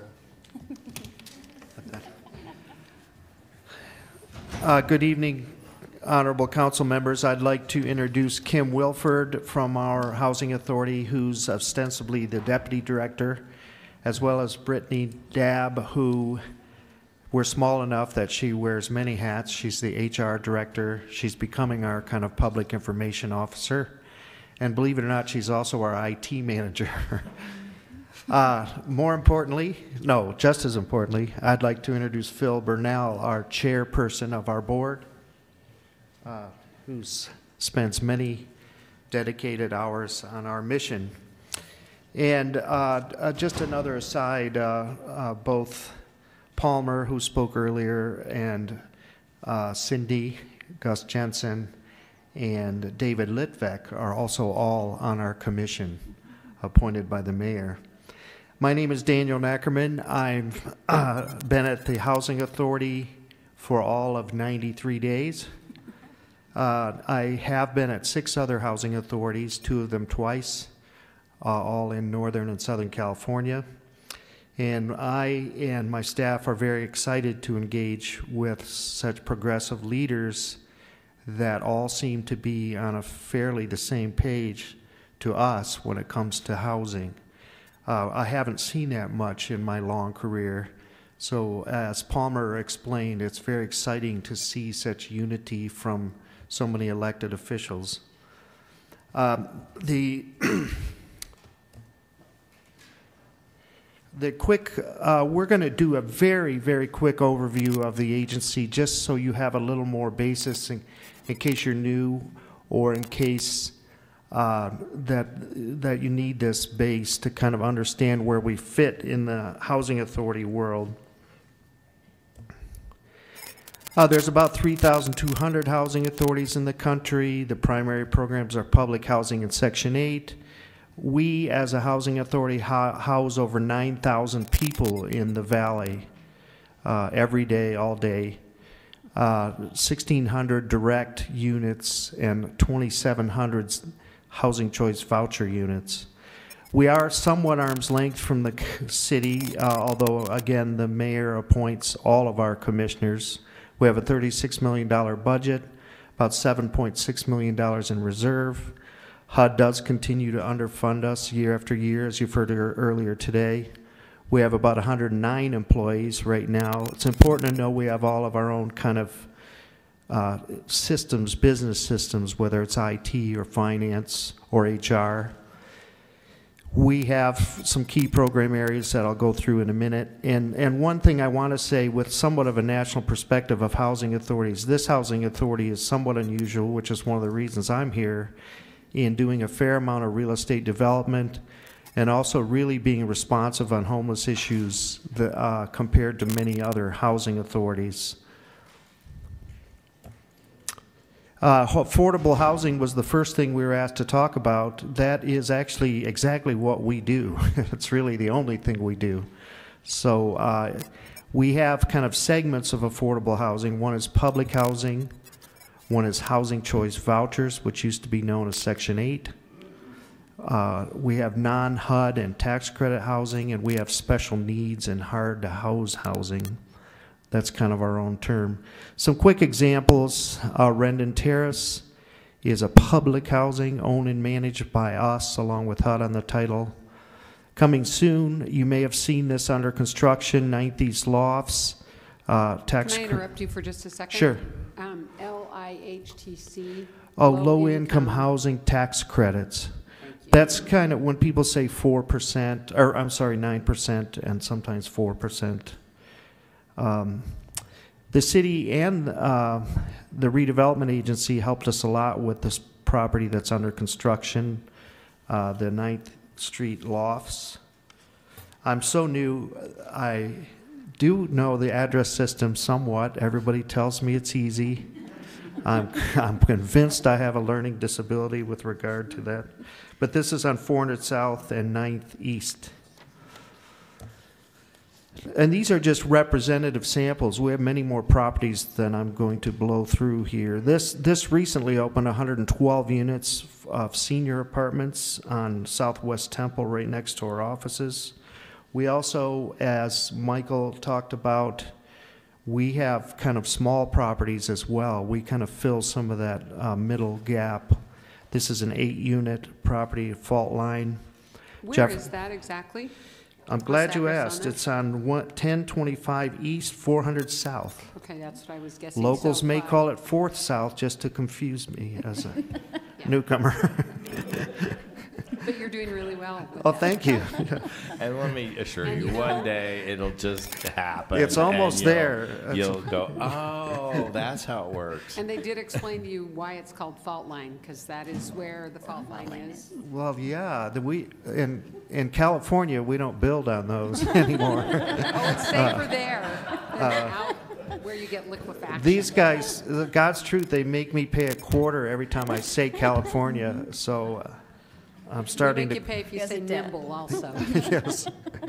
V: Good evening, honorable council members. I'd like to introduce Kim Wilford from our Housing Authority, who's ostensibly the deputy director, as well as Brittany Dabb, who we're small enough that she wears many hats. She's the HR director. She's becoming our kind of public information officer. And believe it or not, she's also our IT manager. More importantly, no, just as importantly, I'd like to introduce Phil Burnell, our chairperson of our board, who spends many dedicated hours on our mission. And just another aside, both Palmer, who spoke earlier, and Cindy, Gus Jensen, and David Litvek are also all on our commission, appointed by the mayor. My name is Daniel Neckerman. I've been at the Housing Authority for all of 93 days. I have been at 6 other housing authorities, 2 of them twice, all in Northern and Southern California. And I and my staff are very excited to engage with such progressive leaders that all seem to be on a fairly the same page to us when it comes to housing. I haven't seen that much in my long career. So as Palmer explained, it's very exciting to see such unity from so many elected officials. We're going to do a very, very quick overview of the agency just so you have a little more basis in case you're new or in case that you need this base to kind of understand where we fit in the housing authority world. There's about 3,200 housing authorities in the country. The primary programs are public housing and Section 8. We, as a housing authority, house over 9,000 people in the valley every day, all day. 1,600 direct units and 2,700 housing choice voucher units. We are somewhat arm's length from the city, although, again, the mayor appoints all of our commissioners. We have a $36 million budget, about $7.6 million in reserve. HUD does continue to underfund us year after year, as you've heard earlier today. We have about 109 employees right now. It's important to know we have all of our own kind of systems, business systems, whether it's IT or finance or HR. We have some key program areas that I'll go through in a minute. And one thing I want to say with somewhat of a national perspective of housing authorities, this housing authority is somewhat unusual, which is one of the reasons I'm here, in doing a fair amount of real estate development and also really being responsive on homeless issues compared to many other housing authorities. Affordable housing was the first thing we were asked to talk about. That is actually exactly what we do. It's really the only thing we do. So we have kind of segments of affordable housing. One is public housing. One is housing choice vouchers, which used to be known as Section 8. We have non-HUD and tax credit housing, and we have special needs and hard-to-house housing. That's kind of our own term. Some quick examples. Rendon Terrace is a public housing owned and managed by us, along with HUD on the title. Coming soon, you may have seen this under construction, 9th East Lofts.
B: Can I interrupt you for just a second?
V: Sure.
B: LIHTC.
V: Oh, low-income housing tax credits. That's kind of when people say 4%, or I'm sorry, 9% and sometimes 4%. The city and the redevelopment agency helped us a lot with this property that's under construction, the 9th Street Lofts. I'm so new, I do know the address system somewhat. Everybody tells me it's easy. I'm convinced I have a learning disability with regard to that. But this is on 400 South and 9th East. And these are just representative samples. We have many more properties than I'm going to blow through here. This recently opened 112 units of senior apartments on Southwest Temple right next to our offices. We also, as Michael talked about, we have kind of small properties as well. We kind of fill some of that middle gap. This is an 8-unit property, Fault Line.
B: Where is that exactly?
V: I'm glad you asked. It's on 1025 East, 400 South.
B: Okay, that's what I was guessing.
V: Locals may call it 4th South just to confuse me as a newcomer.
B: But you're doing really well.
V: Oh, thank you.
D: And let me assure you, one day it'll just happen.
V: It's almost there.
D: You'll go, oh, that's how it works.
B: And they did explain to you why it's called Fault Line, because that is where the fault line is.
V: Well, yeah. In California, we don't build on those anymore.
B: Oh, it's safer there than out where you get liquefaction.
V: These guys, God's truth, they make me pay a quarter every time I say California. So I'm starting
B: to. Make you pay if you say nimble also.
V: Yes.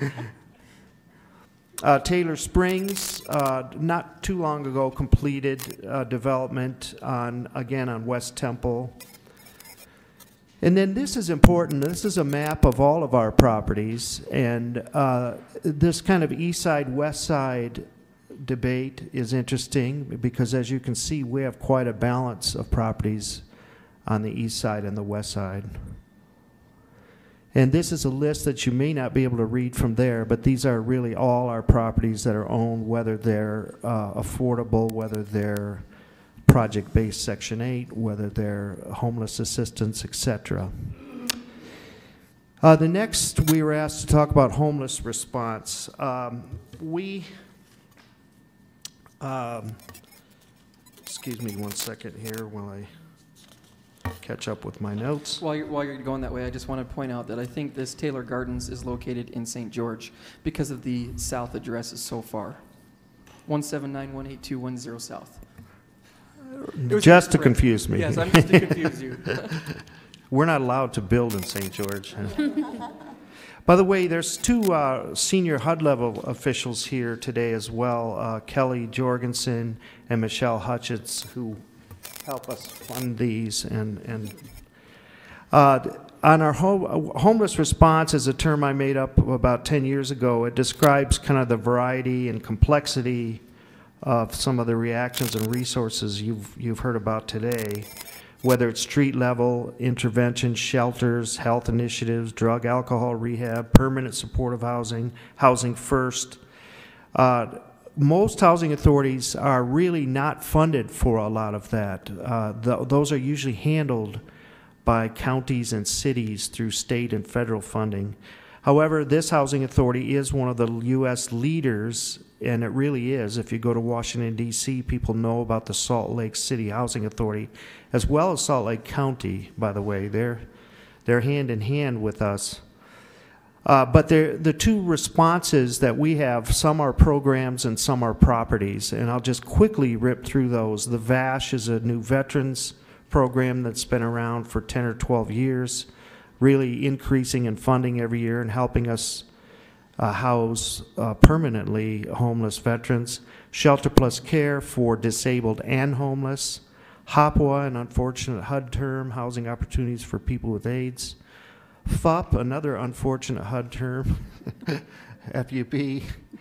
V: Taylor Springs, not too long ago, completed development again on West Temple. And then this is important. This is a map of all of our properties, and this kind of east side, west side debate is interesting because, as you can see, we have quite a balance of properties on the east side and the west side. And this is a list that you may not be able to read from there, but these are really all our properties that are owned, whether they're affordable, whether they're project-based Section 8, whether they're homeless assistance, etc. The next, we were asked to talk about homeless response. Excuse me one second here while I catch up with my notes.
A: While you're going that way, I just want to point out that I think this Taylor Gardens is located in St. George because of the south addresses so far. 179-18210 South.
V: Just to confuse me.
A: Yes, I'm just to confuse you.
V: We're not allowed to build in St. George. By the way, there's two senior HUD level officials here today as well, Kelly Jorgensen and Michelle Hutchins, who help us fund these. On our homeless response is a term I made up about 10 years ago. It describes kind of the variety and complexity of some of the reactions and resources you've heard about today, whether it's street level, intervention, shelters, health initiatives, drug, alcohol rehab, permanent supportive housing, housing first. Most housing authorities are really not funded for a lot of that. Those are usually handled by counties and cities through state and federal funding. However, this housing authority is one of the U.S. leaders, and it really is. If you go to Washington, D.C., people know about the Salt Lake City Housing Authority, as well as Salt Lake County, by the way. They're hand in hand with us. But the two responses that we have, some are programs and some are properties, and I'll just quickly rip through those. The VASH is a new veterans program that's been around for 10 or 12 years, really increasing in funding every year and helping us house permanently homeless veterans. Shelter Plus Care for disabled and homeless. HOPWA, an unfortunate HUD term, Housing Opportunities for People with AIDS. FUP, another unfortunate HUD term, FUP,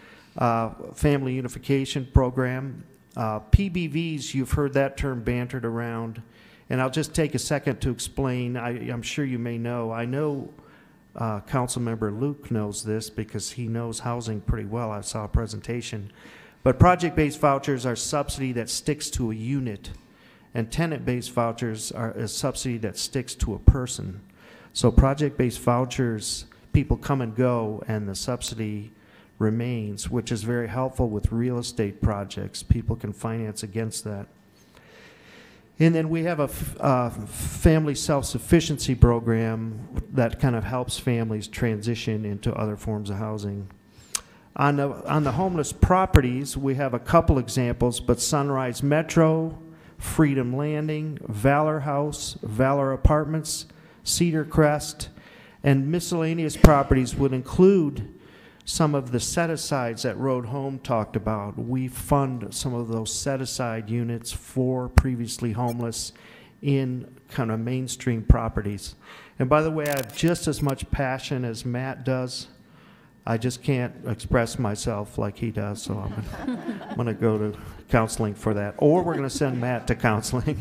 V: Family Unification Program. PBVs, you've heard that term bantered around, and I'll just take a second to explain. I'm sure you may know. I know Councilmember Luke knows this because he knows housing pretty well. I saw a presentation. But project-based vouchers are subsidy that sticks to a unit, and tenant-based vouchers are a subsidy that sticks to a person. So project-based vouchers, people come and go, and the subsidy remains, which is very helpful with real estate projects. People can finance against that. And then we have a family self-sufficiency program that kind of helps families transition into other forms of housing. On the homeless properties, we have a couple examples, but Sunrise Metro, Freedom Landing, Valor House, Valor Apartments, Cedar Crest, and miscellaneous properties would include some of the set-asides that Road Home talked about. We fund some of those set-aside units for previously homeless in kind of mainstream properties. And by the way, I have just as much passion as Matt does. I just can't express myself like he does, so I'm going to go to counseling for that. Or we're going to send Matt to counseling.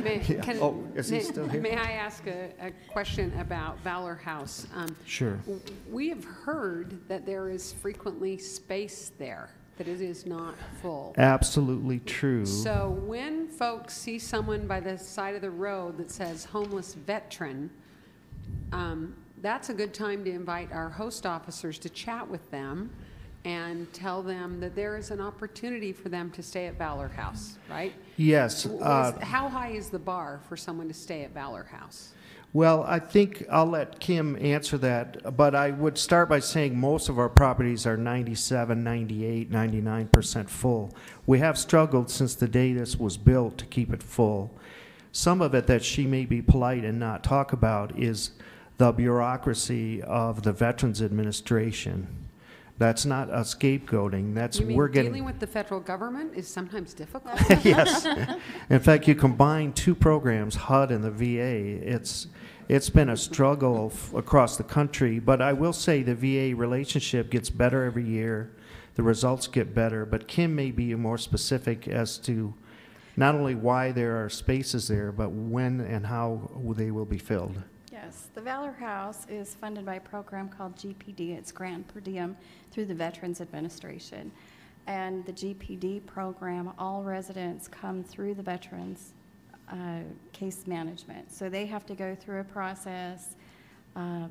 V: Is he still here?
B: May I ask a question about Valor House?
V: Sure.
B: We have heard that there is frequently space there, that it is not full.
V: Absolutely true.
B: So when folks see someone by the side of the road that says homeless veteran, that's a good time to invite our host officers to chat with them and tell them that there is an opportunity for them to stay at Valor House, right?
V: Yes.
B: How high is the bar for someone to stay at Valor House?
V: Well, I think I'll let Kim answer that, but I would start by saying most of our properties are 97, 98, 99% full. We have struggled since the day this was built to keep it full. Some of it that she may be polite and not talk about is the bureaucracy of the Veterans Administration. That's not a scapegoating. That's
B: You mean
V: we're getting
B: dealing with the federal government is sometimes difficult?
V: Yes. In fact, you combine two programs, HUD and the VA. It's been a struggle across the country, but I will say the VA relationship gets better every year. The results get better, but Kim may be more specific as to not only why there are spaces there, but when and how they will be filled.
Q: Yeah,
C: Yes, the Valor House is funded by a program called GPD. It's Grant Per Diem through the Veterans Administration. And the GPD program, all residents come through the Veterans case management. So they have to go through a process, I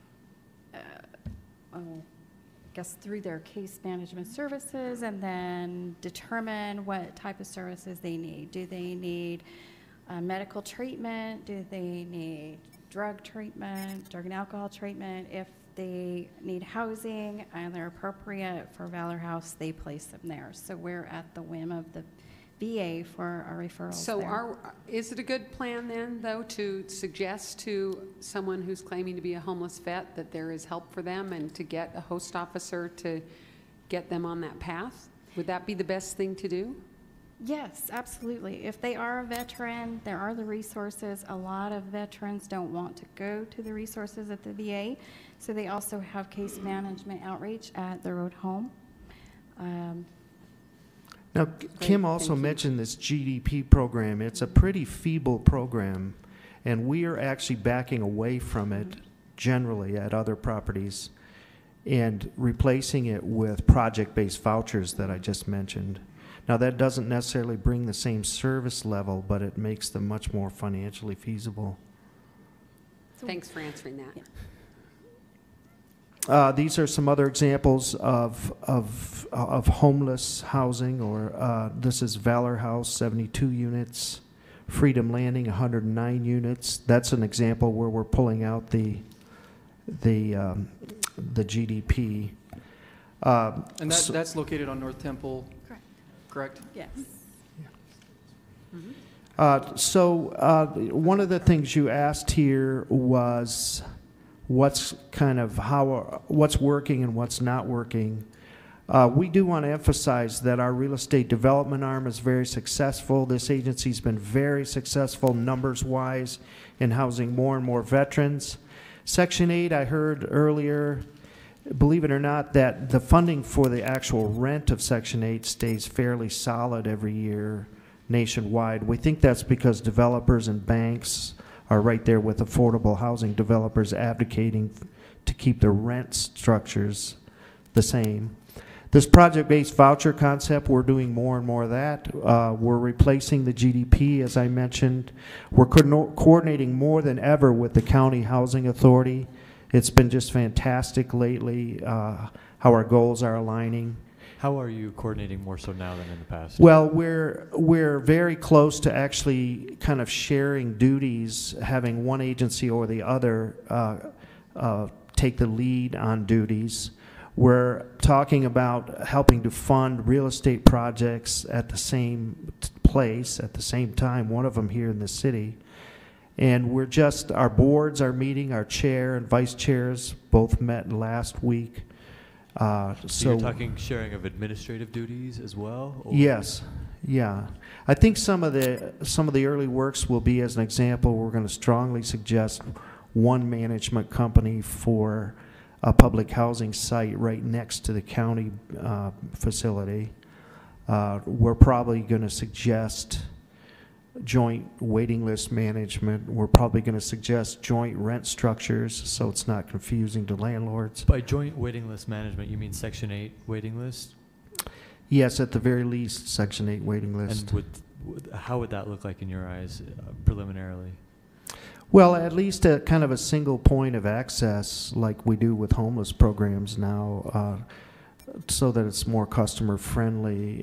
C: guess through their case management services, and then determine what type of services they need. Do they need medical treatment? Do they need drug treatment, drug and alcohol treatment? If they need housing and they're appropriate for Valor House, they place them there. So we're at the whim of the VA for our referrals
B: So
C: there.
B: is it a good plan then, though, to suggest to someone who's claiming to be a homeless vet that there is help for them and to get a host officer to get them on that path? Would that be the best thing to do?
C: Yes, absolutely. If they are a veteran, there are the resources. A lot of veterans don't want to go to the resources at the VA, so they also have case management outreach at the road home.
V: Now, Kim also mentioned this GDP program. It's a pretty feeble program, and we are actually backing away from it generally at other properties and replacing it with project-based vouchers that I just mentioned. Now, that doesn't necessarily bring the same service level, but it makes them much more financially feasible.
B: Thanks for answering that.
V: These are some other examples of homeless housing, or this is Valor House, 72 units, Freedom Landing, 109 units. That's an example where we're pulling out the GDP.
A: And that's located on North Temple, correct?
C: Yes.
V: One of the things you asked here was what's working and what's not working. We do want to emphasize that our real estate development arm is very successful. This agency's been very successful numbers-wise in housing more and more veterans. Section 8, I heard earlier, believe it or not, that the funding for the actual rent of Section 8 stays fairly solid every year nationwide. We think that's because developers and banks are right there with affordable housing developers advocating to keep the rent structures the same. This project-based voucher concept, we're doing more and more of that. We're replacing the GDP, as I mentioned. We're coordinating more than ever with the County Housing Authority. It's been just fantastic lately, how our goals are aligning.
H: How are you coordinating more so now than in the past?
V: Well, we're very close to actually kind of sharing duties, having one agency or the other take the lead on duties. We're talking about helping to fund real estate projects at the same place at the same time, one of them here in the city. And our boards are meeting, our chair and vice chairs both met last week.
H: So you're talking sharing of administrative duties as well? Or?
V: Yes, yeah. I think some of the early works will be, as an example, we're going to strongly suggest one management company for a public housing site right next to the county facility. We're probably going to suggest joint waiting list management. We're probably going to suggest joint rent structures so it's not confusing to landlords.
H: By joint waiting list management, you mean Section 8 waiting list?
V: Yes, at the very least, Section 8 waiting list.
H: And how would that look like in your eyes preliminarily?
V: Well, at least a kind of a single point of access like we do with homeless programs now, so that it's more customer friendly.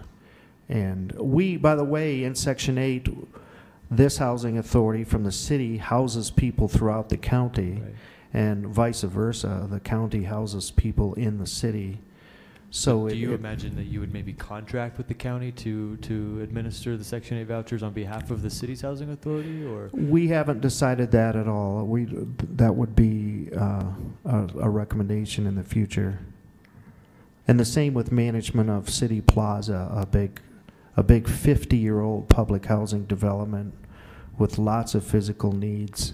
V: And we, by the way, in Section 8, this housing authority from the city houses people throughout the county, right, and vice versa. The county houses people in the city. So
H: do you imagine that you would maybe contract with the county to administer the Section 8 vouchers on behalf of the city's housing authority, or? We
V: haven't decided that at all. That would be a recommendation in the future. And the same with management of City Plaza, a big 50-year-old public housing development with lots of physical needs.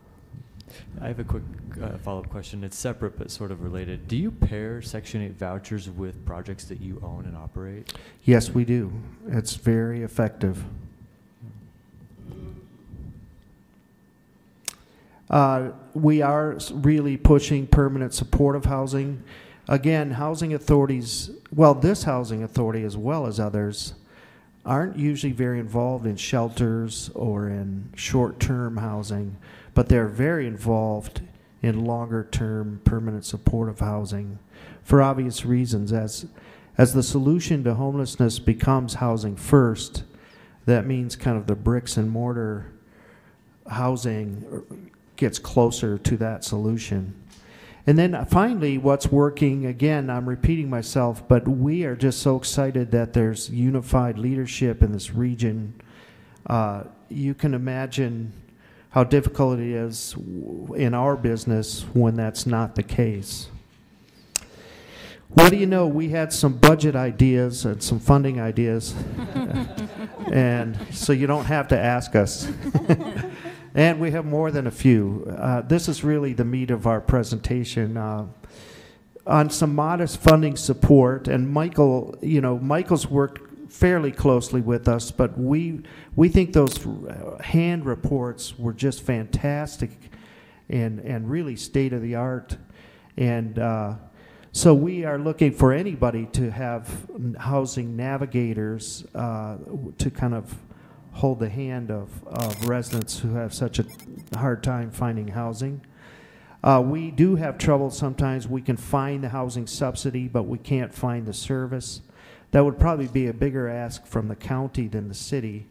H: I have a quick follow-up question. It's separate but sort of related. Do you pair Section 8 vouchers with projects that you own and operate?
V: Yes, we do. It's very effective. We are really pushing permanent supportive housing. Again, housing authorities, well, this housing authority as well as others, aren't usually very involved in shelters or in short-term housing, but they're very involved in longer-term permanent supportive housing for obvious reasons. As the solution to homelessness becomes housing first, that means kind of the bricks and mortar housing gets closer to that solution. And then finally, what's working, again, I'm repeating myself, but we are just so excited that there's unified leadership in this region. You can imagine how difficult it is in our business when that's not the case. What do you know? We had some budget ideas and some funding ideas, and so you don't have to ask us. And we have more than a few. This is really the meat of our presentation. On some modest funding support, and Michael, Michael's worked fairly closely with us, but we think those hand reports were just fantastic and really state of the art. And so we are looking for anybody to have housing navigators to kind of hold the hand of residents who have such a hard time finding housing. We do have trouble sometimes. We can find the housing subsidy, but we can't find the service. That would probably be a bigger ask from the county than the city.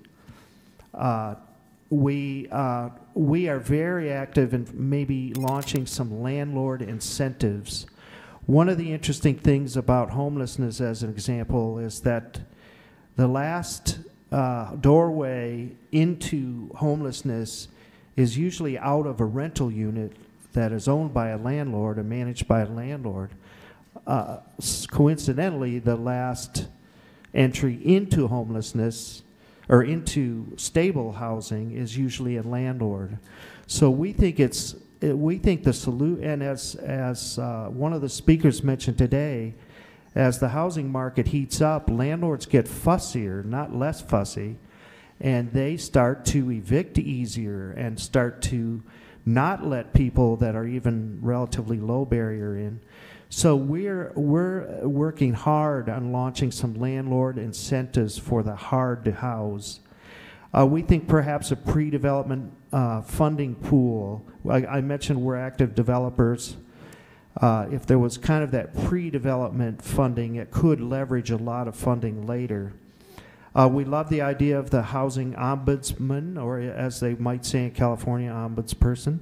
V: We are very active in maybe launching some landlord incentives. One of the interesting things about homelessness, as an example, is that the last doorway into homelessness is usually out of a rental unit that is owned by a landlord and managed by a landlord. Coincidentally, the last entry into homelessness or into stable housing is usually a landlord. So we think the solution, and as one of the speakers mentioned today, as the housing market heats up, landlords get fussier, not less fussy, and they start to evict easier and start to not let people that are even relatively low barrier in. So we're working hard on launching some landlord incentives for the hard to house. We think perhaps a pre-development funding pool. I mentioned we're active developers. If there was kind of that pre-development funding, it could leverage a lot of funding later. We love the idea of the housing ombudsman, or as they might say in California, ombudsperson.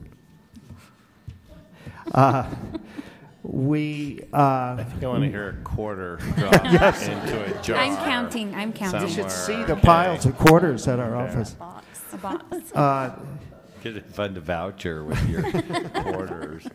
D: I think I want to hear a quarter drop
V: Yes.
D: into a jar.
C: I'm counting.
V: You should see
D: somewhere.
V: the piles of quarters at our
D: Okay.
V: office.
C: A box.
D: Get it fund a voucher with your quarters.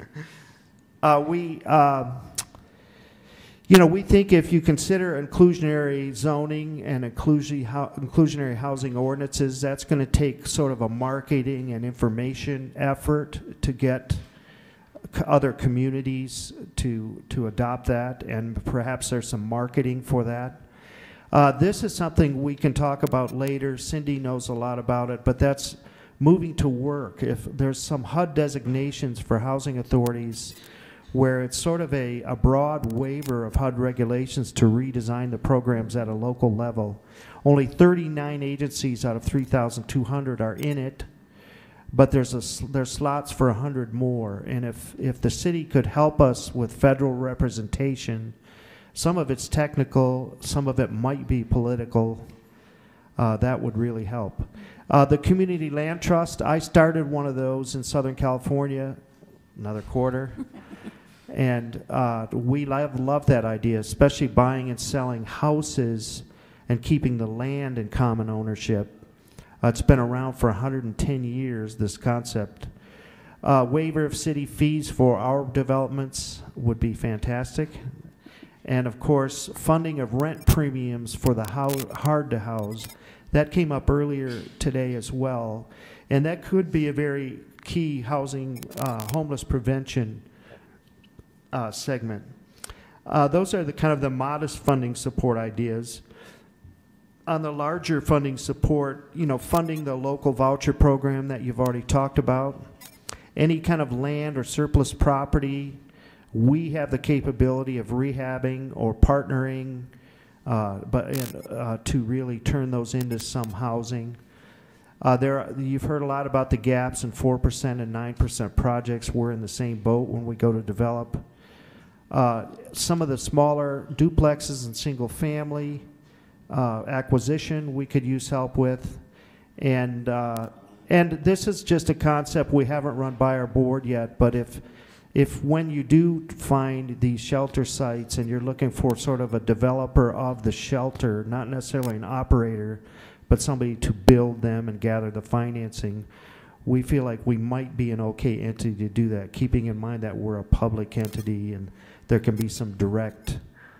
V: We think if you consider inclusionary zoning and inclusionary housing ordinances, that's going to take sort of a marketing and information effort to get other communities to adopt that, and perhaps there's some marketing for that. This is something we can talk about later. Cindy knows a lot about it, but that's moving to work. If there's some HUD designations for housing authorities where it's sort of a broad waiver of HUD regulations to redesign the programs at a local level. Only 39 agencies out of 3,200 are in it, but there's slots for 100 more. And if the city could help us with federal representation, some of it's technical, some of it might be political, that would really help. The Community Land Trust, I started one of those in Southern California, another quarter. And we love that idea, especially buying and selling houses and keeping the land in common ownership. It's been around for 110 years, this concept. Waiver of city fees for our developments would be fantastic. And of course, funding of rent premiums for the hard to house. That came up earlier today as well. And that could be a very key housing, homeless prevention segment. Those are the kind of the modest funding support ideas. On the larger funding support, funding the local voucher program that you've already talked about, any kind of land or surplus property, we have the capability of rehabbing or partnering, to really turn those into some housing. You've heard a lot about the gaps in 4% and 9% projects. We're in the same boat when we go to develop. Some of the smaller duplexes and single family acquisition we could use help with. And this is just a concept we haven't run by our board yet, but if when you do find these shelter sites and you're looking for sort of a developer of the shelter, not necessarily an operator, but somebody to build them and gather the financing, we feel like we might be an okay entity to do that, keeping in mind that we're a public entity and there can be some direct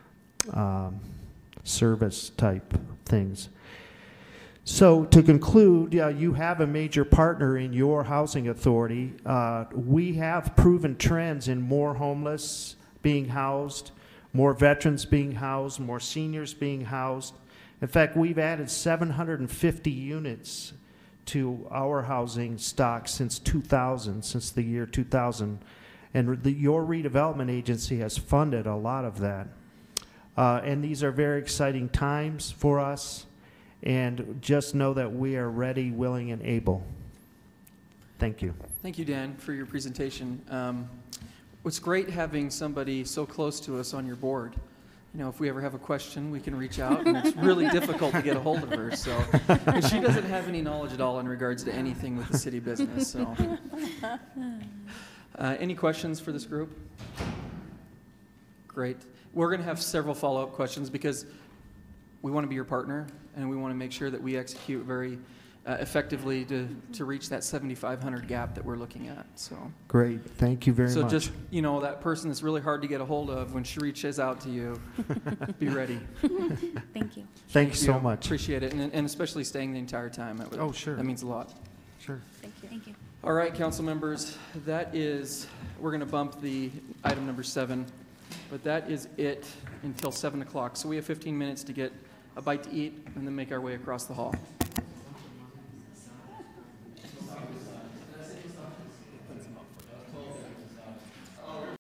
V: service type things. So to conclude, you have a major partner in your housing authority. We have proven trends in more homeless being housed, more veterans being housed, more seniors being housed. In fact, we've added 750 units to our housing stock since 2000, since the year 2000. And your redevelopment agency has funded a lot of that. And these are very exciting times for us. And just know that we are ready, willing, and able. Thank you.
A: Thank you, Dan, for your presentation. It's great having somebody so close to us on your board. You know, if we ever have a question, we can reach out, and it's really difficult to get a hold of her. So, and she doesn't have any knowledge at all in regards to anything with the city business. So, any questions for this group? Great. We're going to have several follow-up questions because we want to be your partner, and we want to make sure that we execute very effectively to reach that 7,500 gap that we're looking at. So
V: great, thank you very much.
A: So just, you know, that person that's really hard to get a hold of, when she reaches out to you, be ready.
C: Thank you.
V: Thanks so much.
A: Appreciate it, and especially staying the entire time.
V: Oh, sure.
A: That means a lot.
V: Sure.
C: Thank you. Thank you.
A: All right, council members, we're going to bump the item number 7, but that is it until 7 o'clock. So we have 15 minutes to get a bite to eat and then make our way across the hall.